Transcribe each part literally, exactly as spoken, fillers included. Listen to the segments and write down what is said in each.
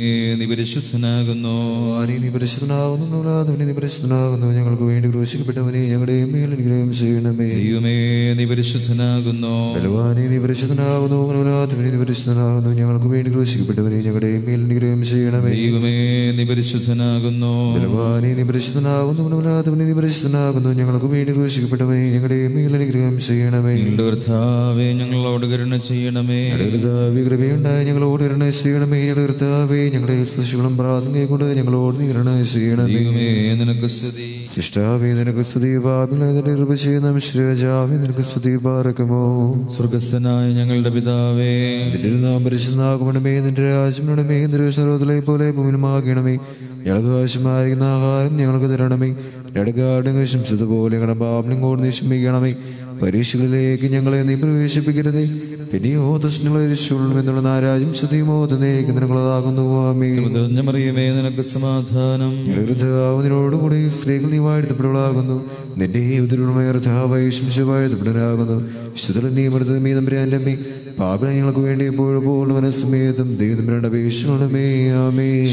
നീ പരിശുദ്ധനാകുന്നു. നീ പരിശുദ്ധനാകുന്നു. നീ പരിശുദ്ധനാകുന്നു. ഞങ്ങൾക്ക് വേണ്ടി ക്രൂശിക്കപ്പെട്ടവനെ ഞങ്ങളുടെ മേൽ അനുഗ്രഹം ചെയ്യണമേ. ദൈവമേ നീ പരിശുദ്ധനാകുന്നു. ബലവാനേ നീ പരിശുദ്ധനാകുന്നു. നീ പരിശുദ്ധനാകുന്നു. ഞങ്ങൾക്ക് വേണ്ടി ക്രൂശിക്കപ്പെട്ടവനെ ഞങ്ങളുടെ മേൽ അനുഗ്രഹം ചെയ്യണമേ. ദൈവമേ നീ പരിശുദ്ധനാകുന്നു. ബലവാനേ നീ പരിശുദ്ധനാകുന്നു. നീ പരിശുദ്ധനാകുന്നു. ഞങ്ങൾക്ക് വേണ്ടി ക്രൂശിക്കപ്പെട്ടവനെ ഞങ്ങളുടെ മേൽ അനുഗ്രഹം ചെയ്യണമേ. കർത്താവേ ഞങ്ങളോട് കരുണ ചെയ്യണമേ. കർത്താവേ കൃപയുണ്ടായി ഞങ്ങളോട് കരുണ ചെയ്യണമേ. കർത്താവേ ഞങ്ങളുടെ ശുശ്രൂഷകളും പ്രാർത്ഥനയെ കൊണ്ട് ഞങ്ങളോട് നീ കരുണ ചെയ്യണമേ. ദൈവമേ നിനക്ക് സ്തുതി. ശിഷ്ടാവേ നിനക്ക് സ്തുതി. പാപികളെ കൃപ ചെയ്യുന്ന മിശ്രജാവേ നിനക്ക് സ്തുതി. പാർക്കുമോ സ്വർഗസ്ഥനായ ഞങ്ങളുടെ പിതാവേ, നിന്റെ നാം പരിശുദ്ധനാകണമേ. നിന്റെ രാജ്യം വേണമേ. നിന്റെ സർവ്വത്തിലെ പോലെ ഭൂമിയിലുമാകണമേ. ഞങ്ങൾക്ക് ആവശ്യമായിരിക്കുന്ന ആഹാരം ഞങ്ങൾക്ക് തരണമേ. ഞങ്ങളുടെ ശംസതുപോലെ ഞങ്ങളുടെ പാപം ഇങ്ങോട്ട് നീ ക്ഷമിക്കണമേ. പരീക്ഷകളിലേക്ക് ഞങ്ങളെ നീ പ്രവേശിപ്പിക്കരുതേ, പിന്നെയോ ദുഷ്ടങ്ങളെ രക്ഷിക്കണം എന്നുള്ള നാരാജ്യം സ്തുതിയുമോ തന്നേക്ക് നിനക്കുള്ളതാകുന്നു. ആമേൻ. മറിയമേ നിനക്ക് സമാധാനം. നിന്നോടുകൂടി സ്ത്രീകൾ നീ വാഴ്ത്തപ്പെടുകളാകുന്നു. നിന്റെ ഉദരമായ വാഴ്ത്തപ്പെടാനാകുന്നു. നീ മൃത മീ തമ്പുരാന്റെ അമ്മേ, പാപികളെ ഞങ്ങൾക്ക് വേണ്ടി എപ്പോഴും പോലും മനസ്സമേതം ദൈവം അപേക്ഷണമേ. ആമേൻ.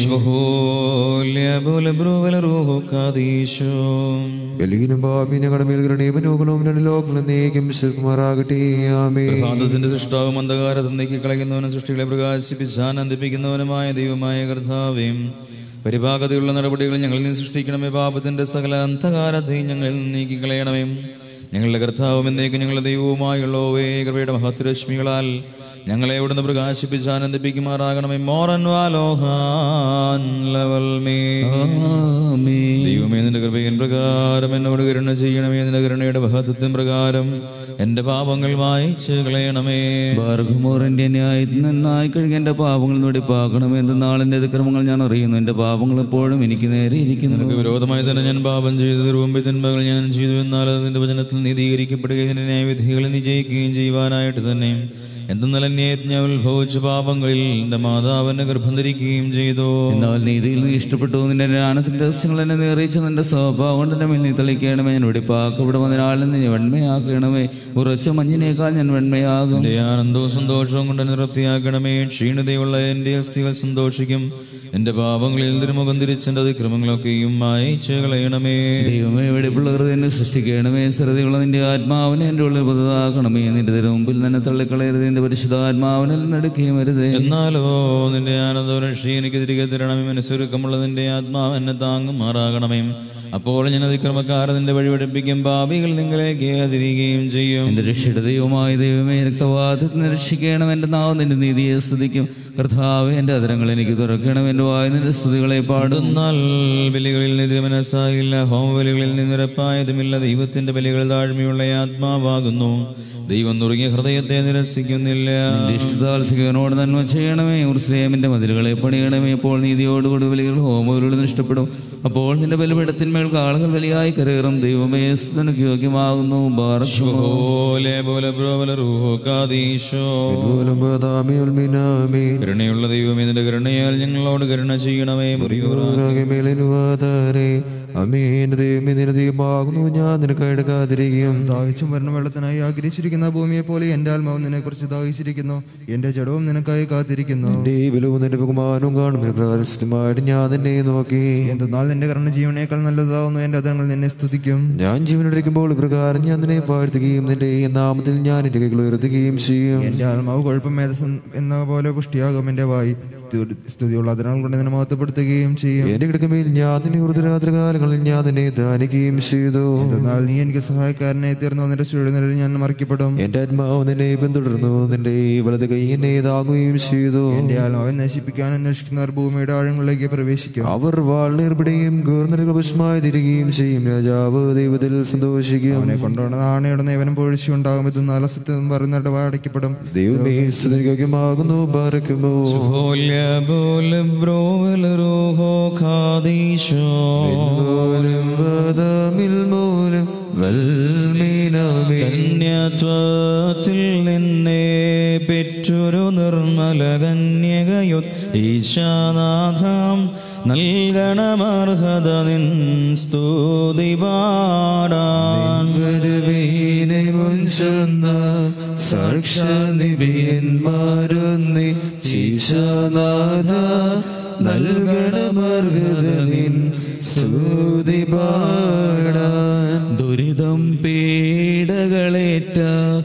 എലീനും പാപി ഞങ്ങളുടെ മേൽ കരുണയും രണ്ട് ലോകങ്ങളും നീക്കും ശിൽക്കുമാറാകട്ടെ. ആമേൻ. പ്രഭാതത്തിന്റെ സൃഷ്ടാവും അന്ധകാരത്തിൽ നീക്കി കളയുന്നവനും സൃഷ്ടികളെ പ്രകാശിപ്പിച്ച് ആനന്ദിപ്പിക്കുന്നവനുമായ ദൈവമായ കർത്താവേ, പരിഭാഗതയുള്ള നടപടികൾ ഞങ്ങളിൽ നിന്ന് സൃഷ്ടിക്കണമേ. പാപത്തിന്റെ സകല അന്ധകാരത്തെയും ഞങ്ങളിൽ നിന്ന് നീക്കിക്കളയണമേ. ഞങ്ങളുടെ കർത്താവും എന്നേക്കും ഞങ്ങളുടെ ദൈവവുമായുള്ളവേ, കൃപയുടെ മഹത്വരശ്മികളാൽ ഞങ്ങളെ ഇവിടുന്ന് പ്രകാശിപ്പിച്ച് ആനന്ദിപ്പിക്കുമാറാകണമേ. മോറൻ വാലോഹാൻ ലവൽ മേ. ദൈവമേ നിന്റെ കൃപയിൻ പ്രകാരം എന്നോട് കരുണ ചെയ്യണമേ. നിന്റെ കരുണയുടെ മഹത്വത്തിൻ പ്രകാരം എന്റെ പാപങ്ങൾ മായിച്ച് കളയണമേ. ഭാർഗമോറിന്റെ ന്യായത്തിൽ നന്നായി കഴുകി എന്റെ പാപങ്ങൾ വെടിപ്പാക്കണമേ. എന്ന നാളിന്റെ അതിക്രമങ്ങൾ ഞാൻ അറിയുന്നു. എന്റെ പാപങ്ങൾ എപ്പോഴും എനിക്ക് നേരെ ഇരിക്കുന്നു. നിനക്ക് വിരോധമായി തന്നെ ഞാൻ പാപം ചെയ്തു. തിരുവമ്പി തിന്മകൾ ഞാൻ ചെയ്തു. എന്നാൽ അത് നിന്റെ വചനത്തിൽ നീതീകരിക്കപ്പെടുകയും നിന്റെ ന്യായവിധികളിൽ നീ ജയിക്കുകയും ചെയ്യുവാനായിട്ട് തന്നെ എന്തെന്നാൽ ഞാൻ ഉത്ഭവിച്ച പാപങ്ങളിൽ എന്റെ മാതാവിന്റെ ഗർഭം ധരിക്കുകയും ചെയ്തു. എന്നാൽ നീതിയിൽ നീ ഇഷ്ടപ്പെട്ടു. നിന്റെ ജ്ഞാനത്തിന്റെ രഹസ്യങ്ങൾ എന്നെ നിറയിച്ചു. നിന്റെ സ്വഭാവം കൊണ്ട് എന്റെ മേൽ നീ തെളിക്കണമേ. ഞാൻ വെടിപ്പാക്ക് ഇവിടെ വന്നൊരാളിൽ നീ വെണ്മയാക്കണമേ. ഉറച്ച മഞ്ഞിനേക്കാൾ ഞാൻ വെണ്മയാകും. എന്റെ ആനന്ദവും സന്തോഷവും കൊണ്ട് നിവൃത്തിയാക്കണമേ. ക്ഷീണതയുള്ള എന്റെ അസ്ഥികൾ സന്തോഷിക്കും. എന്റെ പാപങ്ങളിൽ തിരുമുഖം തിരിച്ചെന്റെ അതിക്രമങ്ങളൊക്കെയും മായിച്ച് കളയണമേ. ദൈവമേ വെടിപ്പുള്ള ഹൃദയം സൃഷ്ടിക്കണമേ. സ്ഥിരതയുള്ള നിന്റെ ആത്മാവിനെ എന്റെ ഉള്ളിൽ പുതുതാക്കണമേ. നിന്റെ തിരുമുമ്പിൽ തന്നെ തള്ളിക്കളയരുത്. നിന്റെ പരിശുദ്ധാത്മാവിനിൽ നടക്കുകയും വരുത്. എന്നാലോ നിന്റെ ആനന്ദവും രക്ഷയും എനിക്ക് തിരികെ തരണമേ. മനസ്സൊരുക്കമുള്ള നിന്റെ ആത്മാവ് എന്നെ താങ്ങുമാറാകണമേ. അപ്പോൾ ഞാൻ അതിക്രമക്കാരെ നിന്റെ വഴി പഠിപ്പിക്കും. പാപികൾ നിങ്ങളേക്ക് തിരികുകയും ചെയ്യും. എന്റെ രക്ഷയുടെ ദൈവമായ ദൈവമേ, രക്തവാദത്തിന് രക്ഷിക്കണം. എന്റെ നാവ് നിന്റെ നീതിയെ സ്തുതിക്കും. കർത്താവേ എന്റെ അധരങ്ങൾ എനിക്ക് തുറക്കണം. എന്റെ വായ നിന്റെ സ്തുതികളെ പാടുന്നാൽ ബലികളിൽ നിന്റെ മനസ്സായില്ല, ഹോമബലികളിൽ നിരപ്പായതുമില്ല. ദൈവത്തിന്റെ ബലികൾ താഴ്മയുള്ള ആത്മാവാകുന്നു. ദൈവം നുറുങ്ങിയ ഹൃദയത്തെ നിരസിക്കുന്നില്ല. ഇഷ്ടതാത്സികനോട് നന്മ ചെയ്യണമേ. ഉർസ്ലേമിന്റെ മതിലുകളെ പണിയണമേ. അപ്പോൾ നീതിയോടുകൂടി ബലികൾ ഹോമബലികളിൽ ഇഷ്ടപ്പെടും. അപ്പോൾ നിന്റെ ബലിപീഠത്തിന്മേൽ കാളുകൾ ബലിയായി കരകയറും. ദൈവമേ നിനക്ക് യോഗ്യമാകുന്നു. കരുണയുള്ള ദൈവമേ നിന്റെ കരുണയാൽ ഞങ്ങളോട് കരുണ ചെയ്യണമേ. ഞാൻ നിനക്ക് എടുക്കാതിരിക്കും. ദാഹിച്ചും വരണ വെള്ളത്തിനായി ആഗ്രഹിച്ചിരിക്കുന്ന ഭൂമിയെ പോലെ എന്റെ ആത്മാവ് നിന്നെ കുറിച്ച് ദാഹിച്ചിരിക്കുന്നു. എന്റെ ജഡവും നിനക്കായി കാത്തിരിക്കുന്നു. നിന്റെ ബലവും നിന്റെ ബഹുമാനവും കാണുമായിട്ട് ഞാൻ നിന്നെ നോക്കി. എന്തെന്നാൽ നിന്റെ കരുണ ജീവനേക്കാൾ നല്ലതാവുന്നു. എന്റെ അധരങ്ങൾ നിന്നെ സ്തുതിക്കും. ഞാൻ ജീവനെടുക്കുമ്പോൾ പ്രകാരം ഞാൻ നിന്നെ വാഴ്ത്തുകയും നിന്റെ നാമത്തിൽ ഞാൻ എന്റെ കൈകൾ ഉയർത്തുകയും ചെയ്യും. എന്റെ ആത്മാവ് കുഴപ്പമേധ എന്ന പോലെ പുഷ്ടിയാകും. എന്റെ വായി സ്തുതിയുള്ള അധരങ്ങൾ കൊണ്ട് നിന്നെ മഹത്വപ്പെടുത്തുകയും ചെയ്യും. എന്റെ കിടക്കമേൽ ഞാൻ നിന്നെ ഉറുദരാത്രകാലങ്ങളിൽ ഞാൻ നിന്നെ ദാനിക്കുകയും ചെയ്തു. എന്നാൽ നീ എനിക്ക് സഹായക്കാരനെ തീർന്നു. നിന്റെ ചുഴലിൽ ഞാൻ മറിക്കപ്പെടും. എന്റെ ആത്മാവ് നിന്നെ പിന്തുടർന്നു. നിന്റെ വലത് കൈ എന്നെ താങ്ങുകയും ചെയ്തു. എന്റെ ആത്മാവിനെ നശിപ്പിക്കാൻ അന്വേഷിക്കുന്നവർ ഭൂമിയുടെ ആഴങ്ങളിലേക്ക് പ്രവേശിക്കും. അവർ വാളിനേർപ്പെടുകയും ഗവർണറുകൾ ഭസ്മായി തിരികുകയും ചെയ്യും. രാജാവ് ദൈവത്തിൽ സന്തോഷിക്കും. അവനെ കൊണ്ടുവന്ന ആണയുടെ ഇവനും പൊഴിച്ചു ഉണ്ടാകും. ഇത് നാലസത്യം പറയുന്നിട്ട് അടയ്ക്കപ്പെടും. ദൈവമേ സ്തുതിയോഗ്യമാകുന്നു. ബാരക്കുമോ കന്യാത്വത്തിൽ നിന്നെ പെറ്റൊരു നിർമ്മല കന്യകയോ ഈശാനാഥം നൽകണമർഹത നിൻ സ്തുതി പാടാൻ. സാക്ഷാനിബിയന്മാരൊന്നി ശീശനാഥ നൽകണമർഹത നിൻ സ്തുതി പാടാൻ. ദുരിതം പീഡകളേറ്റ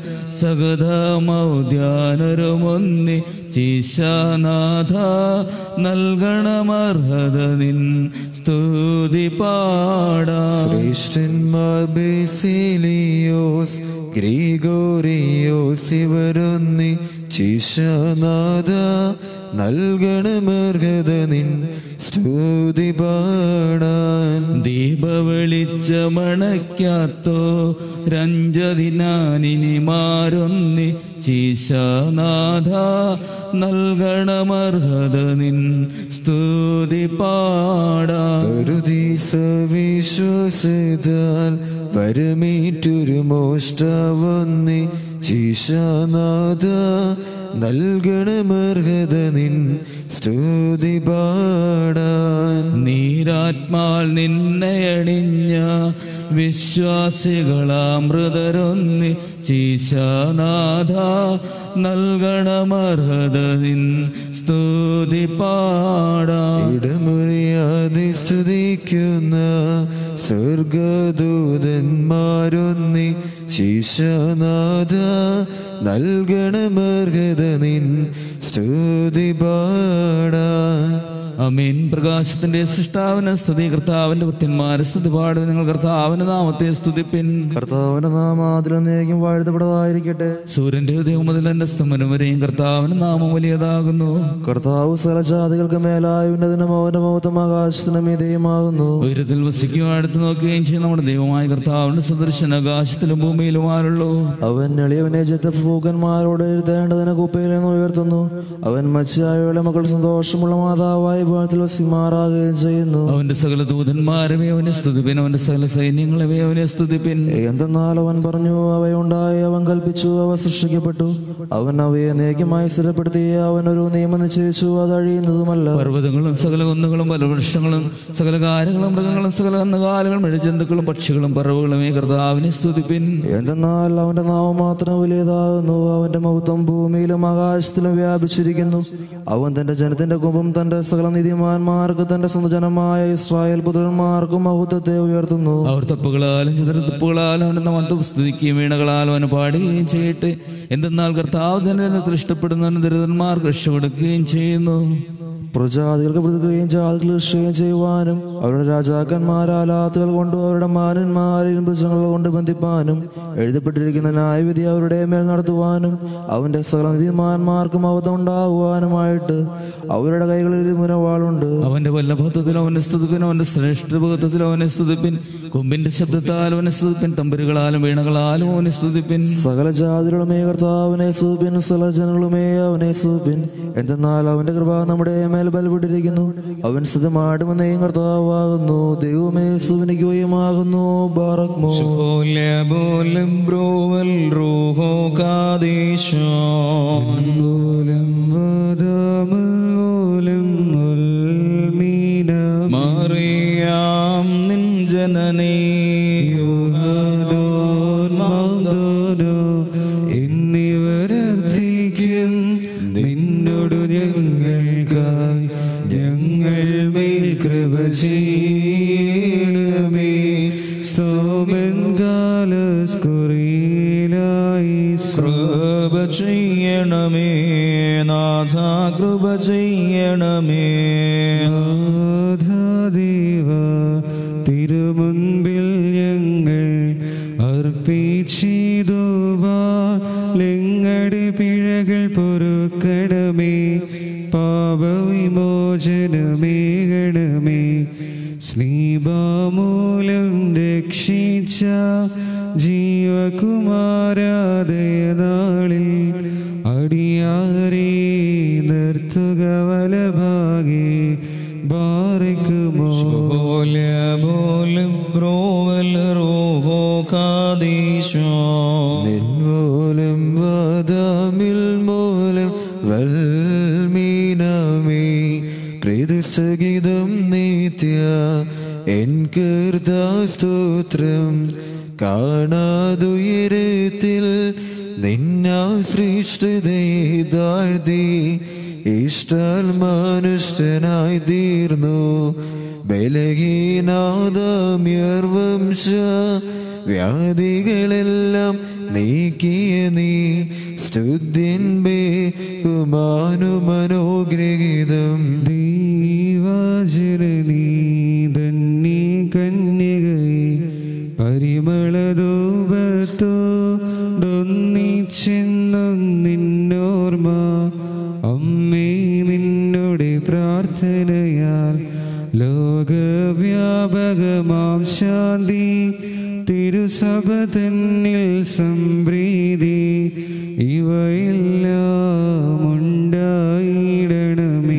സഗതമൗദ്യാനരുമൊന്നി ചീശനാഥ നൽകണമർഹത നിൻ സ്തുതി പാടാൻ. ശ്രേഷ്ഠന്മാർ ബേസിലിയോസ് ഗ്രിഗോറിയോസ് ഇവരൊന്നി ചീശനാഥ നൽകണമർഹത നിൻ സ്തുതി പാടാൻ. ദീപവെളിച്ചമണയ്ക്കാത്തോ രഞ്ജതിനാനിനിമാരൊന്നി ചീശനാഥ നൽകണമർഹത നിൻ സ്തുതി പാടാൻ. വിശ്വസിതാൽ വരമേറ്റൊരു മോഷ്ടാവൊന്നി ചീശനാഥ നൽകണമർഹത നിൻ സ്തുതി പാടാൻ. നീരാത്മാൽ നിന്നയണിഞ്ഞ വിശ്വാസികളാമൃതരൊന്നി ചീശനാഥ നൽകണമർഹത നിൻ സ്തുതി പാടാൻ. ഇടമുറിയാതെ സ്തുതിക്കുന്ന സ്വർഗദൂതന്മാരൊന്നി ശീശനാഥ നൽകണമർഹത നിൻ സ്തുതി പാടാൻ. അമീൻ. പ്രകാശത്തിന്റെ സൃഷ്ടാവിന് സ്തുതി. കർത്താവിന്റെ ഭക്തന്മാരെ സ്തുതി പാടും. നിങ്ങൾ കർത്താവിന്റെ നാമത്തെ സ്തുതിപ്പിൻ. കർത്താവിന്റെ നാമാതിലേക്കും വാഴ്ത്തപ്പെട്ടതായിരിക്കട്ടെ. സൂര്യന്റെ ഉദയം മുതൽ എന്റെ സ്തമനം വരെയും കർത്താവിന്റെ നാമം വലിയതാകുന്നു. കർത്താവ് സകലജാതികൾക്ക് മേലായ ഉന്നതനും അവന്റെ മഹത്വം ആകാശത്തിന് മീതെയുമാകുന്നു. ഉയരത്തിൽ വസിക്കുകയും അടുത്ത് നോക്കുകയും ചെയ്യും നമ്മുടെ ദൈവമായ കർത്താവിന്റെ സദൃശൻ ആകാശത്തിലും ഭൂമിയിലുമാറുള്ളൂ. അവൻ എളിയവനെ ജനപ്രഭുക്കന്മാരോട് എഴുതേണ്ടതിന് കുപ്പയിൽ നിന്ന് ഉയർത്തുന്നു. അവൻ മത്സ്യായയുടെ മക്കൾ സന്തോഷമുള്ള മാതാവായി ഭാഗത്തിൽ വസിമാറാകുകയും ചെയ്യുന്നു. അവന്റെ സകല ദൂതന്മാരവേ അവനെ സ്തുതിപ്പിൻ. അവന്റെ സകല സൈന്യങ്ങളവേ അവനെ സ്തുതിപ്പിൻ. എന്തെന്നാൽ അവൻ പറഞ്ഞു, അവയുണ്ടായി, അവൻ കൽപ്പിച്ചു, അവ സൃഷ്ടിക്കപ്പെട്ടു. അവൻ അവയെ നേക്യമായി സ്ഥിരപ്പെടുത്തി. അവൻ ഒരു നിയമം നിശ്ചയിച്ചു, അത് അഴിയുന്നതുമല്ല. പർവ്വതങ്ങളും സകല കുന്നുകളും ഫലവൃക്ഷങ്ങളും സകല കാര്യങ്ങളും മൃഗങ്ങളും സകല കന്നുകാലികളും ഇഴജന്തുക്കളും പക്ഷികളും പറവുകളുമേ കർത്താവിനെ സ്തുതിപ്പിൻ. എന്തെന്നാൽ അവന്റെ നാമം മാത്രം വലിയതാകുന്നു. അവന്റെ മഹത്വം ഭൂമിയിലും ആകാശത്തിലും വ്യാപിച്ചിരിക്കുന്നു. അവൻ തന്റെ ജനത്തിന്റെ കുമ്പം തന്റെ സകല നീതിമാന്മാർക്ക് തന്റെ സ്വന്തം ജനമായ ഇസ്രായേൽ പുത്രന്മാർക്കും മഹത്വത്തെ ഉയർത്തുന്നു. അവർ തപ്പുകളാലും ചിതറത്തുപ്പുകളാലും അവന്റെ നാമത്തെ സ്തുതിക്കുകയും വീണകളാലും അവന് പാടുകയും ചെയ്യട്ടെ. എന്തെന്നാൽ കർത്താവ് ജനത്തിൽ ഇഷ്ടപ്പെടുന്നവന് ദരിദ്രന്മാർക്ക് രക്ഷ കൊടുക്കുകയും ചെയ്യുന്നു. പ്രജാതികൾക്ക് പ്രതിക്കുകയും ജാതികൾ രക്ഷിക്കുകയും ചെയ്യുവാനും അവരുടെ രാജാക്കന്മാരാലാത്തുകൾ കൊണ്ടും അവരുടെ മാനന്മാരിൽ ഭുജങ്ങൾ കൊണ്ട് ബന്ധിപ്പാനും എഴുതപ്പെട്ടിരിക്കുന്ന ന്യായവിധി അവരുടെ മേൽ നടത്തുവാനും അവന്റെ സകല നീതിമാന്മാർക്ക് മഹത്വം ഉണ്ടാകുവാനുമായിട്ട് അവരുടെ കൈകളിൽ മുനവാളുണ്ട്. അവന്റെ വല്ലഭത്വത്തിൽ അവനെ സ്തുതിപ്പിൻ. അവന്റെ ശ്രേഷ്ഠഭത്വത്തിൽ അവനെ സ്തുതിപ്പിൻ. കൊമ്പിന്റെ ശബ്ദത്താൽ അവനെ സ്തുതിപ്പിൻ. തമ്പുരുകളാലും വീണകളാലും അവനെ സ്തുതിപ്പിൻ. സകല ജാതികളുമേ കർത്താവിനെ സ്തുതിപ്പിൻ. സകല ജനങ്ങളുമേ അവനെ സ്തുതിപ്പിൻ. എന്തെന്നാൽ അവന്റെ കൃപ നമ്മുടെ മേൽ ബലപ്പെട്ടിരിക്കുന്നു. അവൻ സ്ഥിതമാടുമെന്നേയും കർത്താവാകുന്നു. ദൈവമേ സ്തുതിക്കുകയുമാകുന്നു. ബാറക്മോ മറിയാം നിൻ ജനനേ എന്നിവരധികം നിന്നോടു ഞങ്ങൾക്കായി ഞങ്ങൾ മേൽ കൃപ ചെയ്യണമേ. സ്തോമൻ കാലസ്കുറിയിലായി കൃപ ചെയ്യണമേ നാഥ, കൃപ ചെയ്യണമേ. ദേവ തിരുമുൻപിൽ ഞങ്ങൾ അർപ്പിച്ചിടുവാലെങ്ങടെ പിഴകൾ പൊറുക്കണമേ. പാപവിമോചനമേകണമേ. സ്നേഹമൂലം രക്ഷിച്ച ജീവകുമാരാദയനാളിൽ അടിയാരേ നിർത്തുക വലഭാഗേ. ബാറിക്കുമോ നിൻമൂലം വാദാമിൽ മൂലം വൽമീനമേ. പ്രതിസ്ഥഗീതം നിത്യ എൻ കീർത്താസ്തോത്രം കാണാതുയരത്തിൽ നിന്നാ സൃഷ്ടിതയെ താഴ്ത്തി ഇഷ്ടാൽ മനുഷ്യനായി തീർന്നു. ബലഹീനാദാമ്യർ വംശ വ്യാധികളെല്ലാം നീക്കിയ നീ സ്തുതിൻ ബഹുമാനുമനോഗ്രഹീതം. ദൈവജനനീ ധന്യ കന്യകയെ പരിമളധൂപത്തോടൊന്നിച്ചെന്നും നിന്നോർമ്മ അമ്മേ നിന്നോട് പ്രാർത്ഥനയാൽ ലോകവ്യാപകമാം ശാന്തി തിരുസഭ തന്നിൽ സംപ്രീതി ഇവയെല്ലാം ഉണ്ടായിടണമേ.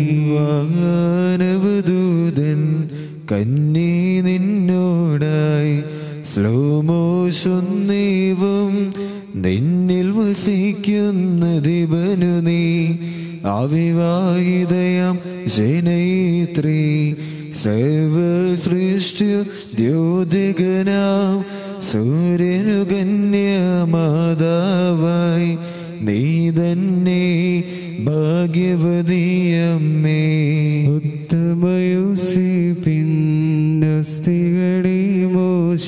വാനവദൂതൻ കന്നി നിന്നോടായി ശ്ലോമോഷൊന്നേവും നിന്നിൽ വസിക്കുന്ന ദിവനു നീ അവിവാഹിതയാം ജനയിത്രീ സർവസൃഷ്ടിയു ദ്യോതികനാം സൂര്യനു കന്യമാതാവായി നീ തന്നെ ഭാഗ്യവതിയമ്മേ. ഉത്തമയുസിപ്പിന്നസ്തികളെ മോശ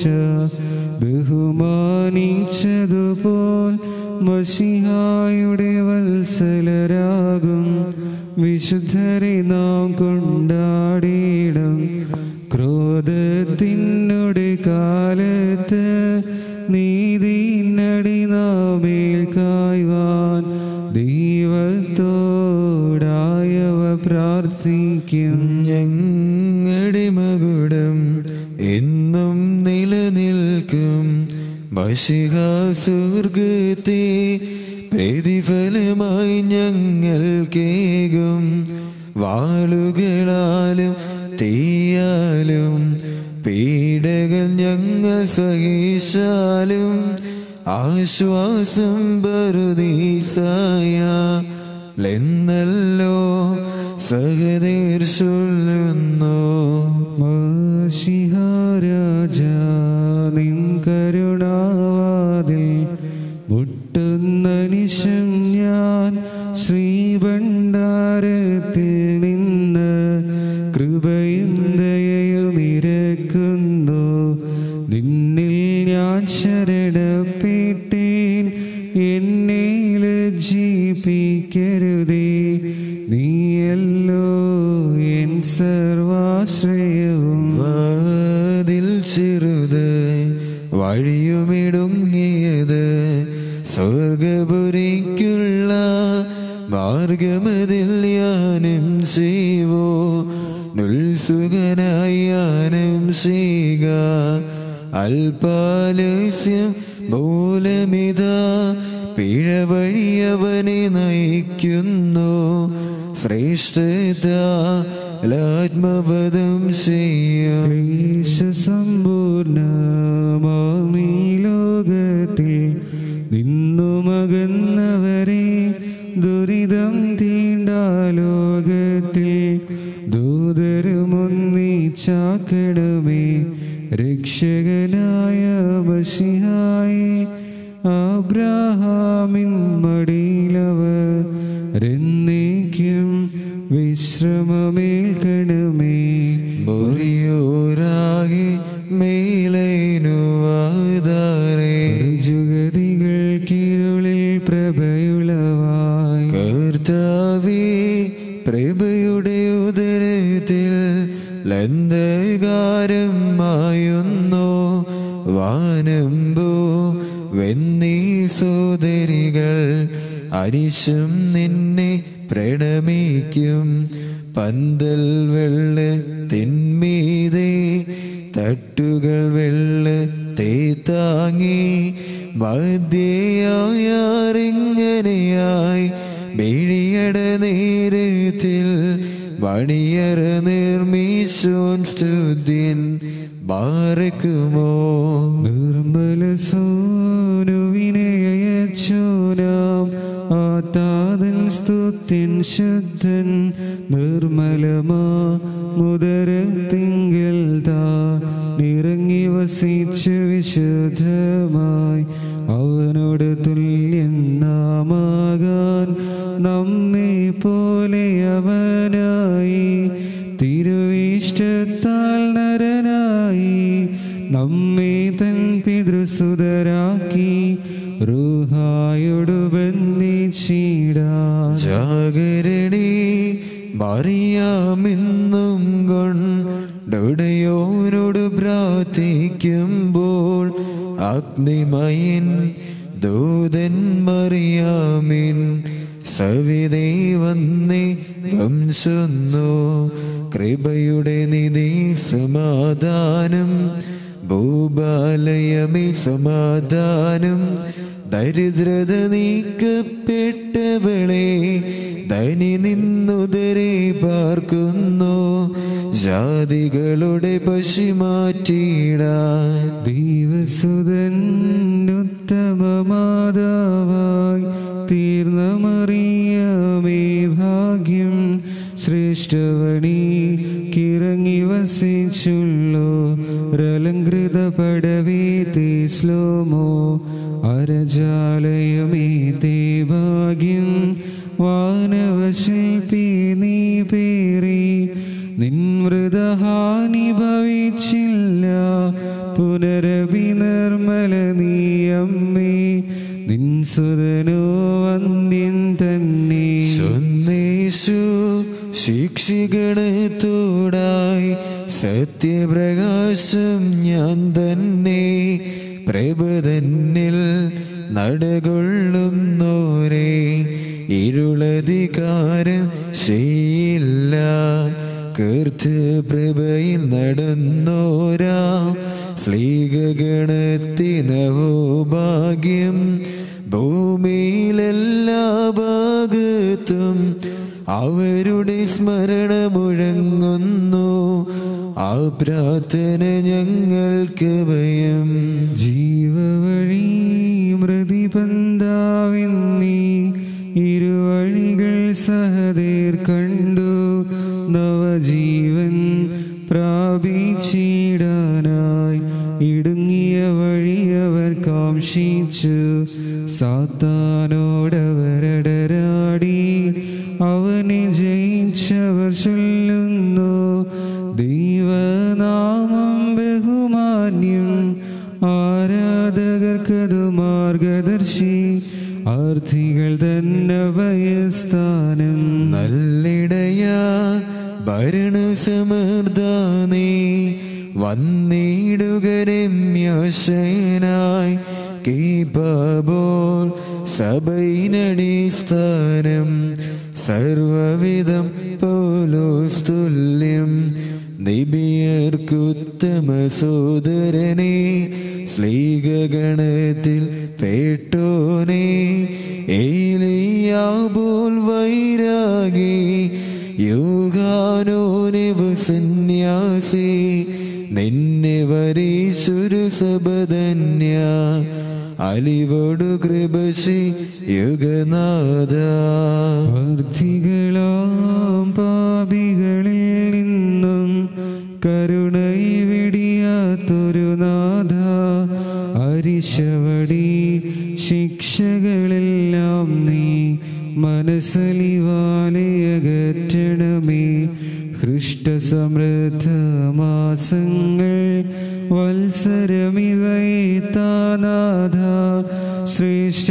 ബഹുമാനിച്ചതുപോൽ മശിഹായുടെ വത്സലരാകും വിശുദ്ധരെ നാം കൊണ്ടാടിയിടും. ക്രോധത്തിനോട് കാലത്ത് നീതിനടി നാമേൽ കായ്വാൻ ദൈവത്തോടായവ പ്രാർത്ഥിക്കും. ഞങ്ങളുടെ മകുടം എന്നും നിലനിൽക്കും. മശിഹാ സ്വർഗ്ഗത്തെ പ്രതിഫലമായി ഞങ്ങൾ കേകും. വാളുകളാലും തീയാലും പീഡകൾ ഞങ്ങൾ സഹിച്ചാലും ആശ്വാസം പറുദീസായെന്നല്ലോ സഹദേർ ചൊല്ലുന്നു. മശിഹാരാജാ നിൻ കരുണാവാതിൽ മുട്ടുന്ന നിശം ഞാൻ ശ്രീഭണ്ഡാരത്തിൽ നിന്ന് കൃപയും ദയയും ഇരക്കുന്നു. നിന്നിൽ ഞാൻ ശരണപ്പെട്ടേൻ, എന്നെ ലജ്ജിപ്പിക്കരുതേ. നീയല്ലോ എൻ സർവാശ്രയവും. വാതിൽ ചെറുത് വഴിയുമിടുങ്ങിയത് സ്വർഗപുരിക്കുള്ള മാർഗമതിൽ യാനം ചെയ്വോ നുൽസുഖനായി യാനം ചെയ്യുക. അൽപാലസ്യം മൂലമിതാ പിഴവഴിയവനെ നയിക്കുന്നു. ശ്രേഷ്ഠതാത്മപദം ചെയ്യും. സമ്പൂർണമാമീ ലോകത്തിൽ നിന്നുമകന്നവരെ ദുരിതം തീണ്ടാലോകത്തിൽ ദൂതരുമൊന്നിച്ചാക്കണമേ. രക്ഷകനായ മശിഹായേ അബ്രാഹാമിൻ മടിയിലവരെന്നേക്കും വിശ്രമമേൽക്കണമേ. മുറിയോരാകി മേലൈനുവാദാരേ ജുഗതികൾക്കിരുളിൽ പ്രഭയുളവായി കർത്താവേ പ്രഭയുടെ ഉദരത്തിൽ ലന്ധകാരം മായുന്നു. വാനമ്പോ വെന്നീ സോദരികൾ അരിശം നിന്നെ പ്രണമിക്കും. പന്തൽ വെള്ള തിന്മീതേ തട്ടുകൾ വെള്ള തേ താങ്ങി മധ്യയായാറിങ്ങനെയായി മിഴിയട നേരത്തിൽ വണിയറ നിർമ്മിച്ചോൻ സ്തുതിൻ ബാരക്കുമോ. നിർമ്മല സോനുവിനെ അയച്ചോനാം ആതാതൻ സ്തുത്യൻ ശുദ്ധൻ. നിർമ്മലമാ മുദരത്തിങ്കൽ താ നിറങ്ങി വസിച്ച് വിശുദ്ധമായി അവനോട് തുല്യൻ നാമാകാൻ നമ്മെ പോലെ റൂഹായോടു ബന്ധിച്ചിടാൻ. ജാഗരണി മറിയാമെന്നും കൊണ്ടുടയോനോട് പ്രാർത്ഥിക്കുമ്പോൾ അഗ്നിമയൻ ദൂതൻ മറിയാമിൻ സവിതേ വന്നേ വംശുന്നു. കൃപയുടെ നിധി സമാധാനം ഭൂപാലയമേ സമാധാനം. ദരിദ്രത നീക്കപ്പെട്ടവളെ ധനി നിന്നുദരെ പാർക്കുന്നു. ജാതികളുടെ പശി മാറ്റിയിടാൻ ദൈവസുതൻ ഉത്തമ മാതാവായി തീർന്ന മറിയമേ ഭാഗ്യം. ശ്രേഷ്ഠവണി കിറങ്ങി വസിച്ചുള്ളോ രലങ്കൃത പടവേ തേ ശ്ലോമോ. അരജാലയമേ തേ ഭാഗ്യം. വാനവശിൽപി നീ പേറി നിൻമൃതഹാനി ഭവിച്ചില്ല. പുനരഭി നിർമ്മല നീയമ്മേ നിൻ സുതനോ വന്ധ്യൻ തന്നെ. സുന്നേശു ശിക്ഷിഗണത്തോടായി സത്യപ്രകാശം ഞാൻ തന്നെ. പ്രഭതന്നിൽ നടകൊള്ളുന്നോരേ ഇരുളധികാരം ചെയ്യില്ല. കീർത്തിപ്രഭയിൽ നടന്നോരാ ശ്ലീകഗണത്തിനഹോ ഭാഗ്യം. ഭൂമിയിലെല്ലാ ഭാഗത്തും അവരുടെ സ്മരണ മുഴങ്ങുന്നു. ആ പ്രാർത്ഥന ഞങ്ങൾക്ക് ഭയം. ജീവവഴി മൃതിപന്താവിന്നീ ഇരുവഴികൾ സഹദേർ കണ്ടു. നവജീവൻ പ്രാപിച്ചിടാനായി ഇടുങ്ങിയ വഴി അവർ കാംക്ഷിച്ചു. സാത്താനോടവരടരാടി അവനെ ജയിച്ചവർ ചൊല്ലുന്നു. ദൈവനാമം ബഹുമാന്യം. ആരാധകർക്കതു മാർഗദർശി. ആർത്തികൾ തന്നെ ഭയസ്ഥാനം. നല്ലിടയ ഭരണസമൃദ്ധാനേ വന്നിടുക രമ്യാശയനായി. കീപബോൾ സഭയിനടിസ്ഥാനം. സർവവിധം പോലോസ്തുല്യം. നിബിയർക്കുത്തമ സോദരനെ ശ്ലീകഗണത്തിൽ പേട്ടോനെ. ഏലിയാബോൽ വൈരാഗി യുഗാനോനിവ സന്യാസി. നിന്നെ വരീശുരു സബധന്യ അലിവോടു കൃപശി യുഗനാഥ. വർദ്ധികളാം പാപികളിൽ നിന്നും കരുണയിവിടിയാത്തൊരു നാഥ. അരിശവടി ശിക്ഷകളെല്ലാം നീ മനസ്സലിവാലയകറ്റണമേ. ഹൃഷ്ടസമൃദ്ധമാസങ്ങൾ വത്സരമിവയെ താനാഥ. ശ്രേഷ്ഠ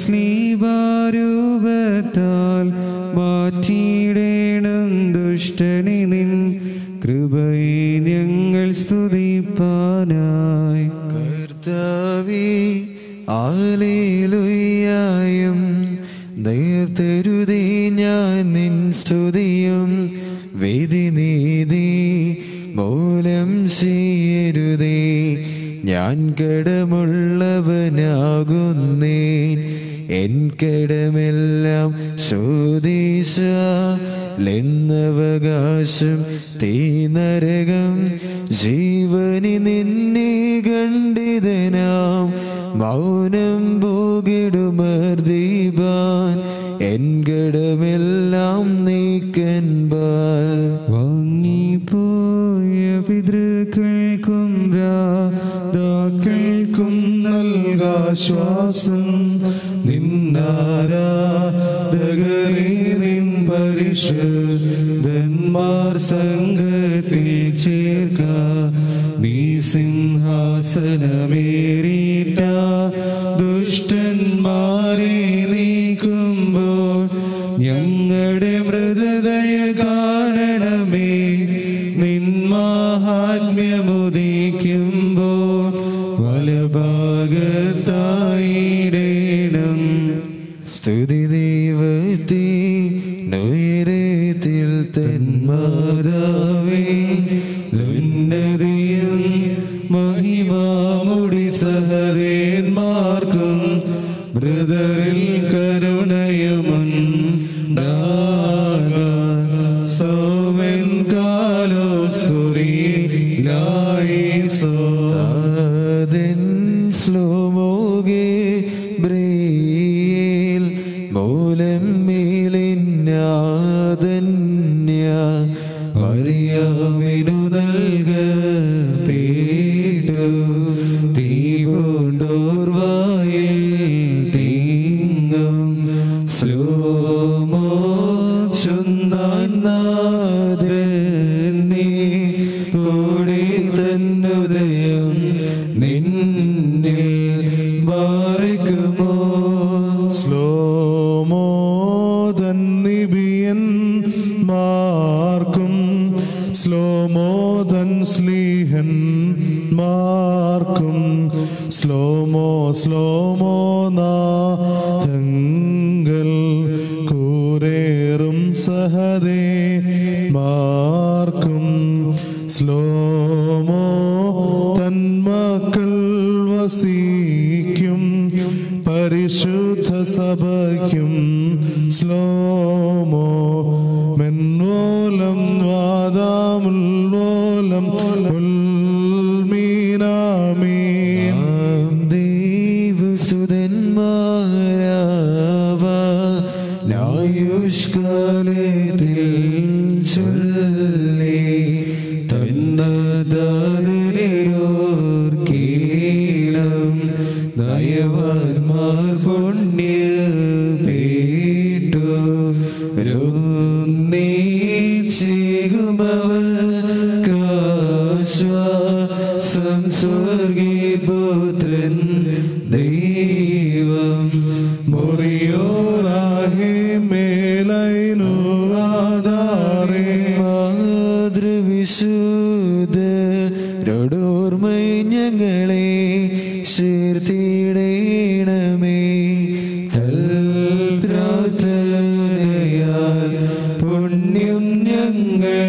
സ്ലീബാരൂപത്താൽ മാറ്റിയിടേണം ദുഷ്ടനെ നിൻ കൃപയെ ഞങ്ങൾ സ്തുതിപ്പാനായി. കർത്താവേ ഹല്ലേലൂയായും നേർത്തരുതേ ഞാൻ നിൻ സ്തുതിയും. വിധി നീതി മൂലം ചെയ്യരുതേ ഞാൻ കടമുള്ളവനാകുന്നേൻ. എൻ കടമെല്ലാം ശോധിച്ചാലെന്നവകാശം തീ നരകം. ജീവനി നിന്നെ ഖണ്ഡിതനാം മൗനം പോകിടുമർദീപാൻ. എൻ കടമെല്ലാം നീക്കൻപാൽ. വാങ്ങിപ്പോയ പിതൃക്കൾക്കും രാധാക്കൾക്കും നൽകാശ്വാസം. നിന്നാരാധകരെ നിൻ പരിശുദ്ധന്മാർ സംഘത്തിൽ ചേർക്ക. നീ സിംഹാസനമേറിട്ട ദുഷ്ടന്മാരെ നീക്കുമ്പോൾ ഞങ്ങളുടെ മൃദുതയ കാണണമേ. നിൻ മഹാത്മ്യമുദിക്കുമ്പോൾ വലഭാഗത്തായിടേണം. സ്തുതി ദൈവത്തെ ഉയരത്തിൽ തന്മാതാവേ, ഉന്നതിയും മഹിമാമുടി സഹദേന്മാർക്കും മൃതരിൽ കരുണയുമുണ്ടാക. സൗമൻ കാലോസ്കുറിയിലായിസോ താതൻ ശ്ലോമോകെ ബ്രേൽ മൂലം മേലിന്യാതന്യ മറിയാമിനു നൽകപ്പെട്ടു. തീകൊണ്ടോർവായിൽ തീങ്ങും ശ്ലോമോ ചുന്നാനാഥനെ കൂടി തന്നുദയം നിന്നിൽ ബാരിക്കുമോ. സ്ലോമോ തന്നിബിയൻ മാർക്കും സ്ലോമോ തൻ സ്ലീഹൻ മാർക്കും സ്ലോമോ സ്ലോമോ നാഥങ്ങൾ കൂരേറും സഹദേ മാർക്കും സ്ലോമോ തന്മക്കൾ വസിക്കും പരിശുദ്ധ സഭയ്ക്കും സ്ലോമോ മെൻവോലം വാദാമുൽവോലം ഉൽമീനാമീൻ. ദൈവസുതന്മാരാവ നായുഷ്കാലത്തിൽ ചൊല്ലി തന്നതാരോർക്കീലം ദയവാന്മാർ പുണ്യപേട്ടു ുമവശ്വാസം സ്വർഗീപുത്രൻ ദൈവം മുറിയോറാഹേ മേലൈനു ആധാരേ മാതൃവിശുദ്ധരോടോർമ്മ ഞങ്ങളെ ചേർത്തിടേണമേ. തൽ പ്രാർത്ഥനയാൽ പുണ്യം ഞങ്ങൾ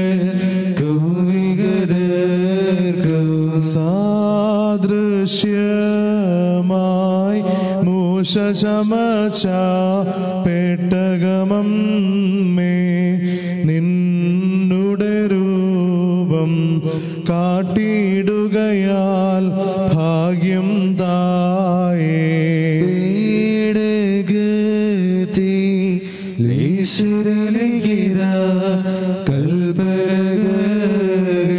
സാദൃശ്യമായി മൂഷചമച്ച പെട്ടകമം മേ നിന്നുടെ രൂപം കാട്ടിയിടുകയാൽ ഭാഗ്യം തായേ. ഈശ്വരലിഖിത കൽപ്പനകൾ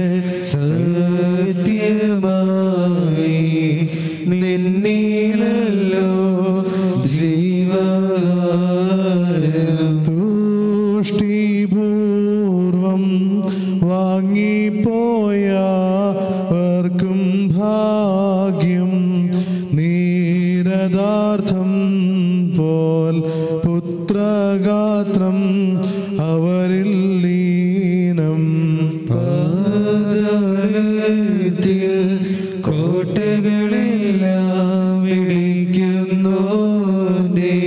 സത്യമായി നിന്നിലല്ലോ ജീവകാരം. തൂഷ്ടിപൂർവം വാങ്ങിപ്പോയവർക്കും ഭാഗ്യം നീരദാർത്ഥം പോൽ പുത്രഗാത്രം അവരിൽ ലീനം. പാതാളത്തിൽ കോട്ടകളെല്ലാം ഇടിക്കുന്നോനെ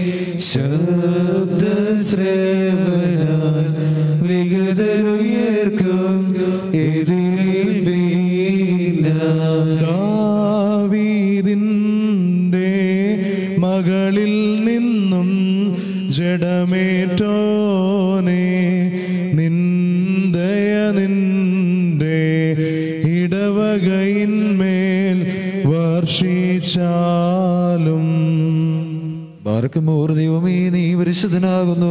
ശബ്ദശ്രവണാൽ വിഗതരുയർക്കും എതിരിൽ വീണ. ദാവീദിന്റെ മകളിൽ നിന്നും ജഡമേറ്റോനെ നിന്ദയ നിന്റെ ഇടവകയിന്മേൽ വർഷിച്ചാലും. പാർക്കുമോർ ദൈവമേ നീ പരിശുദ്ധനാകുന്നു.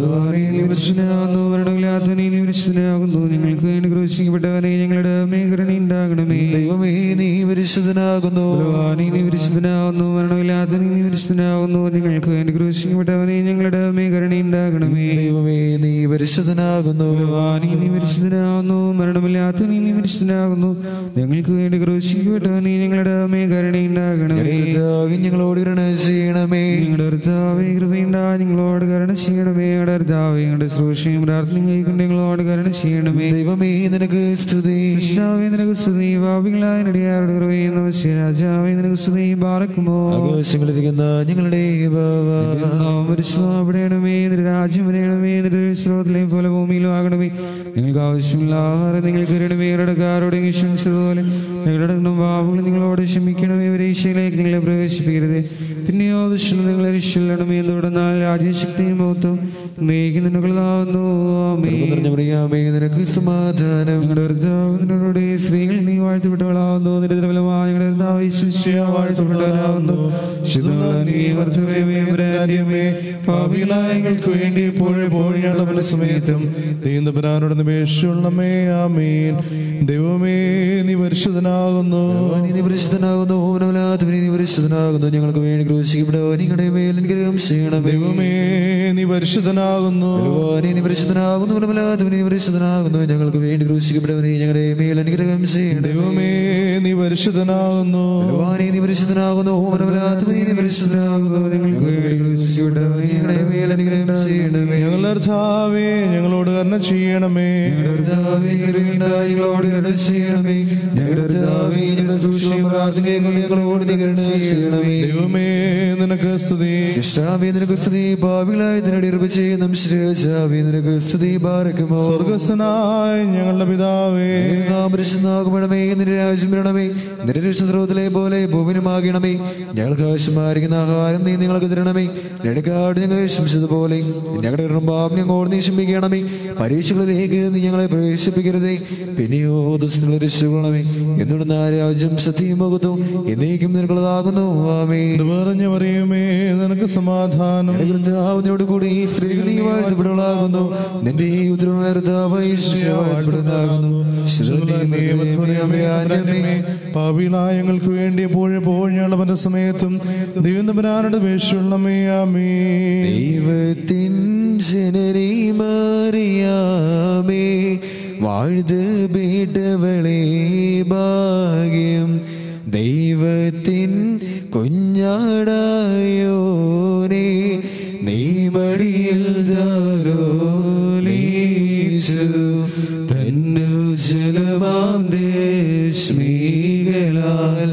ഞങ്ങൾക്ക് വേണ്ടി ക്രൂശിക്കപ്പെട്ടവനെ ഞങ്ങളുടെ കരുണയുണ്ടാകണമേ. ദൈവമേ നീ പരിശുദ്ധനാകുന്നു. നീ പരിശുദ്ധനാകുന്നു. മരണമില്ലാത്തവനെ നീ പരിശുദ്ധനാകുന്നു. ഞങ്ങൾക്ക് വേണ്ടി ക്രൂശിക്കപ്പെട്ടവനെ ഞങ്ങളുടെ കരുണയുണ്ടാകണമേ. ദൈവമേ നീ പരിശുദ്ധനാകുന്നു. നീ പരിശുദ്ധനാകുന്നു. മരണമില്ലാത്തവനെ നീ പരിശുദ്ധനാകുന്നു. ഞങ്ങൾക്ക് വേണ്ടി ക്രൂശിക്കപ്പെട്ടവനെ ഞങ്ങളുടെ കരുണയുണ്ടാകണമേ. ഞങ്ങളോട് കരുണ ചെയ്യണമേ. ഞങ്ങളുടെ കർത്താവേ കൃപയുണ്ടാ ഞങ്ങളോട് കരുണ ചെയ്യണമേ. ഞങ്ങളുടെ കർത്താവേ ഞങ്ങളുടെ ശ്രോഷയും പ്രാർത്ഥനയും കൈക്കൊണ്ട് ഞങ്ങളോട് കരുണ ചെയ്യണമേ. ദൈവമേ നിനക്ക് സ്തുതി. കൃഷ്ണാവേ നിനക്ക് സ്തുതി. പാപികളായ നടിയാരുടെ കൃപയും നമസ്യ രാജാവേ നിനക്ക് സ്തുതി. പാർക്കുമോ ആകാശങ്ങളിരിക്കുന്ന ഞങ്ങളുടെ പരിശുദ്ധമേ. നിന്റെ രാജ്യം വരയണമേ. നിന്റെ സ്രോതത്തിലെ പോലെ ഭൂമിയിലും ആകണമേ. ഞങ്ങൾക്ക് ആവശ്യമുള്ള ആഹാരം നിങ്ങൾക്ക് തരണമേ. ഇടക്കാരോട് ക്ഷമിച്ചതുപോലെ ഞങ്ങളുടെ പാപങ്ങൾ നിങ്ങളോട് ക്ഷമിക്കണമേ. പരീക്ഷയിലേക്ക് നിങ്ങളെ പ്രവേശിപ്പിക്കരുത്. പിന്നെയോ ദുഷ്ടം നിങ്ങളെ രക്ഷിക്കണമേ. എന്തുകൊണ്ടെന്നാൽ രാജ്യശക്തിയും മഹത്വം നീക്കുന്നതിനുള്ളതാവുന്നു. നിനക്ക് സമാധാനം. ഞങ്ങളുടെ കർത്താവിനോടെ സ്ത്രീകൾ നീ വാഴ്ത്തപ്പെട്ടവളാവുന്നു. നിന്റെ ഫലമായി ഞങ്ങളുടെ കർത്താവ് വാഴ്ത്തപ്പെട്ടവരാവുന്നു. പാപികളായ ഞങ്ങൾക്ക് വേണ്ടി എപ്പോഴെപ്പോഴും ഞങ്ങളുടെ മനസ്സമയത്തും ദൈവപുരാനോട് നിപേക്ഷയുള്ളമേ. ആമീൻ. ദൈവമേ നീ പരിശുദ്ധനാകുന്നു. നീ പരിശുദ്ധനാകുന്നു. നീ പരിശുദ്ധനാകുന്നു. ഞങ്ങൾക്ക് വേണ്ടി ക്രൂശിക്കപ്പെട്ടോ നിങ്ങളുടെ മേൽ അനുഗ്രഹം ചെയ്യണം. ദൈവമേ നീ പരിശുദ്ധനാകുന്നു. നീ പരിശുദ്ധനാകുന്നു. നീ പരിശുദ്ധനാകുന്നു. ഞങ്ങൾക്ക് വേണ്ടി ക്രൂശിക്കപ്പെട്ടവനെ ഞങ്ങളുടെ മേൽ അനുഗ്രഹം ചെയ്യണം. ദൈവമേ നീ പരിശുദ്ധനാകുന്നു. നീ പരിശുദ്ധനാകുന്നു. നീ പരിശുദ്ധനാകുന്നു. ഞങ്ങൾക്ക് വേണ്ടി ക്രൂശിക്കപ്പെട്ടവനെ ഞങ്ങളുടെ മേൽ അനുഗ്രഹം ചെയ്യണമേ. ഞങ്ങളുടെ കർത്താവേ ഞങ്ങളോട് കരുണ ചെയ്യണമേ. ഞങ്ങളോട് കരുണ ചെയ്യണമേ. ഞങ്ങളോട് കരുണ ചെയ്യണമേ. ദൈവമേ നിനക്ക് സ്തുതി. ശിഷ്ടാവേ നിനക്ക് സ്തുതി. പാപികളായ നിനടിർപ്പിച്ച് നംശ്രേഷാവേ നിനക്ക് സ്തുതി. പാർക്കുമോ സ്വർഗസ്വനായ ഞങ്ങളുടെ പിതാവേ പരിശുദ്ധനാകണമേ. നിന്റെ രാജ്യം വരണമേ. നിന്റെ രക്ഷദ്രോഹത്തിലെ പോലെ ഭൂമിനുമാകണമേ. ഞങ്ങൾക്ക് ആവശ്യമായിരിക്കുന്ന ആഹാരം നീ നിങ്ങൾക്ക് തരണമേ. ഞങ്ങൾക്കാട് ഞങ്ങൾ ശംസിച്ചതുപോലെ ഞങ്ങളുടെ പാപം ഞങ്ങളോട് നീ ക്ഷമിക്കണമേ. പരീക്ഷകളിലേക്ക് നീ ഞങ്ങളെ പ്രവേശിപ്പിക്കരുതേ. പിന്നെയോ ദുഷ്ടങ്ങളെ രക്ഷിക്കണമേ. എന്തുകൊണ്ടെന്ന രാജ്യം സത്യം മഹത്വം എന്നേക്കും നിനക്കുള്ളതാകുന്നു. ആമേൻ. പറഞ്ഞു പറയുമേ നിനക്ക് സമാധാനം. കർത്താവിനോട് കൂടി സ്ത്രീകൾ നീ വാഴ്ത്തപ്പെട്ടവളാകുന്നു. നിന്റെ പാപികളായ ഞങ്ങൾക്ക് വേണ്ടി എപ്പോഴെപ്പോഴും ഞങ്ങളുടെ മനസ്സമയത്തും ദൈവപുരാനോട് അപേക്ഷയുള്ളമേ. ആമേൻ. ദൈവത്തിൻ ജനനി മറിയാമേ വാഴ്ത്തപ്പെട്ടവളേ ഭാഗ്യം. ദൈവത്തിൻ കുഞ്ഞാടായോനേ നീ മടിയിൽ ധാരോലീശു തന്നുജലമാം രശ്മികളാൽ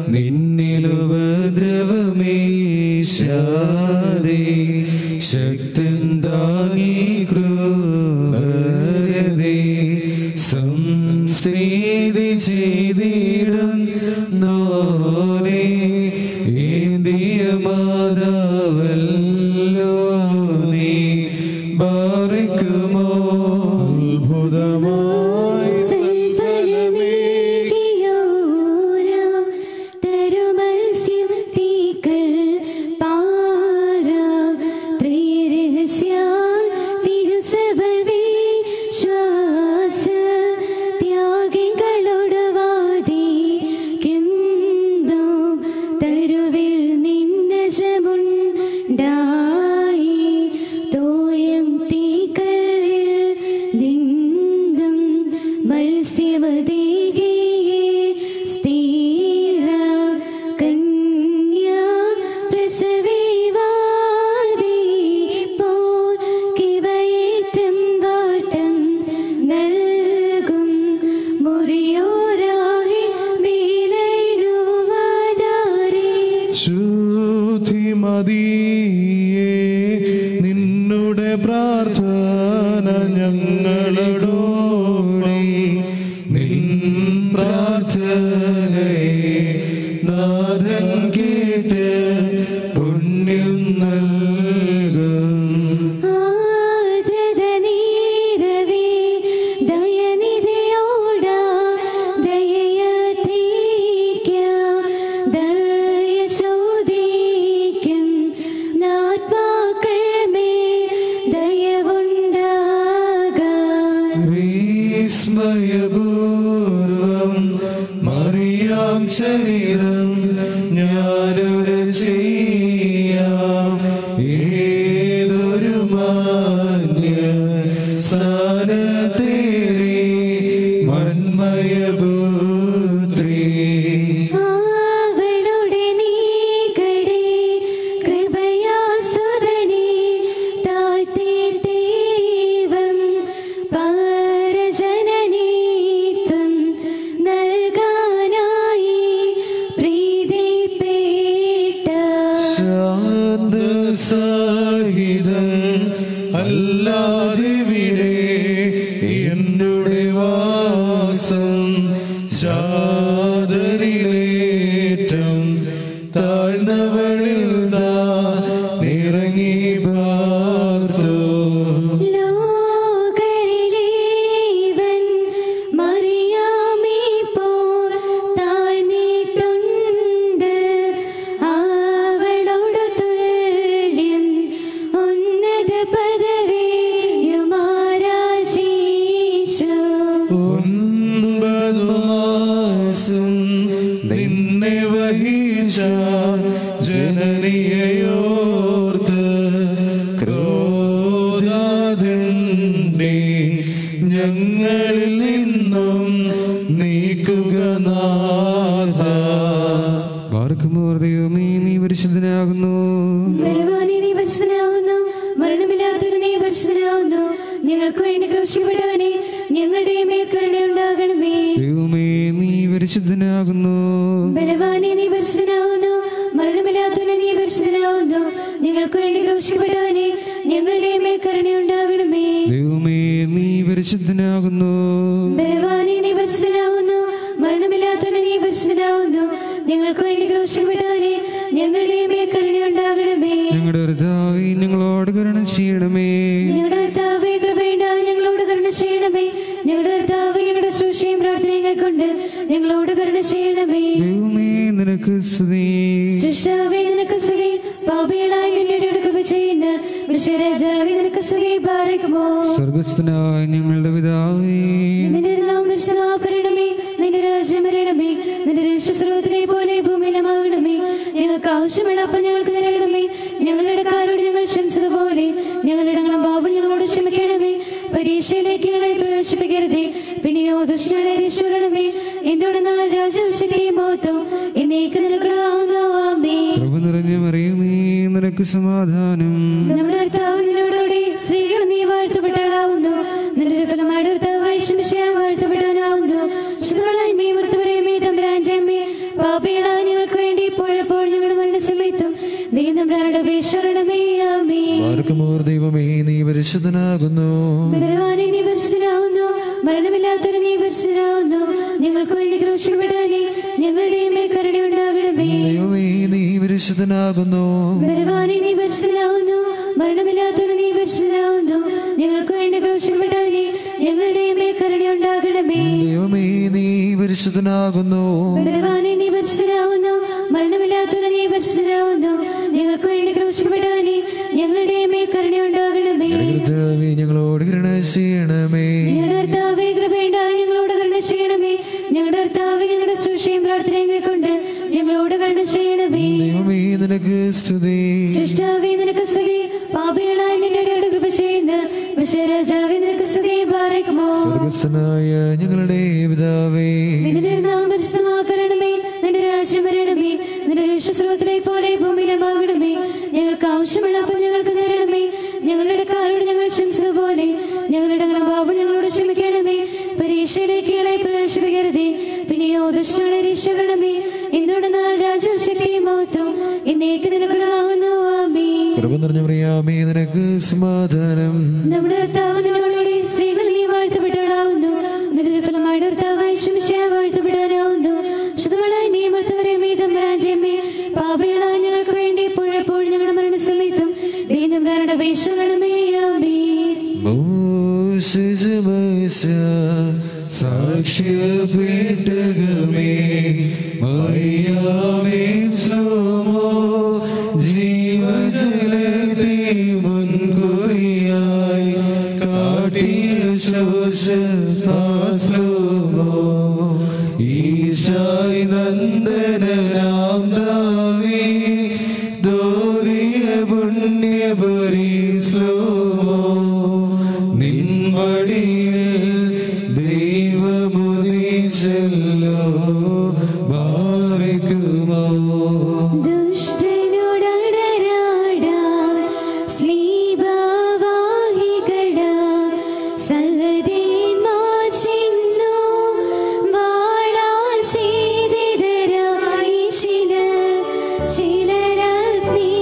നിന്നിലുപദ്രവമേശാദേ ശക്തൻ താങ്ങി കൃപരതേ സംസ്ഥിതി ചെയ്തിടുന്നോനേ ഏന്തിയ മാതാവല്ലോ നീ ബാറിക്കുമോ അത്ഭുതമായി നിന്നുടെ പ്രാർത്ഥന ഞങ്ങളോടോടെ നിൻ പ്രാർത്ഥനയെ നാഥൻ കേട്ട് പുണ്യം നൽകും. ചോദിക്കും നാട്ട ശാന്ത സഹിത അല്ലാതിവിടെ എന്നുടെ വാസം ശാദരിലേറ്റം താഴ്ന്നവളിൽ ഇറങ്ങി പാർത്തു. ലോകരിലേവൻ മറിയാമേ പോൽ താഴ്ന്നിട്ടുണ്ട്. അവളോട് തുല്യം ഉന്നത പദവിയുമാരാജിച്ചു. ഒൻപത് മാസം നിന്നെ വഹിച്ച ജനനിയോർത്ത് ക്രോധാദണ്ഡി ഞങ്ങളിൽ നിന്നും നീക്കുക നാഥ. ബാർക്കുമോർ ദൈവമേ, നീ പരിശുദ്ധനാകുന്നു. ബലവാനേ, നീ പരിശുദ്ധനാകുന്നു. മരണമില്ലാത്തൊരു നീ പരിശുദ്ധനാകുന്നു. ഞങ്ങൾക്ക് വേണ്ടി ക്രൂശിക്കപ്പെട്ടവനെ, ഞങ്ങളുടെ മേൽ കരുണയുണ്ടാകണമേ. ദൈവമേ, നീ പരിശുദ്ധനാകുന്നു. ബലവാനേ, നീ പരിശുദ്ധനാകുന്നു. മരണമില്ലാത്തവനെ, നീ പരിശുദ്ധനാകുന്നു. ഞങ്ങൾക്ക് വേണ്ടി ക്രൂശിക്കപ്പെട്ടവനെ, ഞങ്ങളുടെ മേൽ കരുണയുണ്ടാകണമേ. ദൈവമേ, നീ പരിശുദ്ധനാകുന്നു. ബലവാനേ, നീ പരിശുദ്ധനാകുന്നു. മരണമില്ലാത്തവനെ, നീ പരിശുദ്ധനാകുന്നു. ഞങ്ങൾക്ക് വേണ്ടി ക്രൂശിക്കപ്പെട്ടവനെ, ഞങ്ങളുടെ മേൽ കരുണയുണ്ടാകണമേ. ഞങ്ങളുടെ കർത്താവേ, ഞങ്ങളോട് കരുണ ചെയ്യണമേ. ഞങ്ങളുടെ കർത്താവേ, കൃപയുണ്ടായി ഞങ്ങളോട് കരുണ ചെയ്യണമേ. ഞങ്ങളുടെ കർത്താവേ, ഞങ്ങളുടെ ശുശ്രൂഷയും പ്രാർത്ഥനയും കൊണ്ട് ഞങ്ങളോട് കരുണ ചെയ്യണമേ. ദൈവമേ, നിനക്ക് സ്തുതി. സൃഷ്ടാവേ, നിനക്ക് സ്തുതി. പാപികളായി നിന്നോട് കൃപ ചെയ്യുന്ന വൃക്ഷരാജാവേ, നിനക്ക് സ്തുതി. പാറയ്ക്കുമോ സ്വർഗസ്ഥനായ ഞങ്ങളുടെ പിതാവേ, നിന്റെ നാമം പരിശുദ്ധമാക്കണമേ. നിന്റെ രാജ്യം വരണമേ. നിന്റെ രക്ഷസ്രോതത്തിലെ പോലെ ഭൂമിയിലുമാകണമേ. ഞങ്ങൾക്ക് ആവശ്യമുള്ള അപ്പം ഞങ്ങൾക്ക് നേരിടണമേ. ഞങ്ങളുടെ കാരോട് ഞങ്ങൾ ക്ഷമിച്ചതുപോലെ ഞങ്ങളുടെ പാപം ഞങ്ങളോട് ക്ഷമിക്കണമേ. പരീക്ഷയിലേക്ക് ഞങ്ങളെ പ്രവേശിപ്പിക്കരുതേ, പിന്നെയോ ദുഷ്ടനെ രക്ഷപ്പെടണമേ. എന്തുകൊണ്ടെന്നാൽ രാജ്യവും ശക്തിയും മഹത്വവും എന്നേക്ക് നിനക്കുള്ളതാകുന്നു. ആമേൻ. കൃപ നിറഞ്ഞ മറിയമേ, നിനക്ക് സമാധാനം. നമ്മുടെ കർത്താവ് നിന്നോടുകൂടി സ്ത്രീകൾ നീ വാഴ്ത്തപ്പെട്ടവളാവുന്നു. നിന്റെ ഫലമായ കർത്താവായ ശിംശയാ വാഴ്ത്തപ്പെട്ടവനാവുന്നു. ശുദ്ധവളായി നീ വൃത്തവരെയുമേ തമ്പുരാന്റെ അമ്മേ, പാപികളായ ഞങ്ങൾക്ക് വേണ്ടി ഇപ്പോഴെപ്പോൾ ഞങ്ങളുടെ മരണസമയത്തും ദൈവം തമ്പുരാനോട് അപേക്ഷിക്കണമേ. ആമേൻ. ബാർക്കുമോർ ദൈവമേ, നീ പരിശുദ്ധനാകുന്നു. ബലവാനേ, നീ പരിശുദ്ധനാകുന്നു. മരണമില്ലാത്തവനെ, നീ പരിശുദ്ധനാകുന്നു. ഞങ്ങൾക്ക് വേണ്ടി ക്രൂശിക്കപ്പെട്ടവനെ, ഞങ്ങളുടെ മേൽ കരുണയുണ്ടാകണമേ. ദൈവമേ, നീ പരിശുദ്ധനാകുന്നു. ബലവാനേ, നീ പരിശുദ്ധനാകുന്നു. മരണമില്ലാത്തവനെ, നീ പരിശുദ്ധനാകുന്നു. ഞങ്ങൾക്ക് വേണ്ടി ക്രൂശിക്കപ്പെട്ടവനെ, ഞങ്ങളുടെ മേൽ കരുണയുണ്ടാകണമേ. ദൈവമേ, നീ പരിശുദ്ധനാകുന്നു. ബലവാനേ, നീ പരിശുദ്ധനാകുന്നു. മരണമില്ലാത്തവനെ, നീ പരിശുദ്ധനാകുന്നു. ഞങ്ങൾക്ക് വേണ്ടി ക്രൂശിക്കപ്പെട്ടവനെ, ഞങ്ങളുടെ മേൽ കരുണയുണ്ടാകണമേ. കർത്താവേ, ഞങ്ങളോട് കരുണ ചെയ്യണമേ. ഞങ്ങളുടെ കർത്താവേ, കൃപയുണ്ടായി ഞങ്ങളോട് കരുണ ചെയ്യണമേ. ഞങ്ങളുടെ കർത്താവേ, ഞങ്ങളുടെ ശുശ്രൂഷയും പ്രാർത്ഥനയും കൊണ്ട് ഞങ്ങളോട് കരുണ ചെയ്യണമേ. ദൈവമേ, നിനക്ക് സ്തുതി. സൃഷ്ടാവേ, നിനക്ക് സ്തുതി. പാപികളായി നിന്നോട് കൃപ ചെയ്യുന്ന വിശ്വരാജാവേ, നിനക്ക് സ്തുതി. പാറയ്ക്കുമോ സ്വർഗസ്ഥനായ ഞങ്ങളുടെ പിതാവേ, നിന്റെ നാമം പരിശുദ്ധമാക്കണമേ. നിന്റെ രാജ്യം വരണമേ. നിന്റെ രക്ഷസ്രോതത്തിലെ പോലെ ഭൂമിയിലുമാകണമേ. ഞങ്ങൾക്ക് ആവശ്യമുള്ള അപ്പം ഞങ്ങൾക്ക് നേരിടണമേ. ഞങ്ങളുടെ കാരോട് ഞങ്ങൾ ക്ഷമിച്ചതുപോലെ ഞങ്ങളുടെ പാപം ഞങ്ങളോട് ക്ഷമിക്കണമേ. പരീക്ഷയിലേക്ക് ഞങ്ങളെ പ്രവേശിപ്പിക്കരുതേ, പിന്നെയോ ദുഷ്ടനെ രക്ഷപ്പെടണമേ. എന്തുകൊണ്ടെന്നാൽ രാജ്യവും ശക്തിയും മഹത്വവും എന്നേക്ക് നിനക്കുള്ളതാകുന്നു. ആമേൻ. കൃപ നിറഞ്ഞ മറിയാമേ, നിനക്ക് സമാധാനം. നമ്മുടെ കർത്താവ് നിന്നോടുകൂടി സ്ത്രീകൾ നീ വാഴ്ത്തപ്പെട്ടവളാവുന്നു. നിന്റെ ഫലമായ കർത്താവായ ശിംശയാ വാഴ്ത്തപ്പെടാനാവുന്നു. ശുദ്ധവളായി നീ മർത്തവരെയുമേ തമ്പുരാന്റെ അമ്മേ, പാപികളായ ഞങ്ങൾക്ക് വേണ്ടി ഇപ്പോഴെപ്പോഴും ഞങ്ങളുടെ മരണസമയത്തും ദൈവം തമ്പുരാനോട് അപേക്ഷിക്കണമേ. ആമേൻ. മോശജമശ സാക്ഷ്യപീഠകമേ, മറിയാമേ ശ്ലോമോ ജീവജലത്തെ മുൻകുറിയായി കാട്ടിയ ശോശാസ്ലോമോ ഈശായി നന്ദനാം ദാവീ ദോറിയ പുണ്യപുരി ശ്ലോമോ നിൻമടിയിൽ ദൈവമുദീശല്ലോ ബാരിക്കുമോ. ദുഷ്ടനോടടരാടാൻ സ്ലീബാവാഹികളാൽ സഹദേന്മാർ ചെന്നു വാളാൽ ചെയ്തിതരായി ചിലർ ചിലരഗ്നി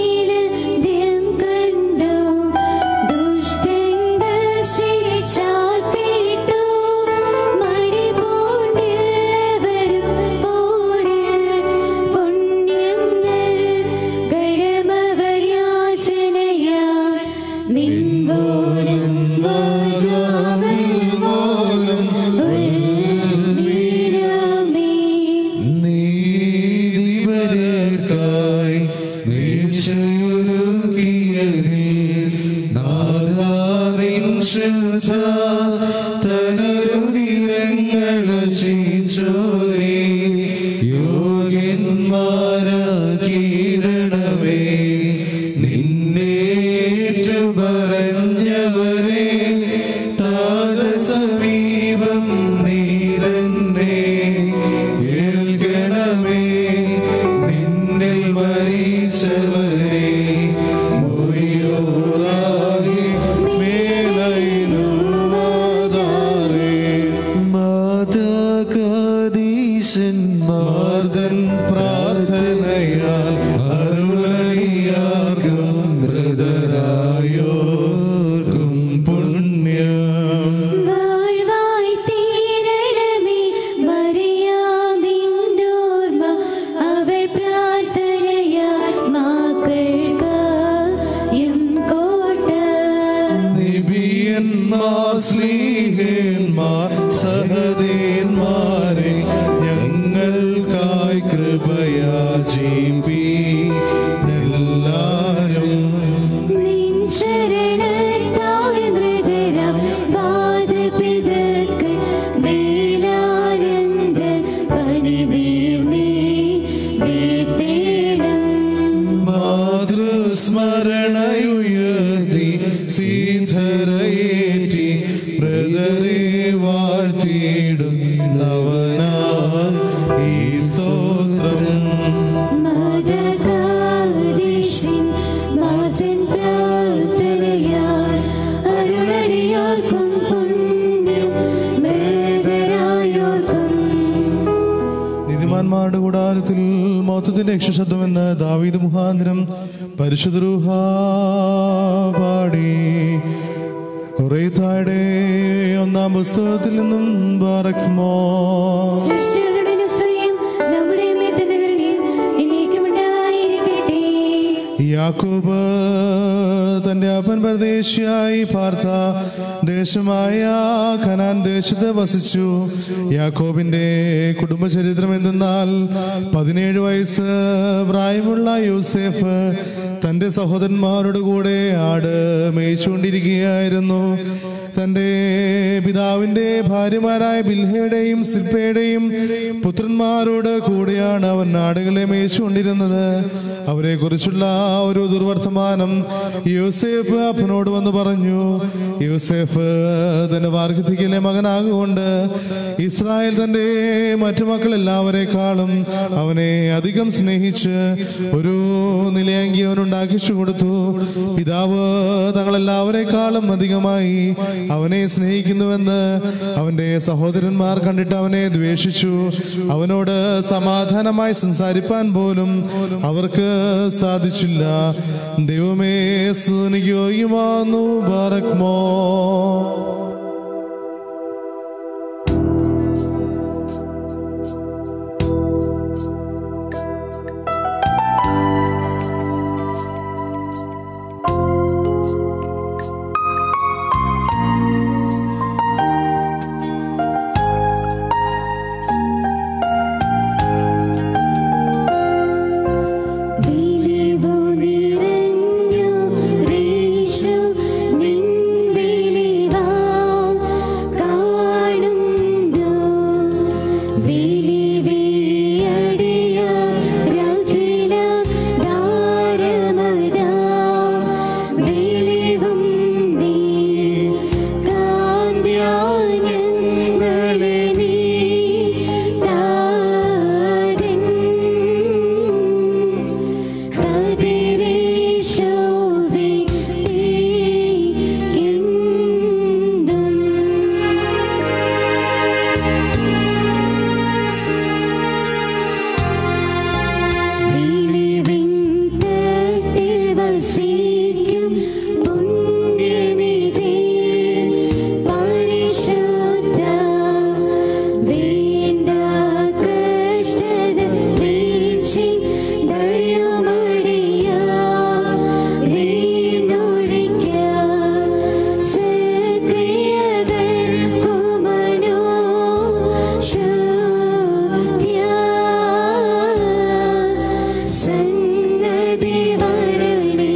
നാദാവിൻ ശുദ്ധ തനരുതിരങ്ങൾ ശീശോരേ യോഗ്യന്മാരാക്കിയിടണമേ. നിന്നേറ്റു പറഞ്ഞവരെ താത സമീപം നീ തന്നെ കേൾക്കണമേ. നിന്നിൽ മരിച്ചവരെ മൊഴിയോറാകെ മേലയിലുവാതാറേ. മാതാകാദീശന്മാർദൻ പ്രാർത്ഥനയാൽ അരുളടിയാർക്കും മൃതരായോർക്കും പുണ്യം. വാഴ്വായി തീരണമേ മറിയാമിന്നോർമ്മ, അവൾ പ്രാർത്ഥനയാൽ മക്കൾക്കായും കോട്ട. നിബിയന്മാർ സ്ലീഹന്മാർ സഹദേന്മാരെ ഞങ്ങൾക്കായി കൃപയാചിപ്പീനെല്ലാരും. നിൻ ശരണത്താൽ മൃതരാം പാദപിതൃക്കൾ മേലാനന്ദ പനിതീർന്നേ വേത്തേണം. മാതൃസ്മരണയുയർത്തി ശ്രീധരയേറ്റി മൃതരെ വാഴ്ത്തിയിടുന്നവനായി ഈ സ്തോത്രം. മാതാകാദീശൻ മാതൻ പ്രാർത്ഥനയാൽ അരുളടിയോർക്കും പുണ്യം മൃതരായോർക്കും. നീതിമാന്മാരുടെ കൂടാരത്തിൽ മൗത്തത്തിന്റെ യക്ഷശബ്ദമെന്ന് ദാവീദ് മുഖാന്തരം പരിശുദ്ധ റൂഹ പാടി. ഹുറൈത്തായുടെ ഒന്നാം പുസ്തകത്തിൽ നിന്നും ബാറക്മോ. സൃഷ്ടികളുടെ നിശ്ചയം നമ്മുടെ മേൽ തന്നെ കരുണയും എന്നേക്കുമുണ്ടായിരിക്കട്ടെ. യാക്കോബ് തന്റെ അപ്പൻ പരദേശിയായി പാർത്ത ദേശമായ കനാൻ ദേശത്ത് വസിച്ചു. യാക്കോബിന്റെ കുടുംബചരിത്രം എന്തെന്നാൽ പതിനേഴ് വയസ്സ് പ്രായമുള്ള യോസേഫ് തന്റെ സഹോദരന്മാരുടെ കൂടെ ആട് മേയിച്ചുകൊണ്ടിരിക്കുകയായിരുന്നു. തന്റെ പിതാവിന്റെ ഭാര്യമാരായ ബിൽഹയുടെയും സിൽപ്പയുടെയും പുത്രന്മാരോട് കൂടെയാണ് അവൻ ആടുകളെ മേയിച്ചുകൊണ്ടിരുന്നത്. അവരെ കുറിച്ചുള്ള ഒരു ദുർവർത്തമാനം യോസേഫ് അപ്പനോട് വന്ന് പറഞ്ഞു. യോസേഫ് തന്റെ വാർദ്ധക്യത്തിലെ മകനാകൊണ്ട് ഇസ്രായേൽ തന്റെ മറ്റു മക്കൾ എല്ലാവരെക്കാളും അവനെ അധികം സ്നേഹിച്ച് ഒരു നിലയങ്കി അവനുണ്ടാക്കിച്ചു കൊടുത്തു. പിതാവ് തങ്ങളെല്ലാവരെക്കാളും അധികമായി അവനെ സ്നേഹിക്കുന്നുവെന്ന് അവന്റെ സഹോദരന്മാർ കണ്ടിട്ട് അവനെ ദ്വേഷിച്ചു. അവനോട് സമാധാനമായി സംസാരിപ്പാൻ പോലും അവർക്ക് സാധിച്ചില്ല. ദൈവമേ, സ്തുതിക്ക് യോഗ്യമാകുന്നു. ബാറക്മോ. വിളിവു നിറഞ്ഞു റീശു നിൻ വിളിവാ കാണുന്നു. വിളിവിയടിയ രഘില ധാരമതാ വിളിവും നീ കാന്ത്യാനങ്ങളെ നീ താരൻ സംഗതി വരണേ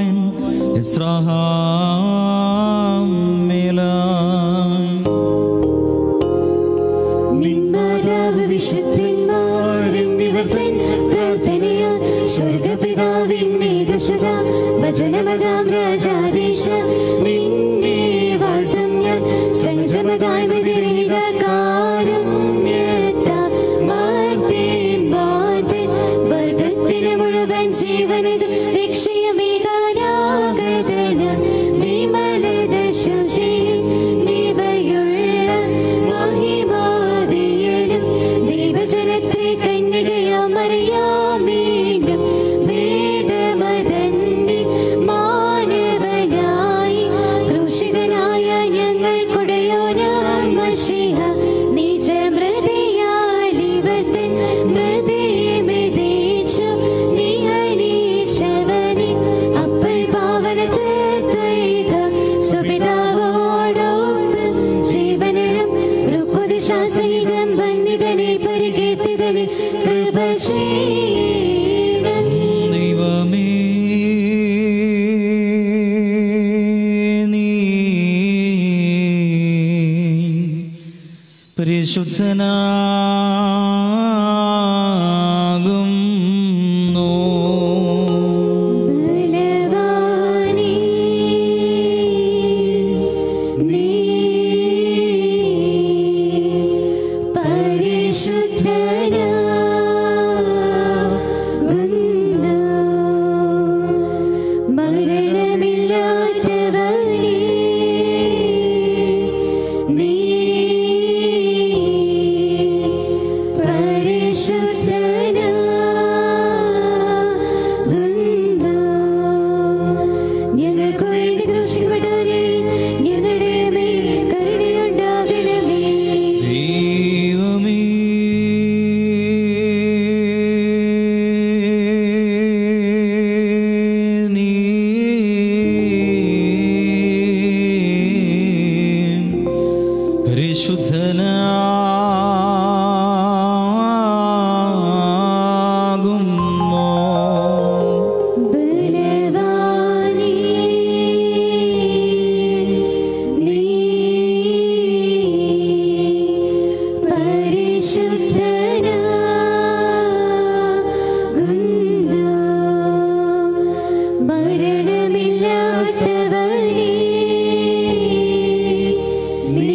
Vain Israham Milan നിന്മാതാവ് വിശുദ്ധന്മാരെന്നിവർത്തൻ പ്രാർത്ഥനയാൽ സ്വർഗപിതാവിന്നേകസുത വചനമതാം രാജാദേശ നിന്നെ വാഴ്ത്തും ഞാൻ സഹജമതായി മതിരഹിത കാരുണ്യത്താൽ വാഴ്ത്തേൻ വാഴ്ത്തേൻ വർഗത്തിന് മുഴുവൻ ജീവനത് രക്ഷയമേകാനാഗതന വിമലത ശുചിയിൽ നിവയുള്ള മഹിമാവിയലും ദൈവജനത്തെ കന്യകയാമറിയാമീണ്ടും വേദമതന്റെ മാനവനായി ക്രൂശിതനായ ഞങ്ങൾ കൊടയോനാം മശീഹ നിജമൃതിയാലിവർത്തൻ മൃതിമെതിച്ചു നിഹനീശവനെ അപ്പൽ പാവനത്വൈക സുപിതാവോടൊപ്പം ജീവനും ഋക്കുദിശാസഹിതം വന്നിതനെ പരികീർത്തിതനെ കൃപ ചെയ്യണം. ദൈവമേ നീ പരിശുദ്ധനാകുന്നു. ബലവാനേ, നീ പരിശുദ്ധനാകുന്നു. മരണമില്ലാത്തവനേ, നീ പരിശുദ്ധനാകുന്നു. ഞങ്ങൾക്ക് വേണ്ടി ക്രൂശിക്കപ്പെട്ടവനേ, ഞങ്ങളുടെ മേൽ കരുണയുണ്ടാകണമേ. ദൈവമേ നീ പരിശുദ്ധനാകുന്നു. ബലവാനേ, നീ പരിശുദ്ധനാകുന്നു. മരണമില്ലാത്തവനേ, നീ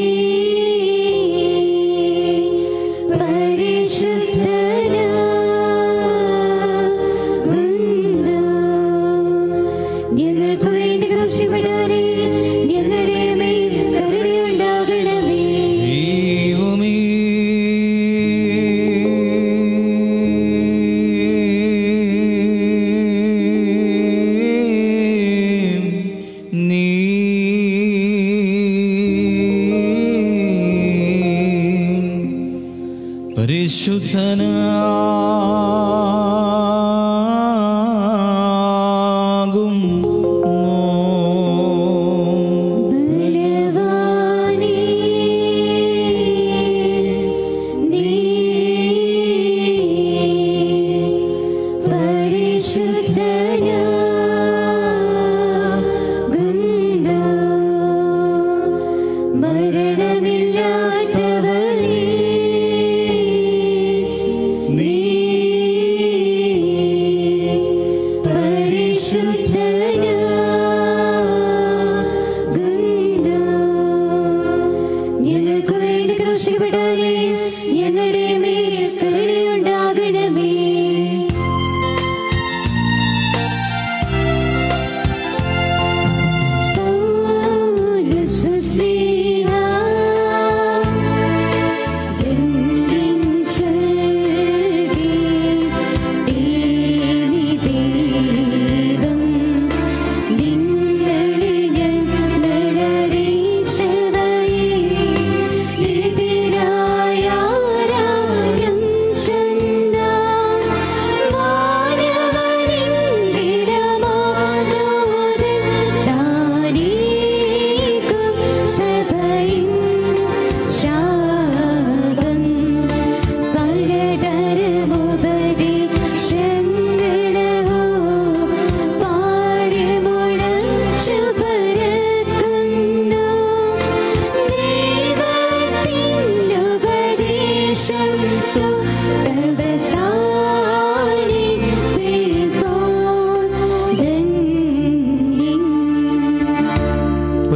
പരിശുദ്ധനാകുന്നു. ഞങ്ങൾക്ക് വേണ്ടി ക്രൂശിക്കപ്പെട്ടവനേ, ഞങ്ങളുടെ മേൽ കരുണയുണ്ടാകണമേ. ദൈവമേ നീ പരിശുദ്ധനാകുന്നു. ബലവാനേ, നീ പരിശുദ്ധനാകുന്നു. മരണമില്ലാത്തവനേ,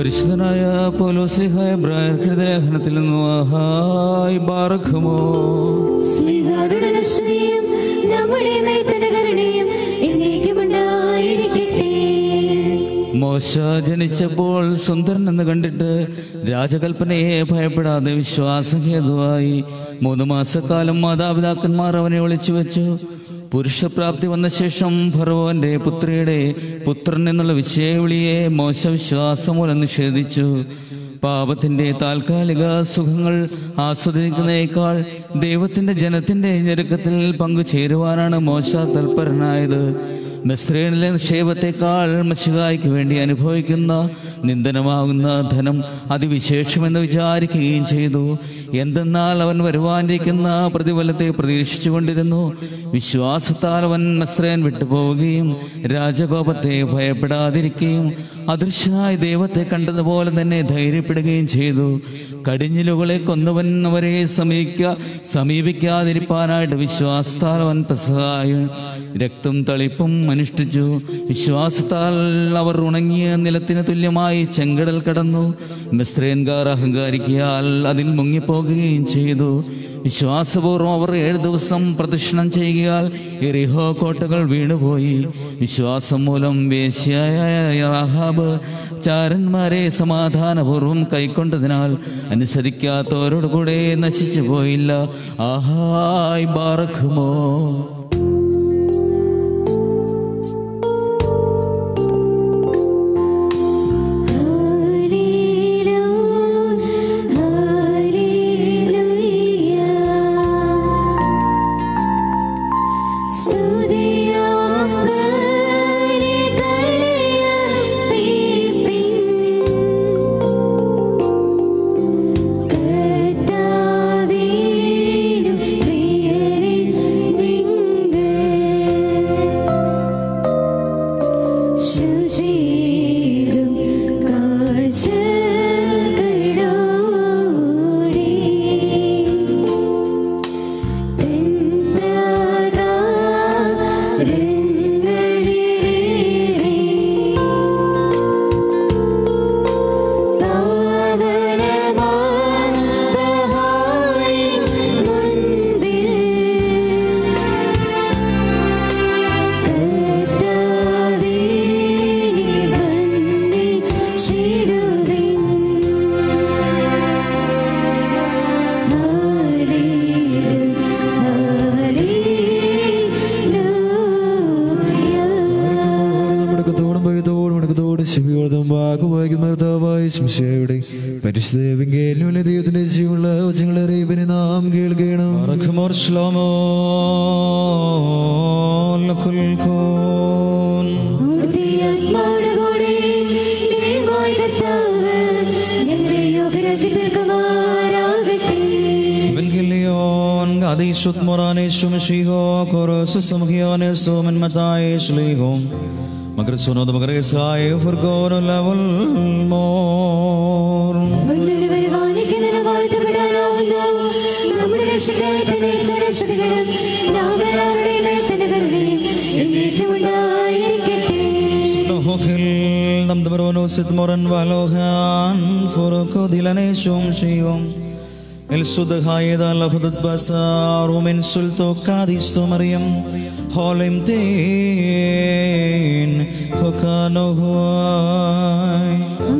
പരിശുദ്ധനായ പൗലോസ്ലീഹായ എബ്രായർക്കെഴുതിയ ലേഖനത്തിൽ നിന്നു ആഹായ് ബാറഖുമോ. സ്ലീഹായുടെ സ്തുതിയും നമ്മുടെ മേൽ തന്റെ കരുണയും എന്നേക്കും ഉണ്ടായിരിക്കട്ടെ. മോശ ജനിച്ചപ്പോൾ സുന്ദരൻ എന്ന് കണ്ടിട്ട് രാജകൽപ്പനയെ ഭയപ്പെടാതെ വിശ്വാസഹേതുവായി മൂന്ന് മാസക്കാലം മാതാപിതാക്കന്മാർ അവനെ ഒളിച്ചു വെച്ചു. പുരുഷപ്രാപ്തി വന്ന ശേഷം ഫറവോന്റെ പുത്രിയുടെ പുത്രൻ എന്നുള്ള വിശേവിളിയെ മോശ വിശ്വാസം മൂലം നിഷേധിച്ചു. പാപത്തിന്റെ താൽക്കാലിക സുഖങ്ങൾ ആസ്വദിക്കുന്നതിനേക്കാൾ ദൈവത്തിന്റെ ജനത്തിന്റെ ഞെരുക്കത്തിൽ പങ്കുചേരുവാനാണ് മോശ തൽപരനായത്. മിസ്രയീമിലെ നിക്ഷേപത്തെക്കാൾ മശിഹായ്ക്ക് വേണ്ടി അനുഭവിക്കുന്ന നിന്ദനമാകുന്ന ധനം അതിവിശേഷമെന്ന് വിചാരിക്കുകയും ചെയ്തു. എന്തെന്നാൽ അവൻ വരുവാനിരിക്കുന്ന പ്രതിഫലത്തെ പ്രതീക്ഷിച്ചു കൊണ്ടിരുന്നു. വിശ്വാസത്താൽ അവൻ മിസ്രയീം വിട്ടുപോവുകയും രാജകോപത്തെ ഭയപ്പെടാതിരിക്കുകയും അദൃശ്യനായ ദൈവത്തെ കണ്ടതുപോലെ തന്നെ ധൈര്യപ്പെടുകയും ചെയ്തു. കടിഞ്ഞിലുകളെ കൊന്നവൻ അവരെ സമീപിക്ക സമീപിക്കാതിരിപ്പാനായിട്ട് വിശ്വാസത്താൽ അവൻ പെസഹായും രക്തം തളിപ്പും അനുഷ്ഠിച്ചു. വിശ്വാസത്താൽ അവർ ഉണങ്ങിയ നിലത്തിന് തുല്യമായി ചെങ്കടൽ കടന്നു. മിസ്രയീംകാർ അഹങ്കാരിക്കയാൽ അതിൽ മുങ്ങിപ്പോകുകയും ചെയ്തു. വിശ്വാസപൂർവ്വം അവർ ഏഴ് ദിവസം പ്രദക്ഷിണം ചെയ്യുകയാൽ യെരിഹോ കോട്ടകൾ വീണുപോയി. വിശ്വാസം മൂലം വേശ്യയായ റാഹാബ് ചാരന്മാരെ സമാധാനപൂർവ്വം കൈക്കൊണ്ടതിനാൽ അനുസരിക്കാത്തവരോട് കൂടെ നശിച്ചു പോയില്ല. ആഹായ് ബാറഖുമോ. പരിശുദ്ധ ദൈവത്തിന്റെ ജീവനുള്ള വചനങ്ങളെ ഇവനെ നാം കേൾക്കണം. Magre sono da magre sai furgono la volmor. Hochil nam damarono sit moran valohan furko dilane shum shiom. El sudhayda lafdat basar umin sulto kadisto Maryam. Holim tin hokano huay.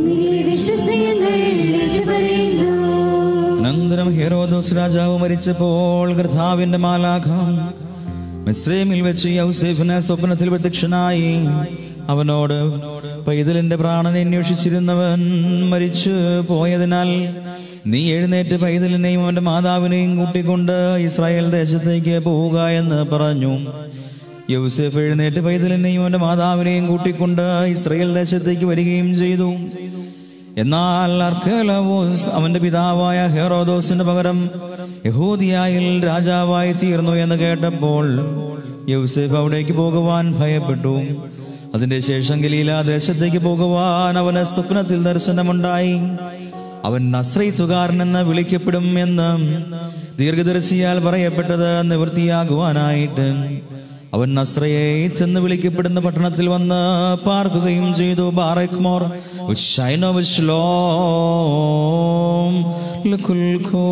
Nandaram Herodos Rajavu marichapol കർത്താവിന്റെ മാലാഖം മിസ്രയീമിൽ വെച്ച് യൗസേഫിനെ സ്വപ്നത്തിൽ പ്രത്യക്ഷനായി അവനോട് പൈതലിന്റെ പ്രാണനെ അന്വേഷിച്ചിരുന്നവൻ മരിച്ചു പോയതിനാൽ നീ എഴുന്നേറ്റ് പൈതലിനെയും അവന്റെ മാതാവിനെയും കൂട്ടിക്കൊണ്ട് ഇസ്രായേൽ ദേശത്തേക്ക് പോവുക എന്ന് പറഞ്ഞു. യൗസേഫ് എഴുന്നേറ്റ് പൈതലിനെയും അവന്റെ മാതാവിനെയും കൂട്ടിക്കൊണ്ട് ഇസ്രായേൽ ദേശത്തേക്ക് വരികയും ചെയ്തു. എന്നാൽ അർക്കേലവോസ് അവന്റെ പിതാവായ ഹെറോദോസിന് പകരം യഹൂദിയായിൽ രാജാവായി തീർന്നു എന്ന് കേട്ടപ്പോൾ യൗസേഫ് അവിടേക്ക് പോകുവാൻ ഭയപ്പെട്ടു. അതിന്റെ ശേഷം ഗലീല ദേശത്തേക്ക് പോകുവാൻ അവന് സ്വപ്നത്തിൽ ദർശനമുണ്ടായി. അവൻ നസ്രയത്തുകാരൻ എന്ന് വിളിക്കപ്പെടും എന്ന് ദീർഘദർശിയാൽ പറയപ്പെട്ടത് നിവൃത്തിയാകുവാനായിട്ട് അവൻ നസ്രയേത്ത് എന്ന് വിളിക്കപ്പെടുന്ന പട്ടണത്തിൽ വന്ന് പാർക്കുകയും ചെയ്തു. ബാറക് മോർ ഉശൈനോ വിശ്ലോം ലകുൽഖോ.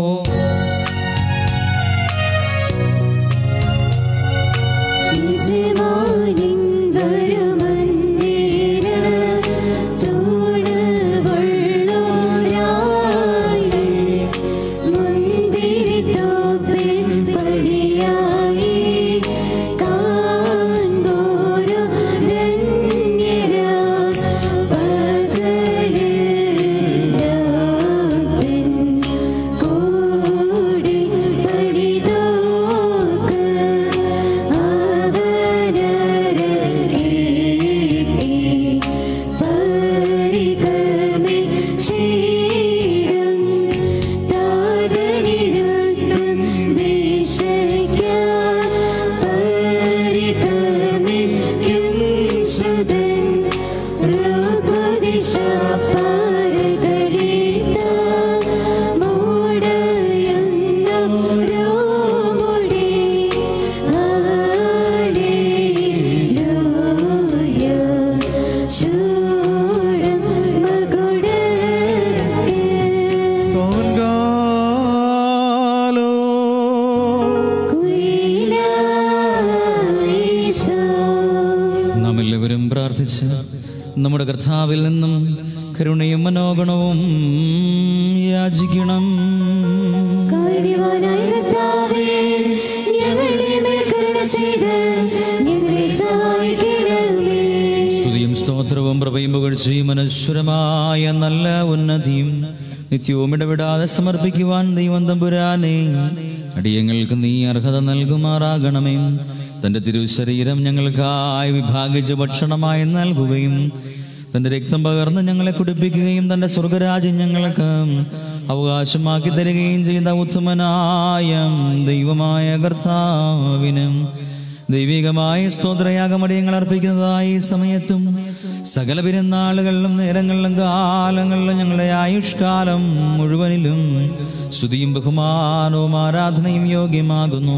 നമ്മുടെ കർത്താവിൽ നിന്നും കരുണയും മനോഗണവും യാചിക്കണം. സ്തുതിയും സ്തോത്രവും പ്രഭയും പുകഴ്ചയും അനശ്വരമായ നല്ല ഉന്നതിയും നിത്യവും ഇടപെടാതെ സമർപ്പിക്കുവാൻ ദൈവം തമ്പുരാനെ അടിയങ്ങൾക്ക് നീ അർഹത നൽകുമാറാകണമേ. തന്റെ തിരുശരീരം ഞങ്ങൾക്കായി വിഭാഗിച്ച് ഭക്ഷണമായി നൽകുകയും തന്റെ രക്തം പകർന്ന് ഞങ്ങളെ കുടിപ്പിക്കുകയും തന്റെ സ്വർഗരാജ്യം ഞങ്ങൾക്ക് അവകാശമാക്കി തരികയും ചെയ്ത ഉത്തമനായ ദൈവമായ കർത്താവിന് ദൈവികമായ സ്തോത്രയാഗമടിയങ്ങൾ അർപ്പിക്കുന്നതായി സമയത്തും സകല പെരുന്നാളുകളിലും നേരങ്ങളിലും കാലങ്ങളിലും ഞങ്ങളുടെ ആയുഷ്കാലം മുഴുവനിലും സ്തുതിയും ബഹുമാനവും ആരാധനയും യോഗ്യമാകുന്നു.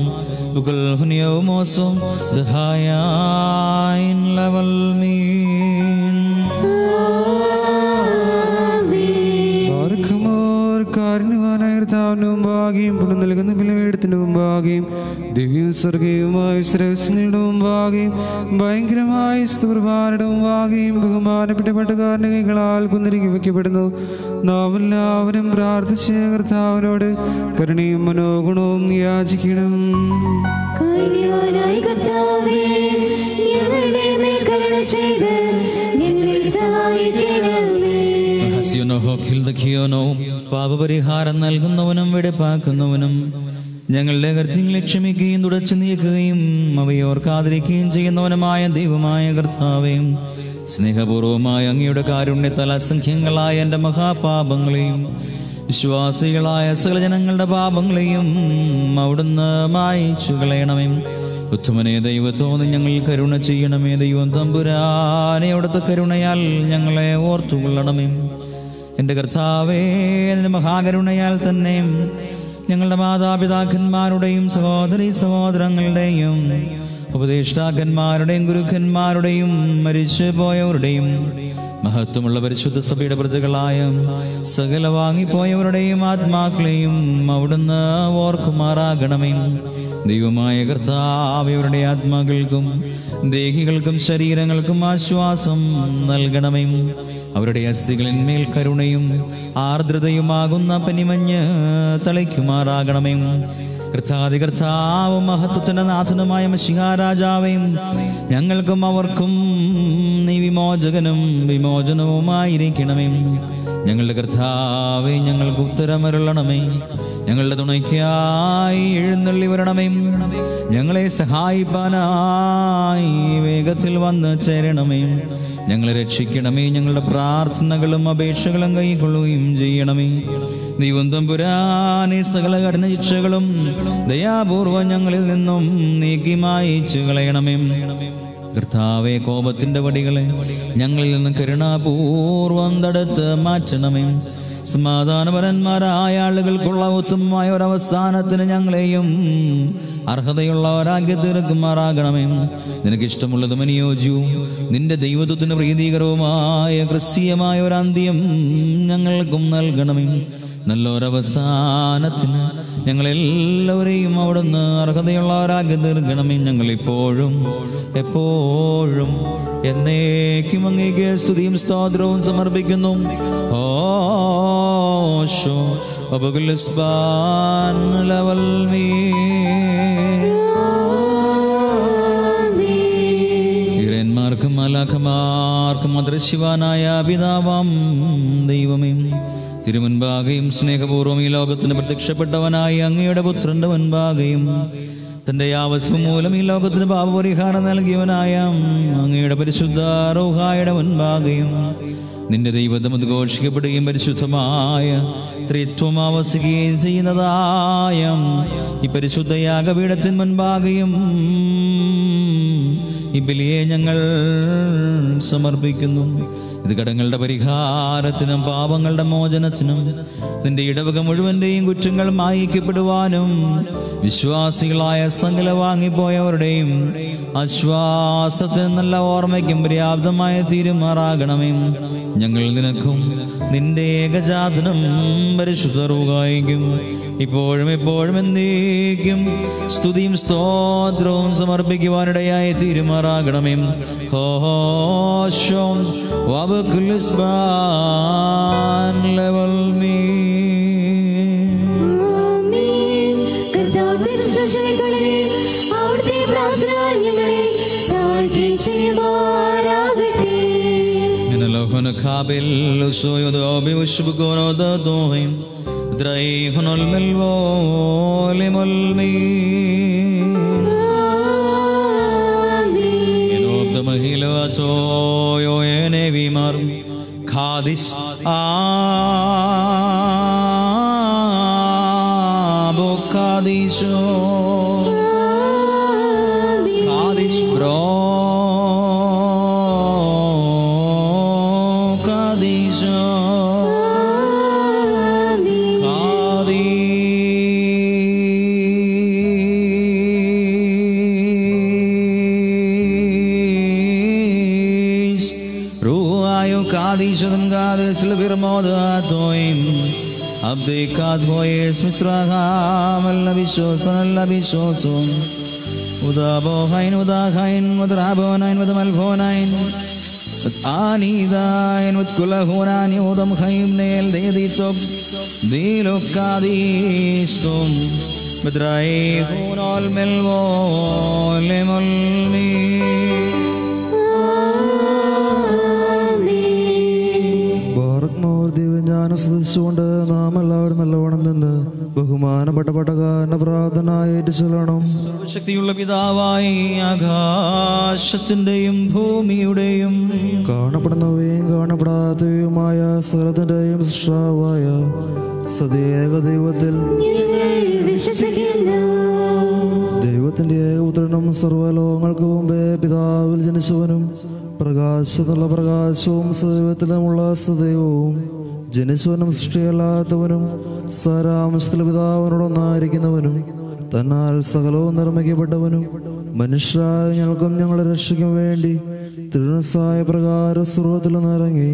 കാരുണ്യവാനായ കർത്താവിന്റെ മുമ്പാകെയും പുണ്യം നൽകുന്ന ബലിപീഠത്തിന്റെ മുമ്പാകെയും ദിവ്യവും സ്വർഗീയവുമായ രഹസ്യങ്ങളുടെ മുമ്പാകെയും ഭയങ്കരമായ കുർബാനയുടെ മുമ്പാകെയും ബഹുമാനപ്പെട്ട പട്ടുകാരന്റെ കൈകളാൽ കുന്തിരിക്കി വയ്ക്കപ്പെടുന്നു. നാം എല്ലാവരും പ്രാർത്ഥിച്ച കർത്താവിനോട് കരുണയും മനോഗുണവും യാചിക്കണം. പാപപരിഹാരം നൽകുന്നവനും വെടിപ്പാക്കുന്നവനും ഞങ്ങളുടെ കൃത്യങ്ങളെ ക്ഷമിക്കുകയും തുടച്ചു നീക്കുകയും അവയോർക്കാതിരിക്കുകയും ചെയ്യുന്നവനുമായ ദൈവമായ കർത്താവേ, സ്നേഹപൂർവമായ അങ്ങയുടെ കാരുണ്യത്താൽ അസംഖ്യങ്ങളായ എൻ്റെ മഹാപാപങ്ങളെയും വിശ്വാസികളായ സകല ജനങ്ങളുടെ പാപങ്ങളെയും അവിടുന്ന് മായിച്ചു കളയണമേ. ഉത്തമനെ ദൈവത്തോന്ന് ഞങ്ങൾ കരുണ ചെയ്യണമേ. ദൈവം തമ്പുരാനെ അവിടുത്തെ കരുണയാൽ ഞങ്ങളെ ഓർത്തുകൊള്ളണമേ. എൻ്റെ കർത്താവേ, എൻ്റെ മഹാകരുണയാൽ തന്നെ ഞങ്ങളുടെ മാതാപിതാക്കന്മാരുടെയും സഹോദരി സഹോദരങ്ങളുടെയും ഉപദേഷ്ടാക്കന്മാരുടെയും ഗുരുക്കന്മാരുടെയും മരിച്ചു പോയവരുടെയും മഹത്വമുള്ള പരിശുദ്ധ സഭയുടെ പ്രതികളായ സകല വാങ്ങിപ്പോയവരുടെയും ആത്മാക്കളെയും അവിടുന്ന് ഓർക്കുമാറാകണമേ. ദൈവമായ കർത്താവ് അവരുടെ ആത്മാക്കൾക്കും ദേഹികൾക്കും ശരീരങ്ങൾക്കും ആശ്വാസം നൽകണമേ. അവരുടെ അസ്ഥികളിന്മേൽ കരുണയും ആർദ്രതയുമാകുന്ന പനിമഞ്ഞ് തളിക്കുമാറാകണമേ. കർത്താതി കർത്താവും മഹത്വത്തിന്റെ നാഥനുമായ മശിഹാ രാജാവേയും ഞങ്ങൾക്കും അവർക്കും നീ വിമോചകനും വിമോചനവുമായിരിക്കണമേ. ഞങ്ങളുടെ കർത്താവേ, ഞങ്ങൾക്ക് ഉത്തരമരുളണമേ. ഞങ്ങളുടെ തുണയ്ക്കായി എഴുന്നള്ളി വരണമേ. ഞങ്ങളെ സഹായിപ്പാനായി വേഗത്തിൽ വന്ന് ചേരണമേ. ഞങ്ങളെ രക്ഷിക്കണമേ. ഞങ്ങളുടെ പ്രാർത്ഥനകളും അപേക്ഷകളും കൈക്കൊള്ളുകയും ചെയ്യണമേ. ദൈവം തമ്പുരാനെ സകല കഠിന ശിക്ഷകളും ദയാപൂർവം ഞങ്ങളിൽ നിന്നും നീക്കി മായിച്ചു കളയണമേ. കർത്താവേ, കോപത്തിന്റെ വടികളെ ഞങ്ങളിൽ നിന്ന് കരുണാപൂർവം തടുത്ത് മാറ്റണമേ. സമാധാനപരന്മാരായ ആളുകൾക്കുള്ള ഉത്തമമായ ഒരവസാനത്തിന് ഞങ്ങളെയും അർഹതയുള്ളവരാക്കി തീർക്കുമാറാകണമേ. നിനക്കിഷ്ടമുള്ളതും അനുയോജ്യവും നിന്റെ ദൈവത്വത്തിന് പ്രീതികരവുമായ ക്രിസ്തീയമായ ഒരന്ത്യം ഞങ്ങൾക്കും നൽകണമേ. നല്ലൊരവസാനത്തിന് ഞങ്ങളെല്ലാവരെയും അവിടുന്ന് അർഹതയുള്ളവരാക്കി തീർക്കണമേ. ഞങ്ങളിപ്പോഴും എപ്പോഴും എന്നേക്കും അങ്ങേക്ക് സ്തുതിയും സ്തോത്രവും സമർപ്പിക്കുന്നു. ഓശോ അബകുൽസ്ബാൻ ലവൽ മീ ഇരന്മാർക്കും മാലാഖമാർക്കും അദൃശ്യവാനായ പിതാവാം ദൈവമേ, തിരുമുൻപാകെയും സ്നേഹപൂർവ്വം ഈ ലോകത്തിന് പ്രത്യക്ഷപ്പെട്ടവനായി അങ്ങയുടെ പുത്രന്റെ മുൻപാകെയും തന്റെ യാവസ്വം മൂലം ഈ ലോകത്തിന് പാപപരിഹാരം നൽകിയവനായ അങ്ങയുടെ പരിശുദ്ധ റൂഹായുടെ മുൻപാകെയും നിന്റെ ദൈവത്വം ഉദ്ഘോഷിക്കപ്പെടുകയും പരിശുദ്ധമായ ത്രിത്വം ആവസിക്കുകയും ചെയ്യുന്നതായ ഈ പരിശുദ്ധ യാഗപീഠത്തിന് മുൻപാകെയും ഈ ബലിയെ ഞങ്ങൾ സമർപ്പിക്കുന്നു. ഇത് കടങ്ങളുടെ പരിഹാരത്തിനും പാപങ്ങളുടെ മോചനത്തിനും നിന്റെ ഇടവക മുഴുവന്റെയും കുറ്റങ്ങൾ മായിക്കപ്പെടുവാനും വിശ്വാസികളായ സകല വാങ്ങിപ്പോയവരുടെയും ആശ്വാസത്തിന് നല്ല ഓർമ്മയ്ക്കും പര്യാപ്തമായ തീരുമാറാകണമേ. ഞങ്ങൾ നിനക്കും നിന്റെ ഏകജാതനും പരിശുദ്ധ റൂഹായിക്കും ഇപ്പോഴും എപ്പോഴും എന്നേക്കും സ്തുതിയും സ്തോത്രവും സമർപ്പിക്കുവാനിടയായി തീരുമാറാകണമേ. ഹോശം വബകുൽസ്ബാൻ ലവൽ മീ Kabel soy do be ushbugono da dohim draihunol melvo lemolmi enob da mahilo to yo ene vimar khadis abo khadisho khadis bro Abdikat voyes misraham al-labishos al-labishosun Udabohain udahain udrabonain udamalfonain Anidain utkulahunan udam khaim nel deditop dilukadistum Bedraihun al-melvo lemolmi ുകൊണ്ട് നാം എല്ലാവരും നല്ലവണ്ണം നിന്ന് ബഹുമാനപ്പെട്ട പട്ടകാരന്റെ പ്രാർത്ഥന ഏറ്റുചൊല്ലണം. ശക്തിയുള്ള പിതാവായി ആകാശത്തിന്റെയും ഭൂമിയുടെയും കാണപ്പെടുന്നവയും കാണപ്പെടാത്തവയുമായ സകലത്തിന്റെയും സൃഷ്ടാവായ സദൈവ ദൈവത്തിൽ ദൈവത്തിന്റെ ഏകപുത്രനും സർവ്വലോകങ്ങൾക്ക് മുമ്പേ പിതാവിൽ ജനിച്ചവനും പ്രകാശത്തുള്ള പ്രകാശവും സദൈവത്തിലുമുള്ള സദൈവവും ജനിച്ചവനും സൃഷ്ടിയല്ലാത്തവനും സാരാംശത്തിലെ പിതാവിനോടൊന്നായിരിക്കുന്നവനും തന്നാൽ സകലവും നിർമ്മിക്കപ്പെട്ടവനും മനുഷ്യരായ ഞങ്ങൾക്കും ഞങ്ങളുടെ രക്ഷയ്ക്കും വേണ്ടി തിരുനസായ പ്രകാരം സ്വർഗ്ഗത്തിൽ നിന്നിറങ്ങി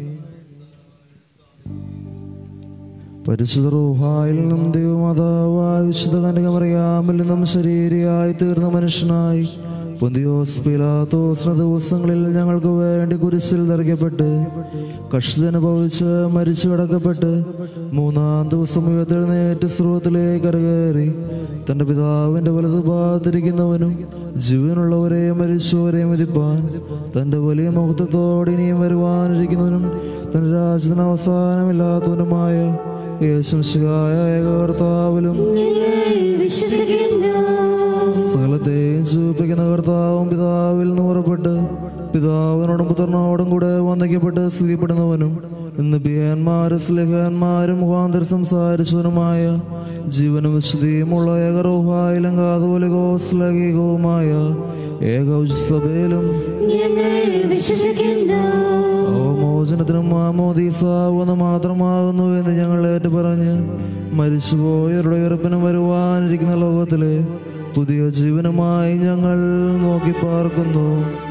പരിശുദ്ധ റൂഹായിൽ നിന്നും ദൈവമാതാവായ വിശുദ്ധ കന്യകമറിയാമിൽ നിന്നും ശരീരിയായി തീർന്ന മനുഷ്യനായി പൊന്തിയോസ് പീലാത്തോസിന്റെ ദിവസങ്ങളിൽ ഞങ്ങൾക്ക് വേണ്ടി കുരിശിൽ തറയ്ക്കപ്പെട്ട് കഷ്ടതനുഭവിച്ച് മരിച്ചു കിടക്കപ്പെട്ട് മൂന്നാം ദിവസം ഉയർത്തെഴുന്നേറ്റ് സ്വർഗ്ഗത്തിലേക്ക് കരകയറി തന്റെ പിതാവിന്റെ വലതുഭാഗത്തിരിക്കുന്നവനും ജീവനുള്ളവരെയും മരിച്ചവരെയും വിധിപ്പാൻ തന്റെ വലിയ മഹത്വത്തോടെ ഇനിയും വരുവാനിരിക്കുന്നവനും തന്റെ രാജ്യത്തിന് അവസാനമില്ലാത്തവനുമായ യേശുമിശിഹായ ഏകകർത്താവിലും സകലത്തെയും സൂചിപ്പിക്കുന്ന കർത്താവും പിതാവിൽ നിന്ന് പുറപ്പെട്ട് പിതാവിനോടും പുത്രനോടും കൂടെ വന്ദിക്കപ്പെട്ട് സ്ഥിതിപ്പെടുന്നവനും ഇന്ന് പിയന്മാരും സ്ലേഹന്മാരും മുഖാന്തര സംസാരിച്ചവനുമായ ജീവനും വിശുദ്ധിയുമുള്ള ഏകറൂഹായിലും കാതോലികോസ്ലകീകവുമായ ഏകസഭയിലും അവമോചന പാപമോചനത്തിനും മാമോദീസാവുന്ന മാത്രമാകുന്നു എന്ന് ഞങ്ങൾ ഏറ്റു പറഞ്ഞ് മരിച്ചുപോയവരുടെ ഉയർപ്പിനും വരുവാനിരിക്കുന്ന ലോകത്തിലെ പുതിയ ജീവനുമായി ഞങ്ങൾ നോക്കി പാർക്കുന്നു.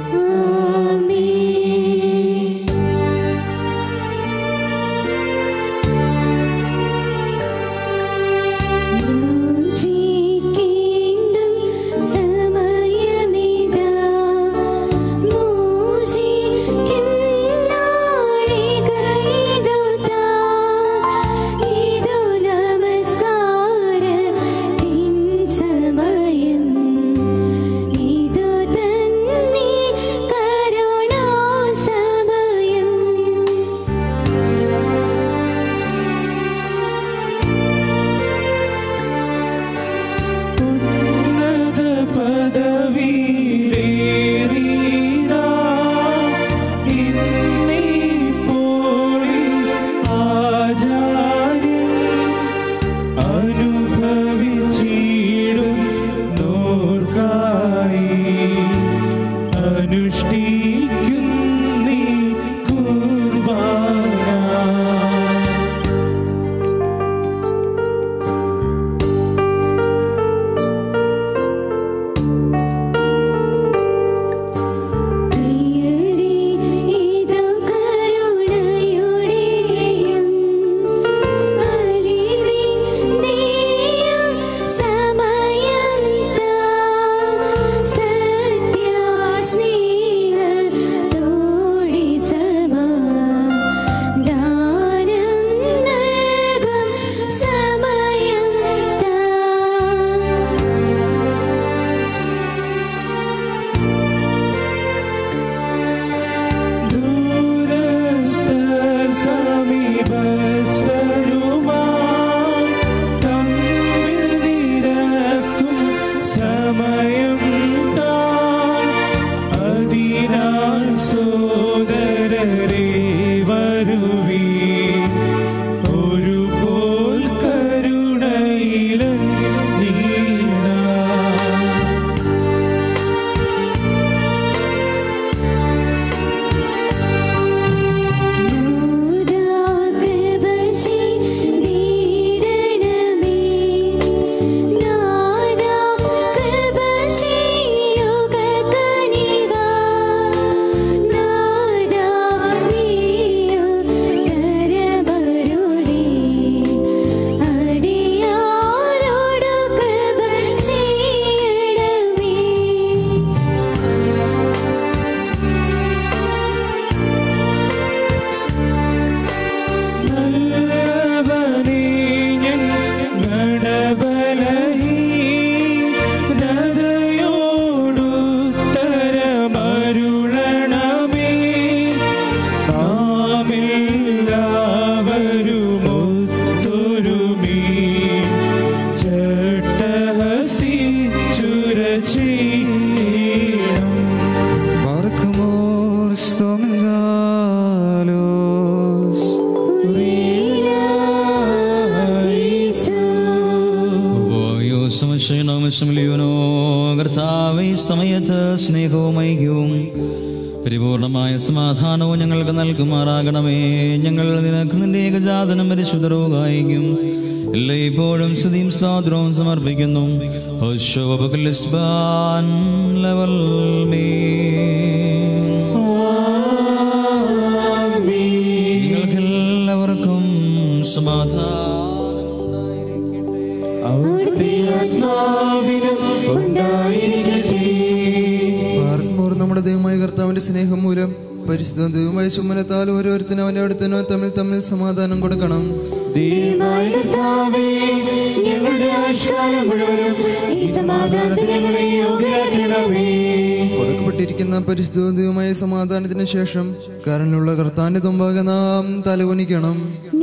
സമയത്ത് സ്നേഹവും ഐക്യവും പരിപൂർണമായ സമാധാനവും ഞങ്ങൾക്ക് നൽകുമാറാകണമേ. ഞങ്ങൾ നിനക്ക് നിന്റെ ഏകജാതനം പരിശുദ്ധരോഗായിക്കും എല്ലായ്പ്പോഴും സ്തുതിയും സ്തോത്രവും സമർപ്പിക്കുന്നു. നിങ്ങൾക്കെല്ലാവർക്കും സമാധാനം നമ്മുടെ ദൈവമായ കർത്താവിന്റെ സ്നേഹം മൂലം പരിശുദ്ധ ദൈവമായ ചുമനത്താൽ ഓരോരുത്തരും അവന്റെ അടുത്തനോ തമ്മിൽ തമ്മിൽ സമാധാനം കൊടുക്കണം. കൊടുക്കപ്പെട്ടിരിക്കുന്ന പരിശുദ്ധ ദൈവമായ സമാധാനത്തിന് ശേഷം കാരണമുള്ള കർത്താവിന്റെ മുമ്പാകെ നാം തലകുനിക്കണം.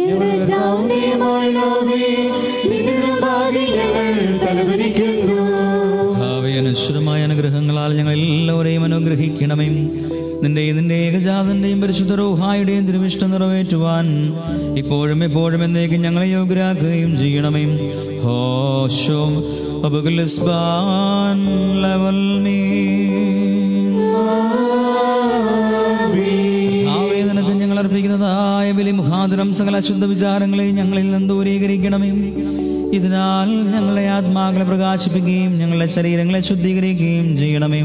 അനശ്വരമായ അനുഗ്രഹങ്ങളാൽ ഞങ്ങൾ എല്ലാവരെയും അനുഗ്രഹിക്കണമേ. നിന്റെ നിന്റെ ഏകജാതന്റെയും പരിശുദ്ധ റൂഹായുടെയും തിരുവിഷ്ടം നിറവേറ്റുവാൻ ഇപ്പോഴും എപ്പോഴും എന്നേക്കും ഞങ്ങളെ യോഗ്യരാക്കുകയും ചെയ്യണമേ. ഹോശോ അബുഗുലിസ്ബാൻ ലവൽ മീ നിനക്ക് ഞങ്ങൾ അർപ്പിക്കുന്ന അർപ്പിക്കുന്നതായ ബലി മുഖാന്തരം സകല ശുദ്ധ വിചാരങ്ങളെ ഞങ്ങളിൽ നിന്ന് ദൂരീകരിക്കണമേ. ഇതിനാൽ ഞങ്ങളെ ആത്മാക്കളെ പ്രകാശിപ്പിക്കുകയും ഞങ്ങളുടെ ശരീരങ്ങളെ ശുദ്ധീകരിക്കുകയും ചെയ്യണമേ.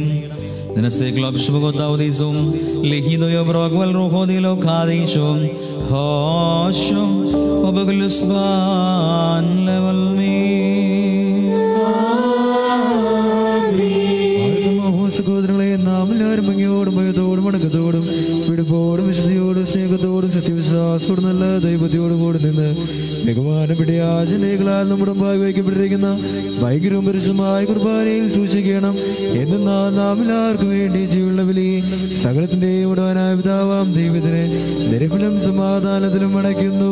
സഹോദരങ്ങളെ, നാം എല്ലാവരും ഭംഗിയോടും ഭയത്തോടും അടക്കത്തോടും വിടുപ്പോടും വിശുദ്ധിയോടും സ്നേഹത്തോടും സത്യവിശ്വാസത്തോടും നല്ല ദൈവത്തോടും കൂടി നിന്ന് ബഹുമാനപ്പെട്ട ആചനകളാൽ നമ്മുടെ മുമ്പായി വയ്ക്കപ്പെട്ടിരിക്കുന്ന ഭയങ്കരവും പരുഷമായ കുർബാനയിൽ സൂക്ഷിക്കണം. എന്നാൽ നാം എല്ലാവർക്കും വേണ്ടി ജീവനുള്ള ബലി സകലത്തിന്റെയും ഉടവാനായ പിതാവാം ദൈവത്തിന് നിരഫലം സമാധാനത്തിലും അടയ്ക്കുന്നു.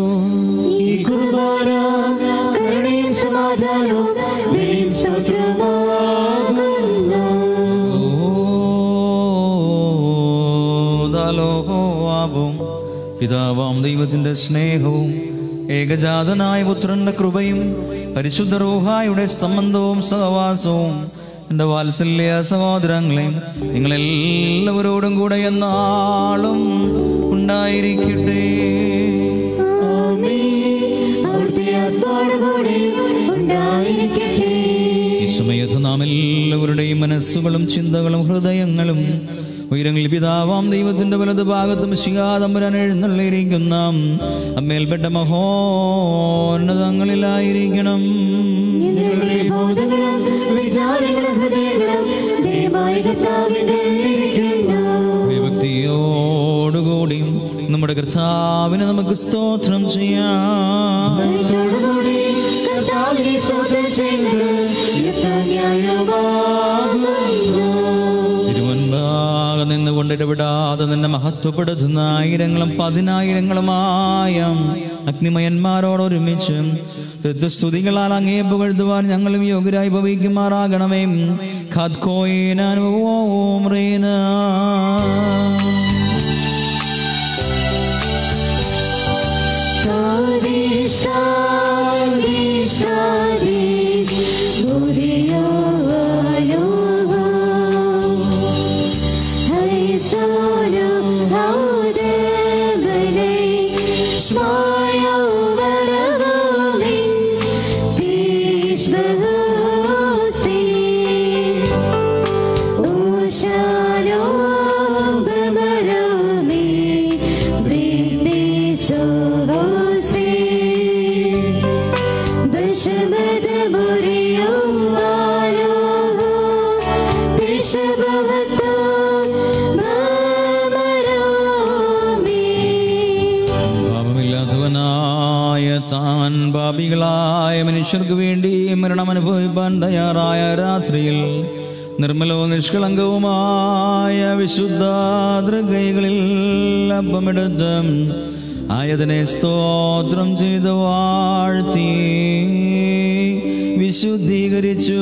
പിതാവാം ദൈവത്തിന്റെ സ്നേഹവും ഏകജാതനായ പുത്രന്റെ കൃപയും പരിശുദ്ധ റൂഹായുടെ സംബന്ധവും സഹവാസവും എൻ്റെ വാത്സല്യ സഹോദരങ്ങളെയും നിങ്ങളെല്ലാവരോടും കൂടെ എന്നാളും ഉണ്ടായിരിക്കട്ടെ. ഈ സമയത്ത് നാം എല്ലാവരുടെയും മനസ്സുകളും ചിന്തകളും ഹൃദയങ്ങളും ഉയരങ്ങളിൽ പിതാവാം ദൈവത്തിന്റെ വലത് ഭാഗത്തും ശിഖാതമ്പുരാൻ എഴുന്നള്ളിയിരിക്കുന്ന അമ്മേൽപ്പെട്ട മഹോന്നതങ്ങളിലായിരിക്കണം. ഭക്തിയോടുകൂടി നമ്മുടെ കർത്താവിനെ നമുക്ക് സ്തോത്രം ചെയ്യാം. തിരുവൻപാകെ നിന്നുകൊണ്ട് ഇടപെടാതെ നിന്നെ മഹത്വപ്പെടുത്തുന്ന ആയിരങ്ങളും പതിനായിരങ്ങളുമായ അഗ്നിമയന്മാരോടൊരുമിച്ച് സ്തുതികളാൽ അങ്ങേ പുകഴ്ത്തുവാൻ ഞങ്ങളും യോഗ്യരായി ഭവിക്കുമാറാകണമേ. താൻ പാപികളായ മനുഷ്യർക്ക് വേണ്ടി മരണം അനുഭവിപ്പാൻ തയ്യാറായ രാത്രിയിൽ നിർമ്മലവും നിഷ്കളങ്കവുമായ വിശുദ്ധ തൃക്കൈകളിൽ അപ്പമെടുത്ത് ആയതിനെ സ്തോത്രം ചെയ്ത് വാഴ്ത്തി വിശുദ്ധീകരിച്ചു.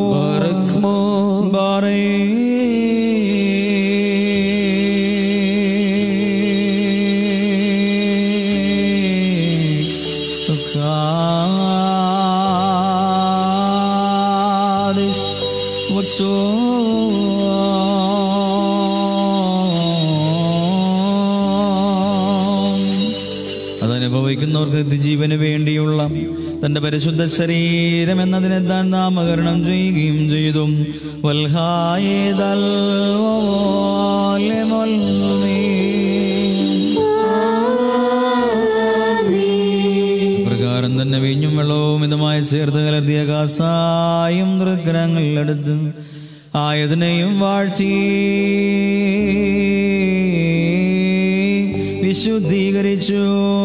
അതനുഭവിക്കുന്നവർക്ക് നിത്യജീവന് വേണ്ടിയുള്ള തന്റെ പരിശുദ്ധ ശരീരം എന്നതിനെ താൻ നാമകരണം ചെയ്യുകയും ചെയ്തു. പ്രകാരം തന്നെ വീഞ്ഞും വെള്ളവും ഇതുമായി ചേർത്ത് കലർത്തിയ കാസായും തൃക്കരങ്ങളിലെടുത്ത് ആയതിനെയും വാഴ്ത്തി വിശുദ്ധീകരിച്ചു.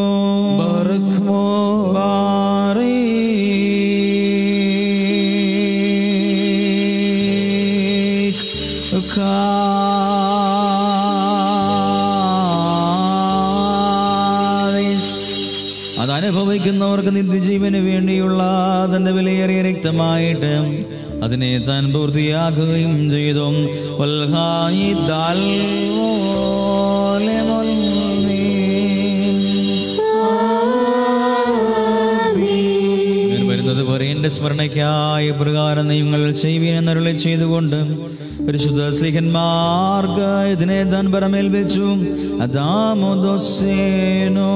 അതനുഭവിക്കുന്നവർക്ക് നിത്യജീവന് വേണ്ടിയുള്ള തന്റെ വിലയേറിയ രക്തമായിട്ട് അതിനെ താൻ പൂർത്തിയാക്കുകയും ചെയ്തു. വരുന്നത് പോലെ എന്റെ സ്മരണയ്ക്കായി പ്രകാരം നിങ്ങൾ ചെയ്യുവീൻ എന്നരുളി ചെയ്തുകൊണ്ട് പരിശുദ്ധ സ്ലീഹന്മാർക്ക് ഇതിനെ താൻ പരമേൽപ്പിച്ചു. അദാമോദോസേനോ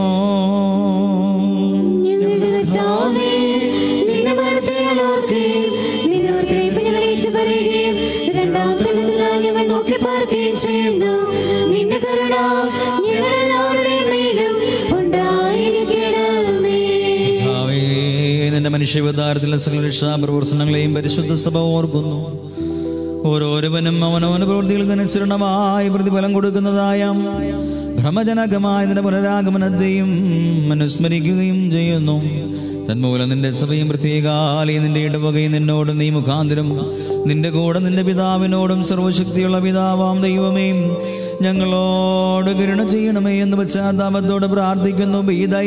ഞങ്ങളുടെ കർത്താവേ, നിന്റെ മരണത്തെയാൽ ഓർക്കുകയും നിന്റെ ഉയർത്തെഴുന്നേൽപ്പ് ഞങ്ങൾ ഏറ്റുപറയുകയും രണ്ടാം തലത്തിലായി ഞങ്ങൾ നോക്കി പാർക്കുകയും ചെയ്യുന്നു. നിന്റെ കരുണ ഞങ്ങളെല്ലാവരുടെയും മേലും ഉണ്ടായിരിക്കണമേ. നിന്റെ മനുഷ്യവതാരത്തിലെ സകല രക്ഷാപ്രവർത്തനങ്ങളെയും പരിശുദ്ധ സഭ ഓർക്കുന്നു. ഓരോരുവനും അവനവന് പ്രവൃത്തികൾക്ക് അനുസരണമായി പ്രതിഫലം കൊടുക്കുന്നതായ ഭ്രമജനകമായ നിന്റെ പുനരാഗമനത്തെയും അനുസ്മരിക്കുകയും ചെയ്യുന്നു. തന്മൂലം നിന്റെ സഭയും പ്രത്യേകാലി നിന്റെ ഇടവകയും നിന്നോടും നീ മുഖാന്തരം നിന്റെ കൂടെ നിന്റെ പിതാവിനോടും സർവശക്തിയുള്ള പിതാവാം ദൈവമേ ഞങ്ങളോട് കരുണ ചെയ്യണമേ എന്ന് പശ്ചാത്താപത്തോട് പ്രാർത്ഥിക്കുന്നു.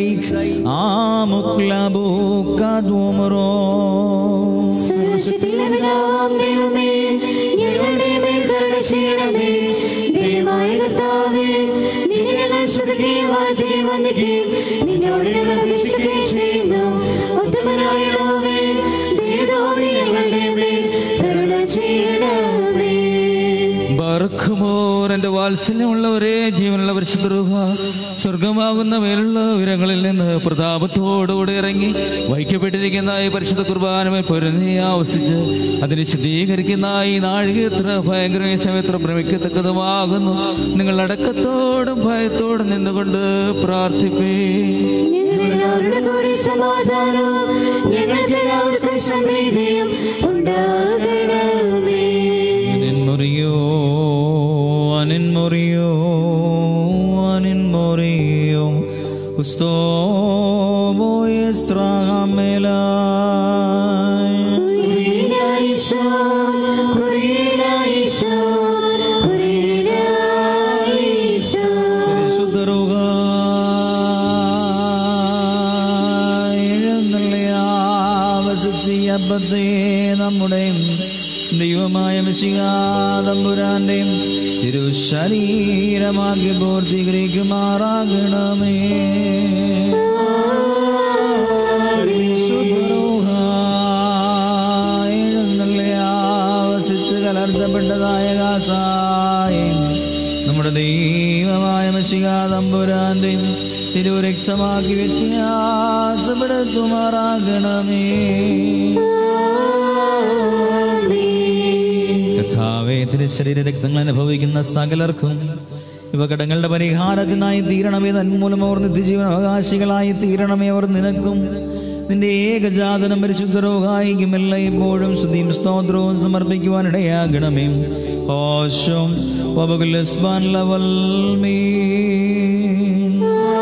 സർവശക്തിയുള്ള പിതാവാം ദൈവമേ, ഞങ്ങളുടെ മേൽ കരുണ ചെയ്യണമേ. ദൈവമായ കർത്താവേ, നിന്നെ ഞങ്ങൾ സ്തുതിക്കുകയും വാഴ്ത്തുകയും വന്ദിക്കുകയും നിന്നോട് ഞങ്ങൾ അപേക്ഷിക്കുകയും ചെയ്യുന്നു. ഉത്തമനായ യഹോവേ, ദയതോന്നി ഞങ്ങളുടെ മേൽ കരുണ ചെയ്യണമേ. ബർഖുമോർ എന്റെ വാത്സല്യമുള്ളവരെ, ജീവനുള്ള പരിശുദ്ധ രൂഹ സ്വർഗമാകുന്ന മേലുള്ള ഉയരങ്ങളിൽ നിന്ന് പ്രതാപത്തോടുകൂടി ഇറങ്ങി വഹിക്കപ്പെട്ടിരിക്കുന്ന ഈ പരിശുദ്ധ കുർബാനമേൽ പൊരുന്നി ആവസിച്ച് അതിനെ ശുദ്ധീകരിക്കുന്ന ഈ നാഴിക എത്ര ഭയങ്കര സമയത്ര ഭ്രമിക്കത്തക്കതുമാകുന്നു. നിങ്ങൾ അടക്കത്തോടും ഭയത്തോടും നിന്നുകൊണ്ട് പ്രാർത്ഥിപ്പേ. ഞങ്ങളെല്ലാവരുടെ കൂടെ സമാധാനവും ഞങ്ങൾക്ക് എല്ലാവർക്കും സമൃദ്ധിയും ഉണ്ടാകണമേ. Morio, anin morio, anin morio, usto voy estramela. Kurina Isa, Kurina Isa, Kurina Isa. Sudaruga, ilnalya vasisiya bade namude. ദൈവമായ മിശിഹാ തമ്പുരാന്റെയും തിരുശരീരമാക്കി പൂർത്തീകരിക്കുമാറാകണമേ. വസിച്ച് കലർത്തപ്പെട്ടതായ കാസായും നമ്മുടെ ദൈവമായ മിശിഹാ തമ്പുരാന്റെയും തിരുരക്തമാക്കി വ്യത്യാസപ്പെടുത്തുമാറാകണമേ. കർത്താവേ, തിരുശരീര രക്തങ്ങൾ അനുഭവിക്കുന്ന സകലർക്കും ഇവ കടങ്ങളുടെ പരിഹാരത്തിനായി തീരണമേ. തന്മൂലം അവർ നിത്യജീവൻ അവകാശികളായി തീരണമേ. അവർ നിനക്കും നിന്റെ ഏകജാതനം പരിശുദ്ധ റൂഹായിക്കും എല്ലായ്പ്പോഴും സ്തുതിയും സ്തോത്രവും സമർപ്പിക്കുവാനിടയാകണമേ. ഹോശം വബകുലസ്ബാൻ ലവൽ മീൻ.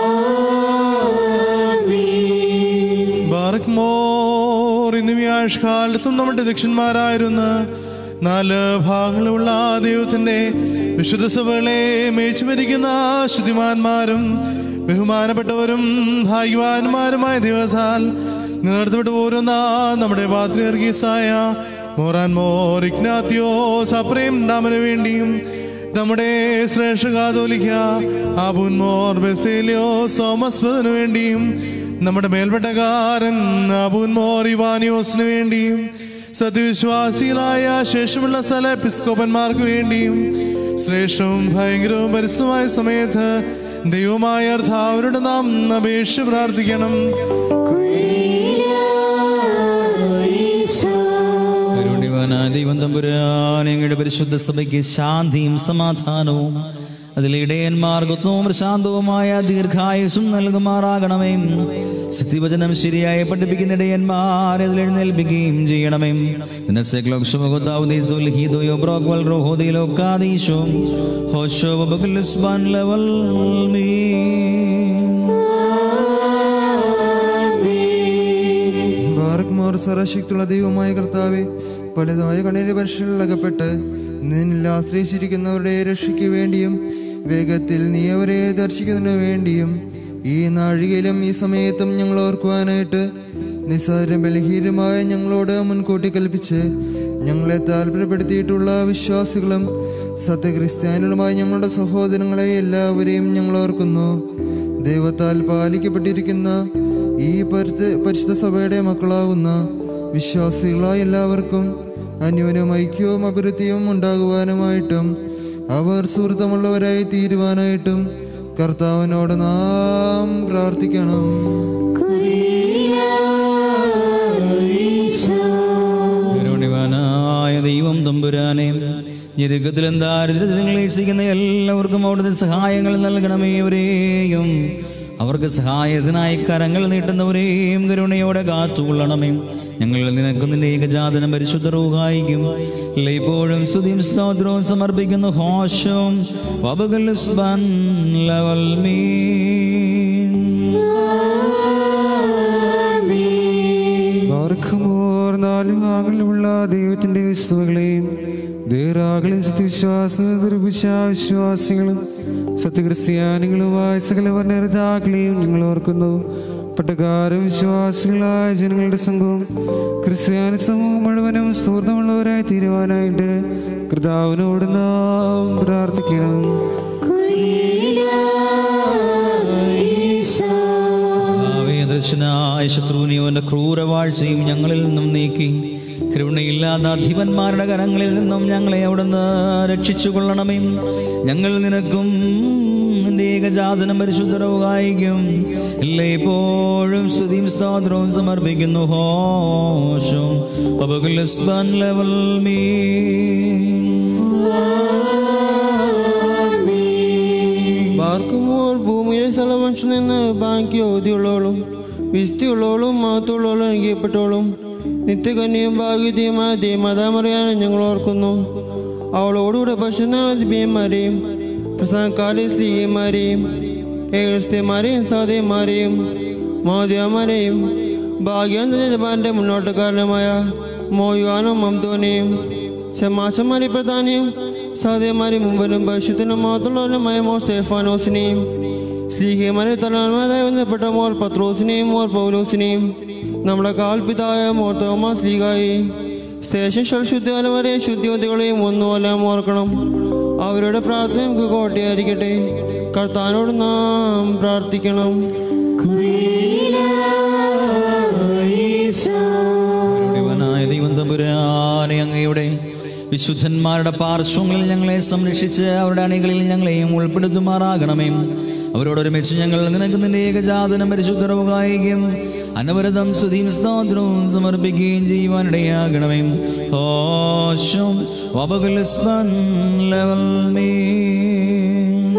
ബാറക് മോർ. ഇന്ന് വ്യാഴകാലത്തും നമ്മുടെ ദക്ഷന്മാരായിരുന്ന നാല് ഭാഗങ്ങളുള്ള ദൈവത്തിന്റെ വിശുദ്ധ സഭകളെ മേച്ചുമരിക്കുന്ന ശുദ്ധിമാന്മാരും ബഹുമാനപ്പെട്ടവരും ഭാഗ്യവാന്മാരുമായ ദൈവത്താൽ നടത്തപ്പെട്ടു പോരുന്ന നമ്മുടെ പാത്രിയർഗീസായ മോറാൻ മോർ ഇഗ്നാത്യോസ് അപ്രേം ഡാമന് വേണ്ടിയും നമ്മുടെ ശ്രേഷ്ഠ കാതോലിക്ക ആബൂൻ മോർ ബെസേലിയോ തോമസ്പതിനു വേണ്ടിയും നമ്മുടെ മേൽപ്പെട്ടക്കാരൻ ആബൂൻ മോർ ഇവാനിയോസിന് വേണ്ടിയും സത്യവിശ്വാസികളായ ശേഷമുള്ള സ്ഥല എപ്പിസ്കോപ്പന്മാർക്ക് വേണ്ടിയും ശ്രേഷ്ഠവും ഭയങ്കരവും പരിശുദ്ധമായ സമയത്ത് ദൈവമായ അവരുടെ നാം അപേക്ഷ പ്രാർത്ഥിക്കണം. ദൈവം തമ്പുരാൻ ഞങ്ങളുടെ പരിശുദ്ധ സഭയ്ക്ക് ശാന്തിയും സമാധാനവും അതിലെ ഇടയന്മാർഗത്വവും പ്രശാന്തവുമായ ദീർഘായുസും നൽകുമാറാകണമേ. സത്യവചനം ശരിയായി പഠിപ്പിക്കുന്ന ഇടയന്മാരെ അതിൽ എഴുന്നേൽപ്പിക്കുകയും ചെയ്യണമേ. സർവശക്തിയുള്ള ദൈവമായ കർത്താവേ, പലതായ കണ്ണീര് പരിശീലനം അകപ്പെട്ട് നിന്നിൽ ആശ്രയിച്ചിരിക്കുന്നവരുടെ രക്ഷയ്ക്ക് വേണ്ടിയും വേഗത്തിൽ നീ അവരെ ദർശിക്കുന്നതിനു വേണ്ടിയും ഈ നാഴികയിലും ഈ സമയത്തും ഞങ്ങൾ ഓർക്കുവാനായിട്ട് നിസ്സാര ബലഹീനമായ ഞങ്ങളോട് മുൻകൂട്ടി കൽപ്പിച്ച് ഞങ്ങളെ താല്പര്യപ്പെടുത്തിയിട്ടുള്ള വിശ്വാസികളും സത്യക്രിസ്ത്യാനികളുമായ ഞങ്ങളുടെ സഹോദരങ്ങളെ എല്ലാവരെയും ഞങ്ങൾ ഓർക്കുന്നു. ദൈവത്താൽ പാലിക്കപ്പെട്ടിരിക്കുന്ന ഈ പരിശുദ്ധ സഭയുടെ മക്കളാവുന്ന വിശ്വാസികളായ എല്ലാവർക്കും അന്യോന്യം ഐക്യവും അഭിവൃദ്ധിയും ഉണ്ടാകുവാനുമായിട്ടും അവർ സുഹൃത്തമുള്ളവരായി തീരുവാനായിട്ടും കർത്താവിനോട് നാം പ്രാർത്ഥിക്കണം. കരുണിവാനായ ദൈവം തമ്പുരാനെ, ഞെരുക്കത്തിലും ദാരിദ്ര്യത്തിലും ക്ലേശിക്കുന്ന എല്ലാവർക്കും അവിടുത്തെ സഹായങ്ങൾ നൽകണമേ. അവരെയും അവർക്ക് സഹായത്തിനായി കരങ്ങൾ നീട്ടുന്നവരെയും കരുണയോടെ കാത്തുകൊള്ളണമേ. ഞങ്ങൾ നിനക്ക് നിന്റെ ഏകജാതനം പരിശുദ്ധ റൂഹായിക്കും ഇപ്പോഴും സ്തുതിയും സ്തോത്രവും സമർപ്പിക്കുന്ന ഹോഷവും വബകലുസ്ബൻ ലവൽ മീൻ. ബാർഖമോർ നാല് ഭാഗങ്ങളിലുള്ള ദൈവത്തിന്റെ വിശ്വകളെയും ദേറാകളെയും സത്യവിശ്വാസികളും സത്യക്രിസ്ത്യാനികളുമായ സകല വർണ്ണതാക്കളെയും ഞങ്ങൾ ഓർക്കുന്നു. പട്ടക്കാരും വിശ്വാസികളായ ജനങ്ങളുടെ സംഘവും ക്രിസ്ത്യാനി സമൂഹം മുഴുവനും സുഹൃത്തുമുള്ളവരായി തീരുവാനായിട്ട് കർത്താവിനോട് നാം പ്രാർത്ഥിക്കണം. ദർശനായ ശത്രുവിനെ ക്രൂരവാഴ്ചയും ഞങ്ങളിൽ നിന്നും നീക്കി കരുണയില്ലാത്ത അധിപന്മാരുടെ കരങ്ങളിൽ നിന്നും ഞങ്ങളെ അവിടുന്ന് രക്ഷിച്ചു കൊള്ളണമേ. ഞങ്ങൾ നിനക്കും നിന്റെ ഏകജാതനം പരിശുദ്ധരവുകായിക്കും എപ്പോഴും സ്തുതിയും സ്തോത്രവും സമർപ്പിക്കുന്നു. ഹോഷും ലവൽ മീൻ. ബാർക്കുമ്പോൾ ഭൂമിയിലെ സ്ഥലമനുഷ്യൻ നിന്ന് ബാക്കി ഓതിയുള്ളോളും വിസ്തിയുള്ളോളും മാത്തുള്ളോളും അനുഗ്രഹിക്കപ്പെട്ടോളും നിത്യകന്യയും ഭാഗ്യതയുമായ ദേവമാതാമറിയാനും ഞങ്ങൾ ഓർക്കുന്നു. അവളോടുകൂടെ ഭക്ഷണമാരെയും പ്രസംഗക്കാരെ സ്ത്രീയന്മാരെയും ഏകസ്ത്യന്മാരെയും സാധയന്മാരെയും മാധ്യമാരെയും ഭാഗ്യവാന്റെ മുന്നോട്ടക്കാരനുമായ മോയുവാനും മംദോനെയും ശമാശന്മാരെ പ്രധാനിയും സാധയന്മാരെ മുമ്പിലും ഭവിഷ്യത്തിനും മാത്രമുള്ളവരുമായ മോർ സ്റ്റെഫാനോസിനെയും സ്ലീഹന്മാരെ തലവന്മാരായി ബന്ധപ്പെട്ട മോർ പത്രോസിനെയും മോർ പൗലോസിനെയും നമ്മുടെ കാൽപിതായ മോർ തോമസ് ലീഗായി ശേഷം ശുദ്ധിവാലന്മാരെയും ശുദ്ധിവതികളെയും ഒന്നുമല്ലാം ഓർക്കണം. അവരുടെ പ്രാർത്ഥന നമുക്ക് കോട്ടയായിരിക്കട്ടെ. കർത്താവിനോട് നാം പ്രാർത്ഥിക്കണം. ദൈവം തമ്പുരാനെ, അങ്ങയുടെ വിശുദ്ധന്മാരുടെ പാർശ്വങ്ങളിൽ ഞങ്ങളെ സംരക്ഷിച്ച് അവരുടെ അണികളിൽ ഞങ്ങളെയും ഉൾപ്പെടുത്തുമാറാകണമേ. അവരോടൊരുമിച്ച് ഞങ്ങൾ നിനക്ക് നിന്റെ ഏകജാതനം പരിശുദ്ധരവുകായിക്കും അനവരതം സ്തുതിയും സ്തോത്രവും സമർപ്പിക്കുകയും ചെയ്യുവാനിടയാകണമേ. ഹോശം വബകലുസ്ബൻ ലവൽ മീൻ.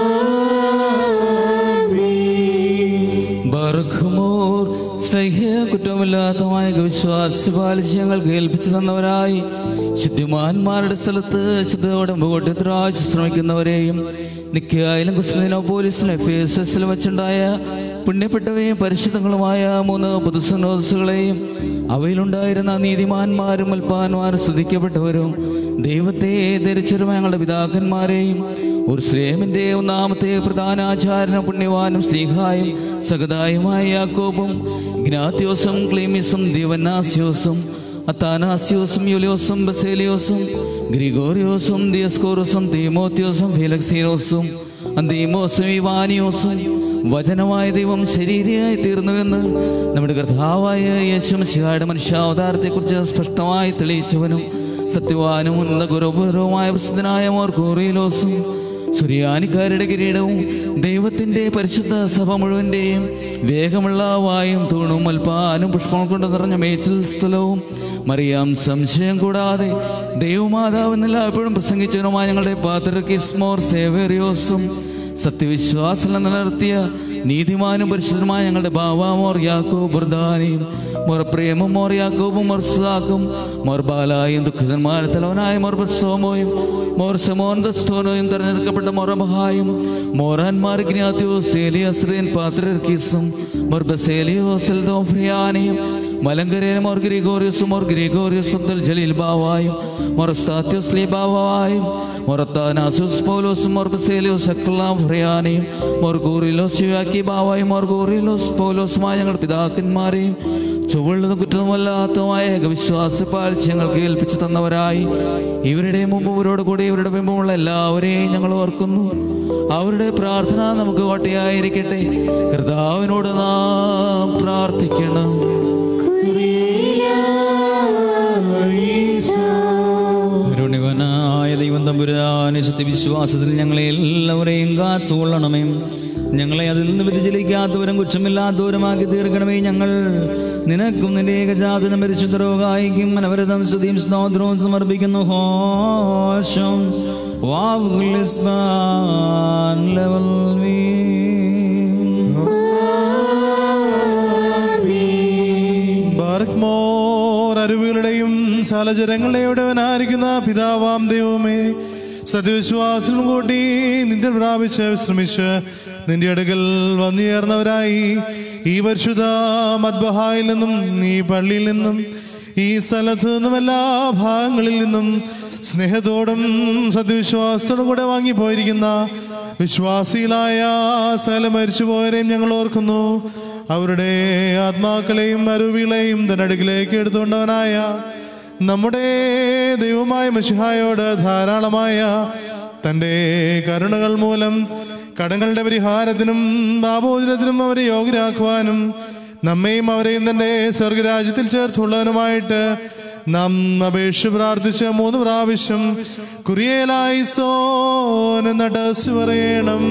ബർഖുമോർ സ്നേഹ കുറ്റമില്ലാത്തമായ വിശ്വാസ പാലിച്ച് ഞങ്ങൾക്ക് ഏൽപ്പിച്ചു തന്നവരായി ശുദ്ധിമാന്മാരുടെ സ്ഥലത്ത് ശുദ്ധയോടെ മുമ്പോട്ട് ശ്രമിക്കുന്നവരെയും നിക്കായാലും കുസ്തിനോ പോലീസിലും എഫ് എസ് എസിൽ വെച്ചുണ്ടായ പുണ്യപ്പെട്ടവയും പരിശുദ്ധങ്ങളുമായ മൂന്ന് പൊതുസന്നോസുകളെയും അവയിലുണ്ടായിരുന്ന നീതിമാന്മാരും അൽപ്പാന്മാരും സ്തുതിക്കപ്പെട്ടവരും ദൈവത്തെ ധരിച്ചവരും ഞങ്ങളുടെ പിതാക്കന്മാരെയും ഒരു സ്ലേമിന്റെ ഒന്നാമത്തെ പ്രധാനാചാരനും പുണ്യവാനും സ്ലീഹായും സഗതായുമായ യാക്കോബും ഗ്നാത്യോസും ക്ലീമിസും ദിവന്നാസ്യോസും അത്താനാസ്യോസും യൂലിയോസും ബസേലിയോസും ഗ്രിഗോറിയോസും ദിയസ്കോറോസും തീമോത്യോസും ഫെലക്സീനോസും അന്തീമോസും ഇവാനിയോസും വചനമായ ദൈവം ശരീരയായി തീർന്നുവെന്ന് നമ്മുടെ കർത്താവായ യേശുമിശിഹായുടെ മനുഷ്യാവതാരത്തെക്കുറിച്ച് സ്പഷ്ടമായി തെളിയിച്ചവനും സത്യവാനും ഉന്നത ഗുരുപരവുമായ പ്രസിദ്ധനായ മോർ കോറിയലോസും സുറിയാനിക്കാരുടെ കിരീടവും ദൈവത്തിന്റെ പരിശുദ്ധ സഭ മുഴുവന്റെയും വേഗമുള്ള വായും തൂണും അൽപ്പാനും പുഷ്പങ്ങൾ കൊണ്ട് നിറഞ്ഞ മേച്ചിൽ സ്ഥലവും മറിയാം സംശയം കൂടാതെ ദൈവമാതാവെന്നല്ല എപ്പോഴും പ്രസംഗിച്ചവനുമായ ഞങ്ങളുടെ പാത്രിക്കിസ്മോർ സേവേറിയോസും സത്യവിശ്വാസം നിലനിർത്തിയ നീതിമാനും പരിശുദ്ധനുമായ ഞങ്ങളുടെ ബാവാമോർ യാക്കോബ് ബർദാനിയും മോർ പ്രേമും മോർ യാക്കോബും മോർ സാക്കും മോർ ബാലായും ദുഃഖിതന്മാരെ തലവനായ മോർ ബസ്സോമോയും മോർ സമോൻ ദസ്തോനോയും തെരഞ്ഞെടുക്കപ്പെട്ട മൊറബഹായും മോറാൻമാർ ഗ്നാത്യോസ് ഏലിയസ്രീൻ പാത്രിർക്കീസും മോർ ബസേലിയോസ് എൽദോഫ്രിയാനിയും മലങ്കരയിലും മോർ ഗ്രിഗോറിയസും മോർ ഗ്രിഗോറിയസ് അബ്ദുൽ ജലീൽ ബാവായും മോർ സ്താത്യോസ് ലീബാവായും മൊറത്താനാസുസ് പൗലോസും മോർ ബസേലിയോസ് അക്ലാഫ്രിയാനിയും മോർ ഗോറിലോസ് ശിവാക്കി ബാവായും മോർ ഗോറിലോസ് പൗലോസുമായ ഞങ്ങളുടെ പിതാക്കന്മാരെയും ചൊവ്വുള്ളതും കുറ്റമല്ലാത്തതുമായ ഏകവിശ്വാസ പാലിച്ച് ഞങ്ങൾക്ക് ഏൽപ്പിച്ചു തന്നവരായി ഇവരുടെ മുമ്പ് ഇവരോട് കൂടി ഇവരുടെ മുമ്പുമുള്ള എല്ലാവരെയും ഞങ്ങൾ ഓർക്കുന്നു. അവരുടെ പ്രാർത്ഥന നമുക്ക് കോട്ടയായിരിക്കട്ടെ. കർത്താവിനോട് നാം പ്രാർത്ഥിക്കണം. കുരിയലാ ഈശോ ദൈവം തമ്പുരാനെ സത്യവിശ്വാസത്തിൽ ഞങ്ങളെ എല്ലാവരെയും കാത്തുകൊള്ളണമേ. ഞങ്ങളെ അതിൽ നിന്ന് വ്യതിചലിക്കാത്തവരും കുറ്റമില്ലാത്തവരുമാക്കി തീർക്കണമേ. ഞങ്ങൾ നിനക്കും നിന്റെ ഏകജാതനും പരിശുദ്ധരോഗായിക്കും അനവരതം സ്തുതിയും സ്തോത്രവും സമർപ്പിക്കുന്നു. ഹോശം വാവുലിസ്ബാൻ ലെവൽ വി ബാർക്ക്മോർ അരുവികളുടെയും സാലജരങ്ങളുടെയുടവനായിരിക്കുന്ന പിതാവാം ദൈവമേ, സത്യവിശ്വാസം കൂട്ടി നിന്റെ പ്രാപിച്ച് വിശ്രമിച്ച് നിന്റെ അടുക്കൽ വന്നുചേർന്നവരായി ഈ പരിശുദ്ധ മദ്ബഹായിൽ നിന്നും ഈ പള്ളിയിൽ നിന്നും ഈ സ്ഥലത്തു നിന്നും എല്ലാ ഭാഗങ്ങളിൽ നിന്നും സ്നേഹത്തോടും സത്യവിശ്വാസത്തോടും കൂടെ വാങ്ങിപ്പോയിരിക്കുന്ന വിശ്വാസികളായ സ്ഥലം മരിച്ചുപോയവരെയും ഞങ്ങൾ ഓർക്കുന്നു. അവരുടെ ആത്മാക്കളെയും അരുവികളെയും തന്റെ അടുക്കിലേക്ക് എടുത്തുകൊണ്ടവനായ നമ്മുടെ ദൈവമായ മിശിഹായോട് ധാരാളമായ തൻ്റെ കരുണകൾ മൂലം കടങ്ങളുടെ പരിഹാരത്തിനും പാപമോചനത്തിനും അവരെ യോഗ്യരാക്കുവാനും നമ്മയും അവരെയും തൻ്റെ സ്വർഗരാജ്യത്തിൽ ചേർത്തുള്ളവനുമായിട്ട് നാം അപേക്ഷ പ്രാർത്ഥിച്ച മൂന്ന് പ്രാവശ്യം കുറിയേലായിസോൻ എന്നിട്ട് പറയണം.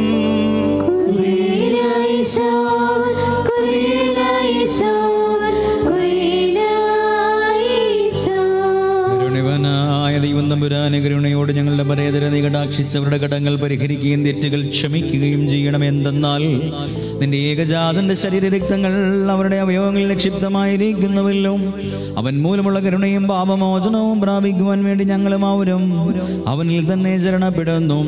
ദൈവം തമ്പുരാനെ കരുണയോട് ഞങ്ങളുടെ പരേതരതി കടാക്ഷിച്ചവരുടെ കടങ്ങൾ പരിഹരിക്കുകയും തെറ്റുകൾ ക്ഷമിക്കുകയും ചെയ്യണം. എന്തെന്നാൽ നിന്റെ ഏകജാതന്റെ ശരീരരക്തങ്ങൾ അവരുടെ അവയവങ്ങളിൽ നിക്ഷിപ്തമായിരിക്കുന്നുവല്ലോ. അവൻ മൂലമുള്ള കരുണയും പാപമോചനവും പ്രാപിക്കുവാൻ വേണ്ടി ഞങ്ങളും അവരും അവനിൽ തന്നെ ശരണപ്പെടുന്നു.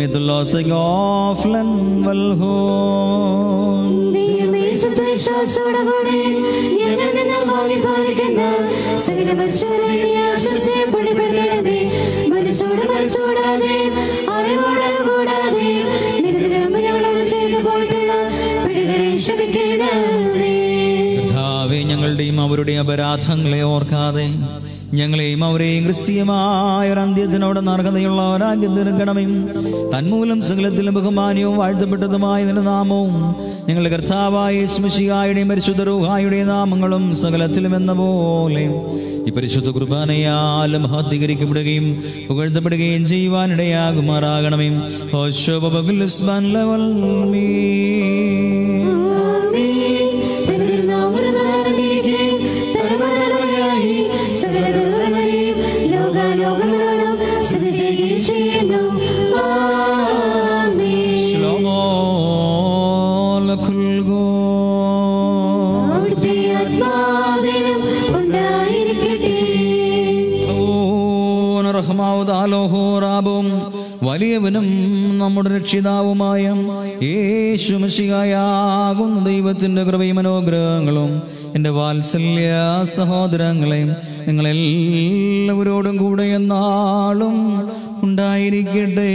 മനസ്സോട് മനസ്സോടാതെ അറിവോട് അറിവോടാതെ പോയിട്ടുള്ള പിടികളെ ക്ഷമിക്കണമേ. കർത്താവേ, ഞങ്ങളുടെയും അവരുടെ അപരാധങ്ങളെ ഓർക്കാതെ ഞങ്ങളെയും അവരെയും ക്രിസ്തീയമായ ഒരു അന്ത്യത്തിനോട് നർഹതയുള്ളവരാക്കി തീർക്കണമേ. തന്മൂലം സകലത്തിലും ബഹുമാനവും വാഴ്ത്തപ്പെട്ടതുമായ നിന്റെ നാമവും ഞങ്ങളുടെ കർത്താവായ യേശുമിശിഹായുടെയും പരിശുദ്ധ റൂഹായുടെയും നാമങ്ങളും സകലത്തിലും എന്ന പോലെ ഈ പരിശുദ്ധ കുർബാനയാൽ മഹത്വീകരിക്കപ്പെടുകയും പുകഴ്ത്തപ്പെടുകയും ചെയ്യുവാനിടയാകുമാറാകണമേ. വലിയവനും നമ്മുടെ രക്ഷിതാവുമായ യേശു മിശിഹായാകുന്ന ദൈവത്തിന്റെ കൃപയും മനോഗ്രഹങ്ങളും എൻ്റെ വാത്സല്യ സഹോദരങ്ങളെയും നിങ്ങളെല്ലാവരോടും കൂടെ എന്നാളും ഉണ്ടായിരിക്കട്ടെ.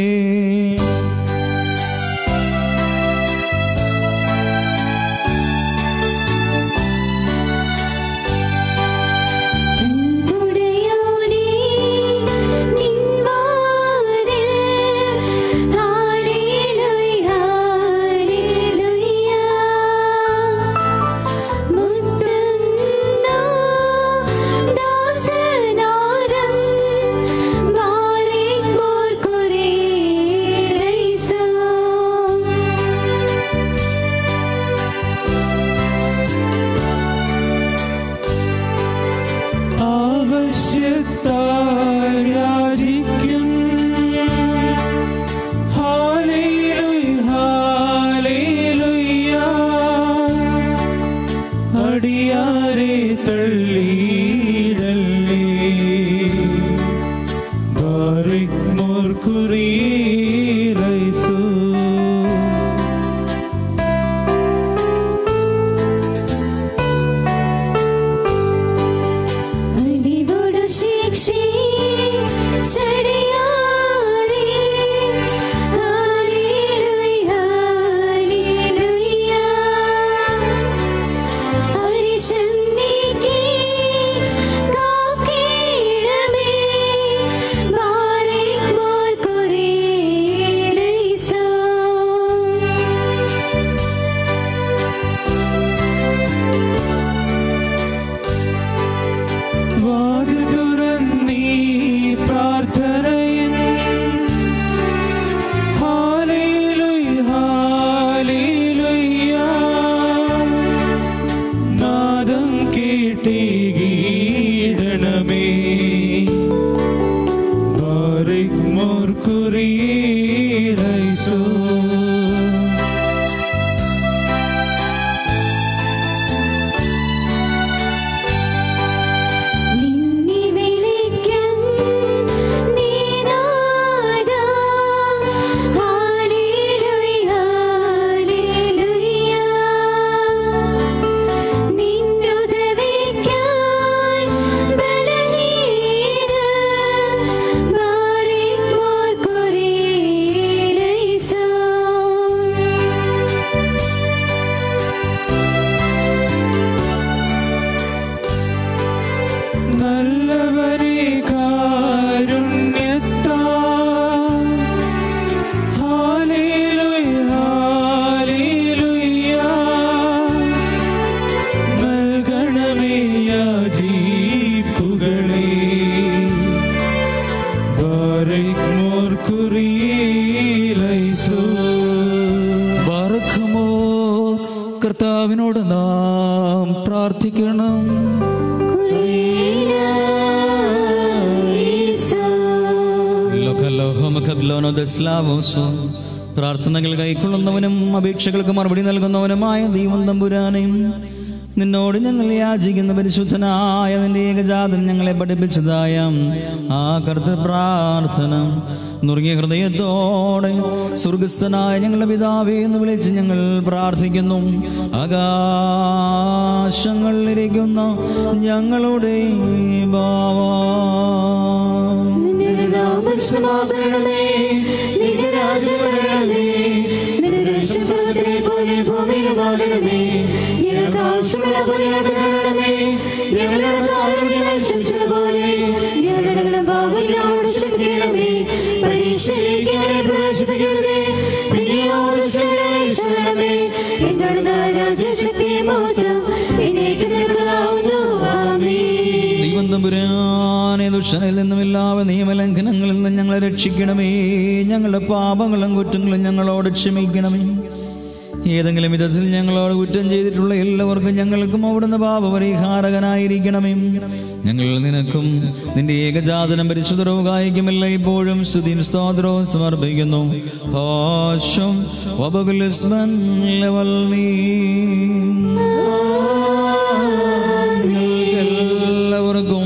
Bye. കർത്താവിനോട് നാം പ്രാർത്ഥിക്കണം. പ്രാർത്ഥനകൾ കൈക്കൊള്ളുന്നവനും അപേക്ഷകൾക്ക് മറുപടി നൽകുന്നവനുമായ ദൈവം തമ്പുരാനെയും നിന്നോട് ഞങ്ങൾ യാചിക്കുന്ന പരിശുദ്ധനായ നിന്റെ ഏകജാതൻ ഞങ്ങളെ പഠിപ്പിച്ചതായ ആ കർത്തൃ പ്രാർത്ഥന നുറുങ്ങിയ ഹൃദയത്തോടെ സ്വർഗസ്ഥനായ ഞങ്ങളുടെ പിതാവേ എന്ന് വിളിച്ച് ഞങ്ങൾ പ്രാർത്ഥിക്കുന്നു. ആകാശങ്ങളിലിരിക്കുന്ന ഞങ്ങളുടെ ബാവാ, ദൈവം തമ്പുരാനെ ദുഷ്ടനിൽ നിന്നും എല്ലാവരും നിയമലംഘനങ്ങളിൽ നിന്നും ഞങ്ങളെ രക്ഷിക്കണമേ. ഞങ്ങളുടെ പാപങ്ങളും കുറ്റങ്ങളും ഞങ്ങളോട് ക്ഷമിക്കണമേ. ഏതെങ്കിലും വിധത്തിൽ ഞങ്ങളോട് കുറ്റം ചെയ്തിട്ടുള്ള എല്ലാവർക്കും ഞങ്ങൾക്കും അവിടുന്ന് പാപപരിഹാരകനായിരിക്കണമേ. ഞങ്ങൾ നിനക്കും നിന്റെ ഏകജാതനം പരിശുദ്ധവും കായിക്കുമല്ല ഇപ്പോഴും സ്തുതിയും സ്തോത്രവും സമർപ്പിക്കുന്നു. ഹാശം എല്ലാവർക്കും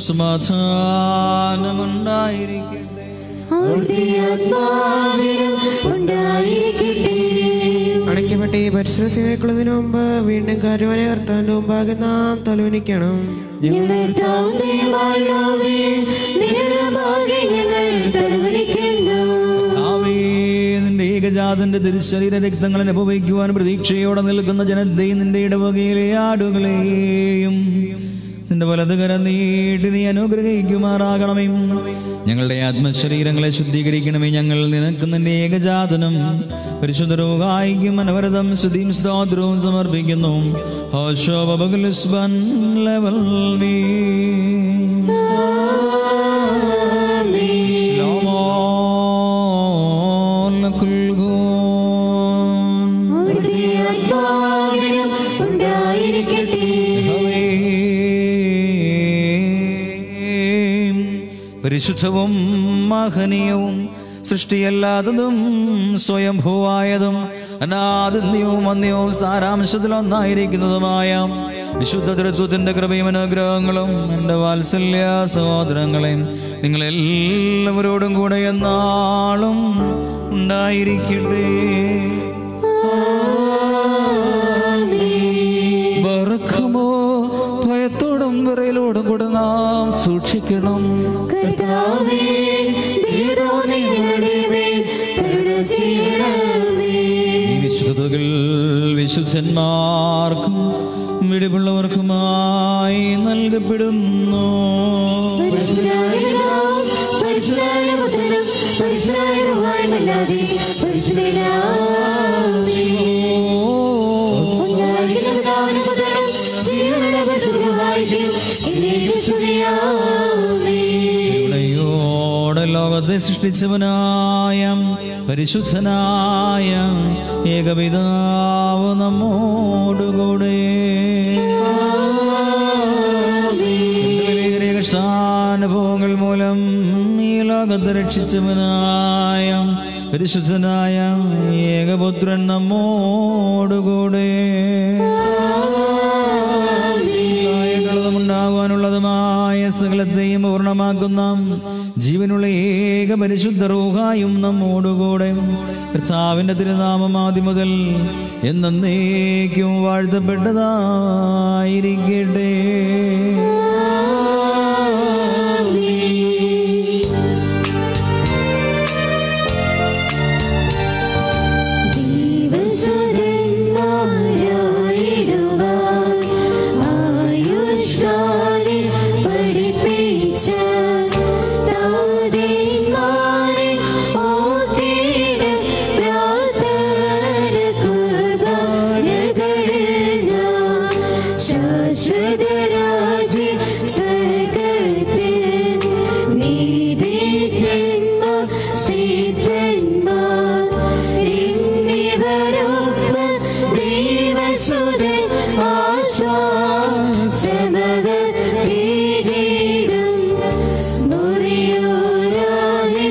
സമാധാനമുണ്ടായിരിക്കട്ടെ. അടയ്ക്കപ്പെട്ട ഈ പരിസര സേവക്കുള്ളതിനു മുമ്പ് വീണ്ടും കാര്യമായ കർത്താവിന്റെ മുമ്പാകെ നാം തലവനിക്കണം. നിന്റെ ഏകജാതന്റെ തിരുശരീര രക്തങ്ങൾ അനുഭവിക്കുവാൻ പ്രതീക്ഷയോടെ നിൽക്കുന്ന ജനത്തെയും നിന്റെ ഇടവകയിലെ ആടുകളെയും നിന്റെ വലതുകരം നീട്ടി നീ അനുഗ്രഹിക്കുമാറാകണമേ. ഞങ്ങളുടെ ആത്മശരീരങ്ങളെ ശുദ്ധീകരിക്കണമേ. ഞങ്ങൾ നിനക്ക് നിന്റെ ഏകജാതനം പരിശുദ്ധരോഗായിക്കും അനവരതം സ്തുതിയും സ്തോത്രവും സമർപ്പിക്കുന്നു. പരിശുദ്ധവും മഹനീയവും സൃഷ്ടിയല്ലാത്തതും സ്വയംഭൂവായതും അനാദിന്യവും അന്യവും സാരാംശത്തിലൊന്നായിരിക്കുന്നതുമായ വിശുദ്ധ തൃത്വത്തിന്റെ കൃപയും അനുഗ്രഹങ്ങളും എൻ്റെ വാത്സല്യ സഹോദരങ്ങളെയും നിങ്ങളെല്ലാവരോടും കൂടെ എന്നാളും ഉണ്ടായിരിക്കട്ടെ. ബർഖമോ ഭയത്തോടും വിറയലോടും കൂടെ നാം സൂക്ഷിക്കണം. ഈ വിശുദ്ധതകൾ വിശുദ്ധന്മാർക്കും വെടിവുള്ളവർക്കുമായി നൽകപ്പെടുന്നു. ലോകത്തെ സൃഷ്ടിച്ചവനായ പരിശുദ്ധനായ ഏകപിതാവ് നമ്മോടുകൂടെ കഷ്ടാനുഭവങ്ങൾ മൂലം ഈ ലോകത്തെ രക്ഷിച്ചവനായ പരിശുദ്ധനായ ഏകപുത്രൻ നമ്മോടുകൂടെ ഉണ്ടാകുവാനുള്ളതുമായ സകലത്തെയും പൂർണ്ണമാക്കുന്ന ജീവനുള്ള ഏക പരിശുദ്ധ റൂഹായും നമ്മോടുകൂടെ കർത്താവിന്റെ തിരുനാമം ആദ്യം മുതൽ എന്നേക്കും വാഴ്ത്തപ്പെട്ടതായിരിക്കട്ടെ. ശാശ്വതരാജ്യ സ്വർഗ്ഗത്തിൽ സുതൻ ആശ്വാസമകീടും മുറിയോരാകെ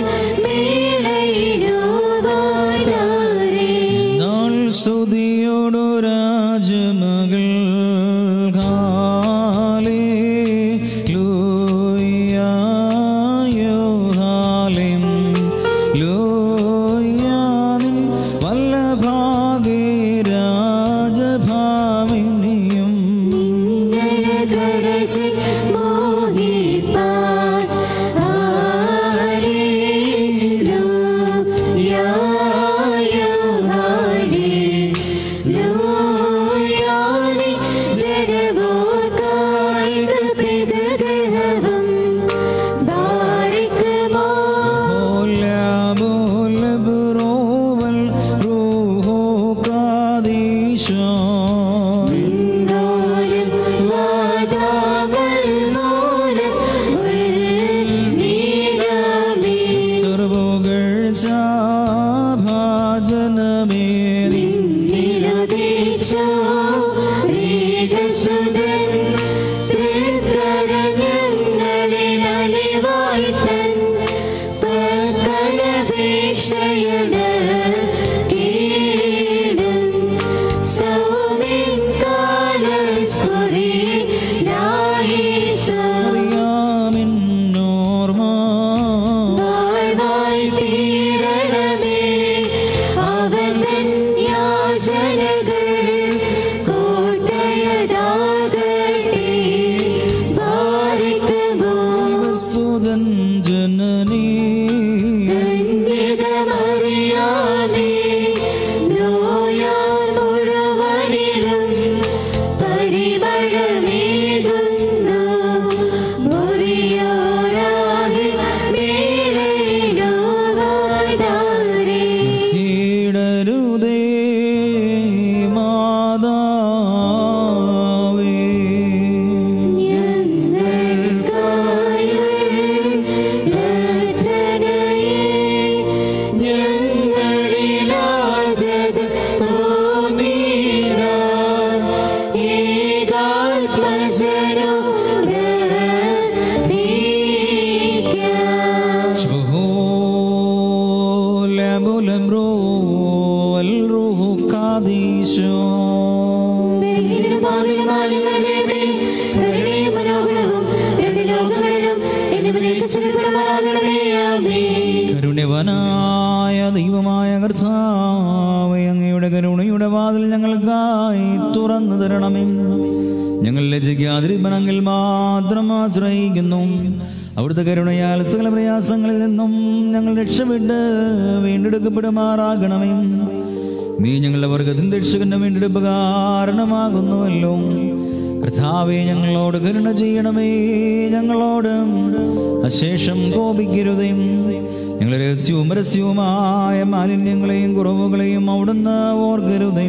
മേലയിലുവാനാരേ നാൾ സ്തുതിയോടു രാജമകൾ കരുണ്യവനായ ദൈവമായ കർത്താവേ, അങ്ങയുടെ കരുണയുടെ വാതിൽ ഞങ്ങൾക്കായി തുറന്നു തരണമേ. ഞങ്ങൾ ലജ്ജിക്കാതിരിപ്പനെങ്കിൽ മാത്രം ആശ്രയിക്കുന്നു. അവിടുത്തെ കരുണയാൽ സകല പ്രയാസങ്ങളിൽ നിന്നും ഞങ്ങൾ രക്ഷപ്പെട്ട് വീണ്ടെടുക്കപ്പെടുമാറാകണമേ. നീ ഞങ്ങളുടെ വർഗത്തിന്റെ രക്ഷകന്റെ വീണ്ടെടുപ്പ് കാരണമാകുന്നുവല്ലോ. കർത്താവേ, ഞങ്ങളോട് കരുണ ചെയ്യണമേ. ഞങ്ങളോട് അശേഷം കോപിക്കരുതേ. ഞങ്ങൾ രഹസ്യവും പരസ്യവുമായ മാലിന്യങ്ങളെയും കുറവുകളെയും അവിടുന്ന് ഓർക്കരുതേ.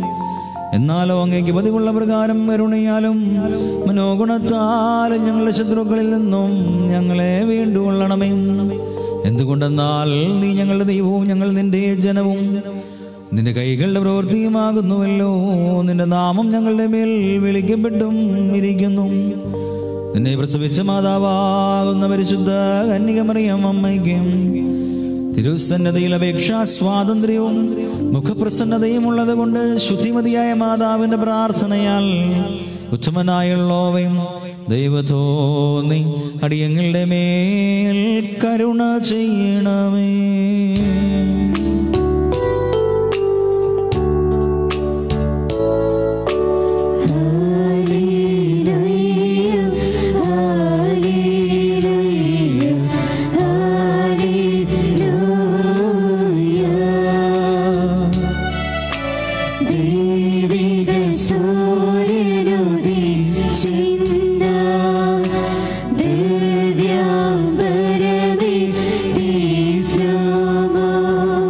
എന്നാലോ അങ്ങേക്ക് പതിവുള്ള പ്രകാരം കരുണയാലും മനോഗുണത്താലും ഞങ്ങളുടെ ശത്രുക്കളിൽ നിന്നും ഞങ്ങളെ വീണ്ടുകൊള്ളണമേ. എന്തുകൊണ്ടെന്നാൽ നീ ഞങ്ങളുടെ ദൈവവും ഞങ്ങൾ നിന്റെ ജനവും നിന്റെ കൈകളുടെ പ്രവൃത്തിയുമാകുന്നുവല്ലോ. നിന്റെ നാമം ഞങ്ങളുടെ മേൽ വിളിക്കപ്പെട്ടും ഇരിക്കുന്നു. നിന്നെ പ്രസവിച്ച മാതാവാകുന്ന പരിശുദ്ധ കന്യകമറിയം അമ്മയ്ക്കും തിരുസന്നതയിൽ അപേക്ഷാ സ്വാതന്ത്ര്യവും മുഖപ്രസന്നതയും ഉള്ളത് കൊണ്ട് ശുദ്ധിമതിയായ മാതാവിന്റെ പ്രാർത്ഥനയാൽ ഉത്തമനായുള്ളവയും ദൈവത്തോന്നി അടിയങ്ങളുടെ മേൽ കരുണ ചെയ്യണമേ. ദിവ്യാംബരമേ,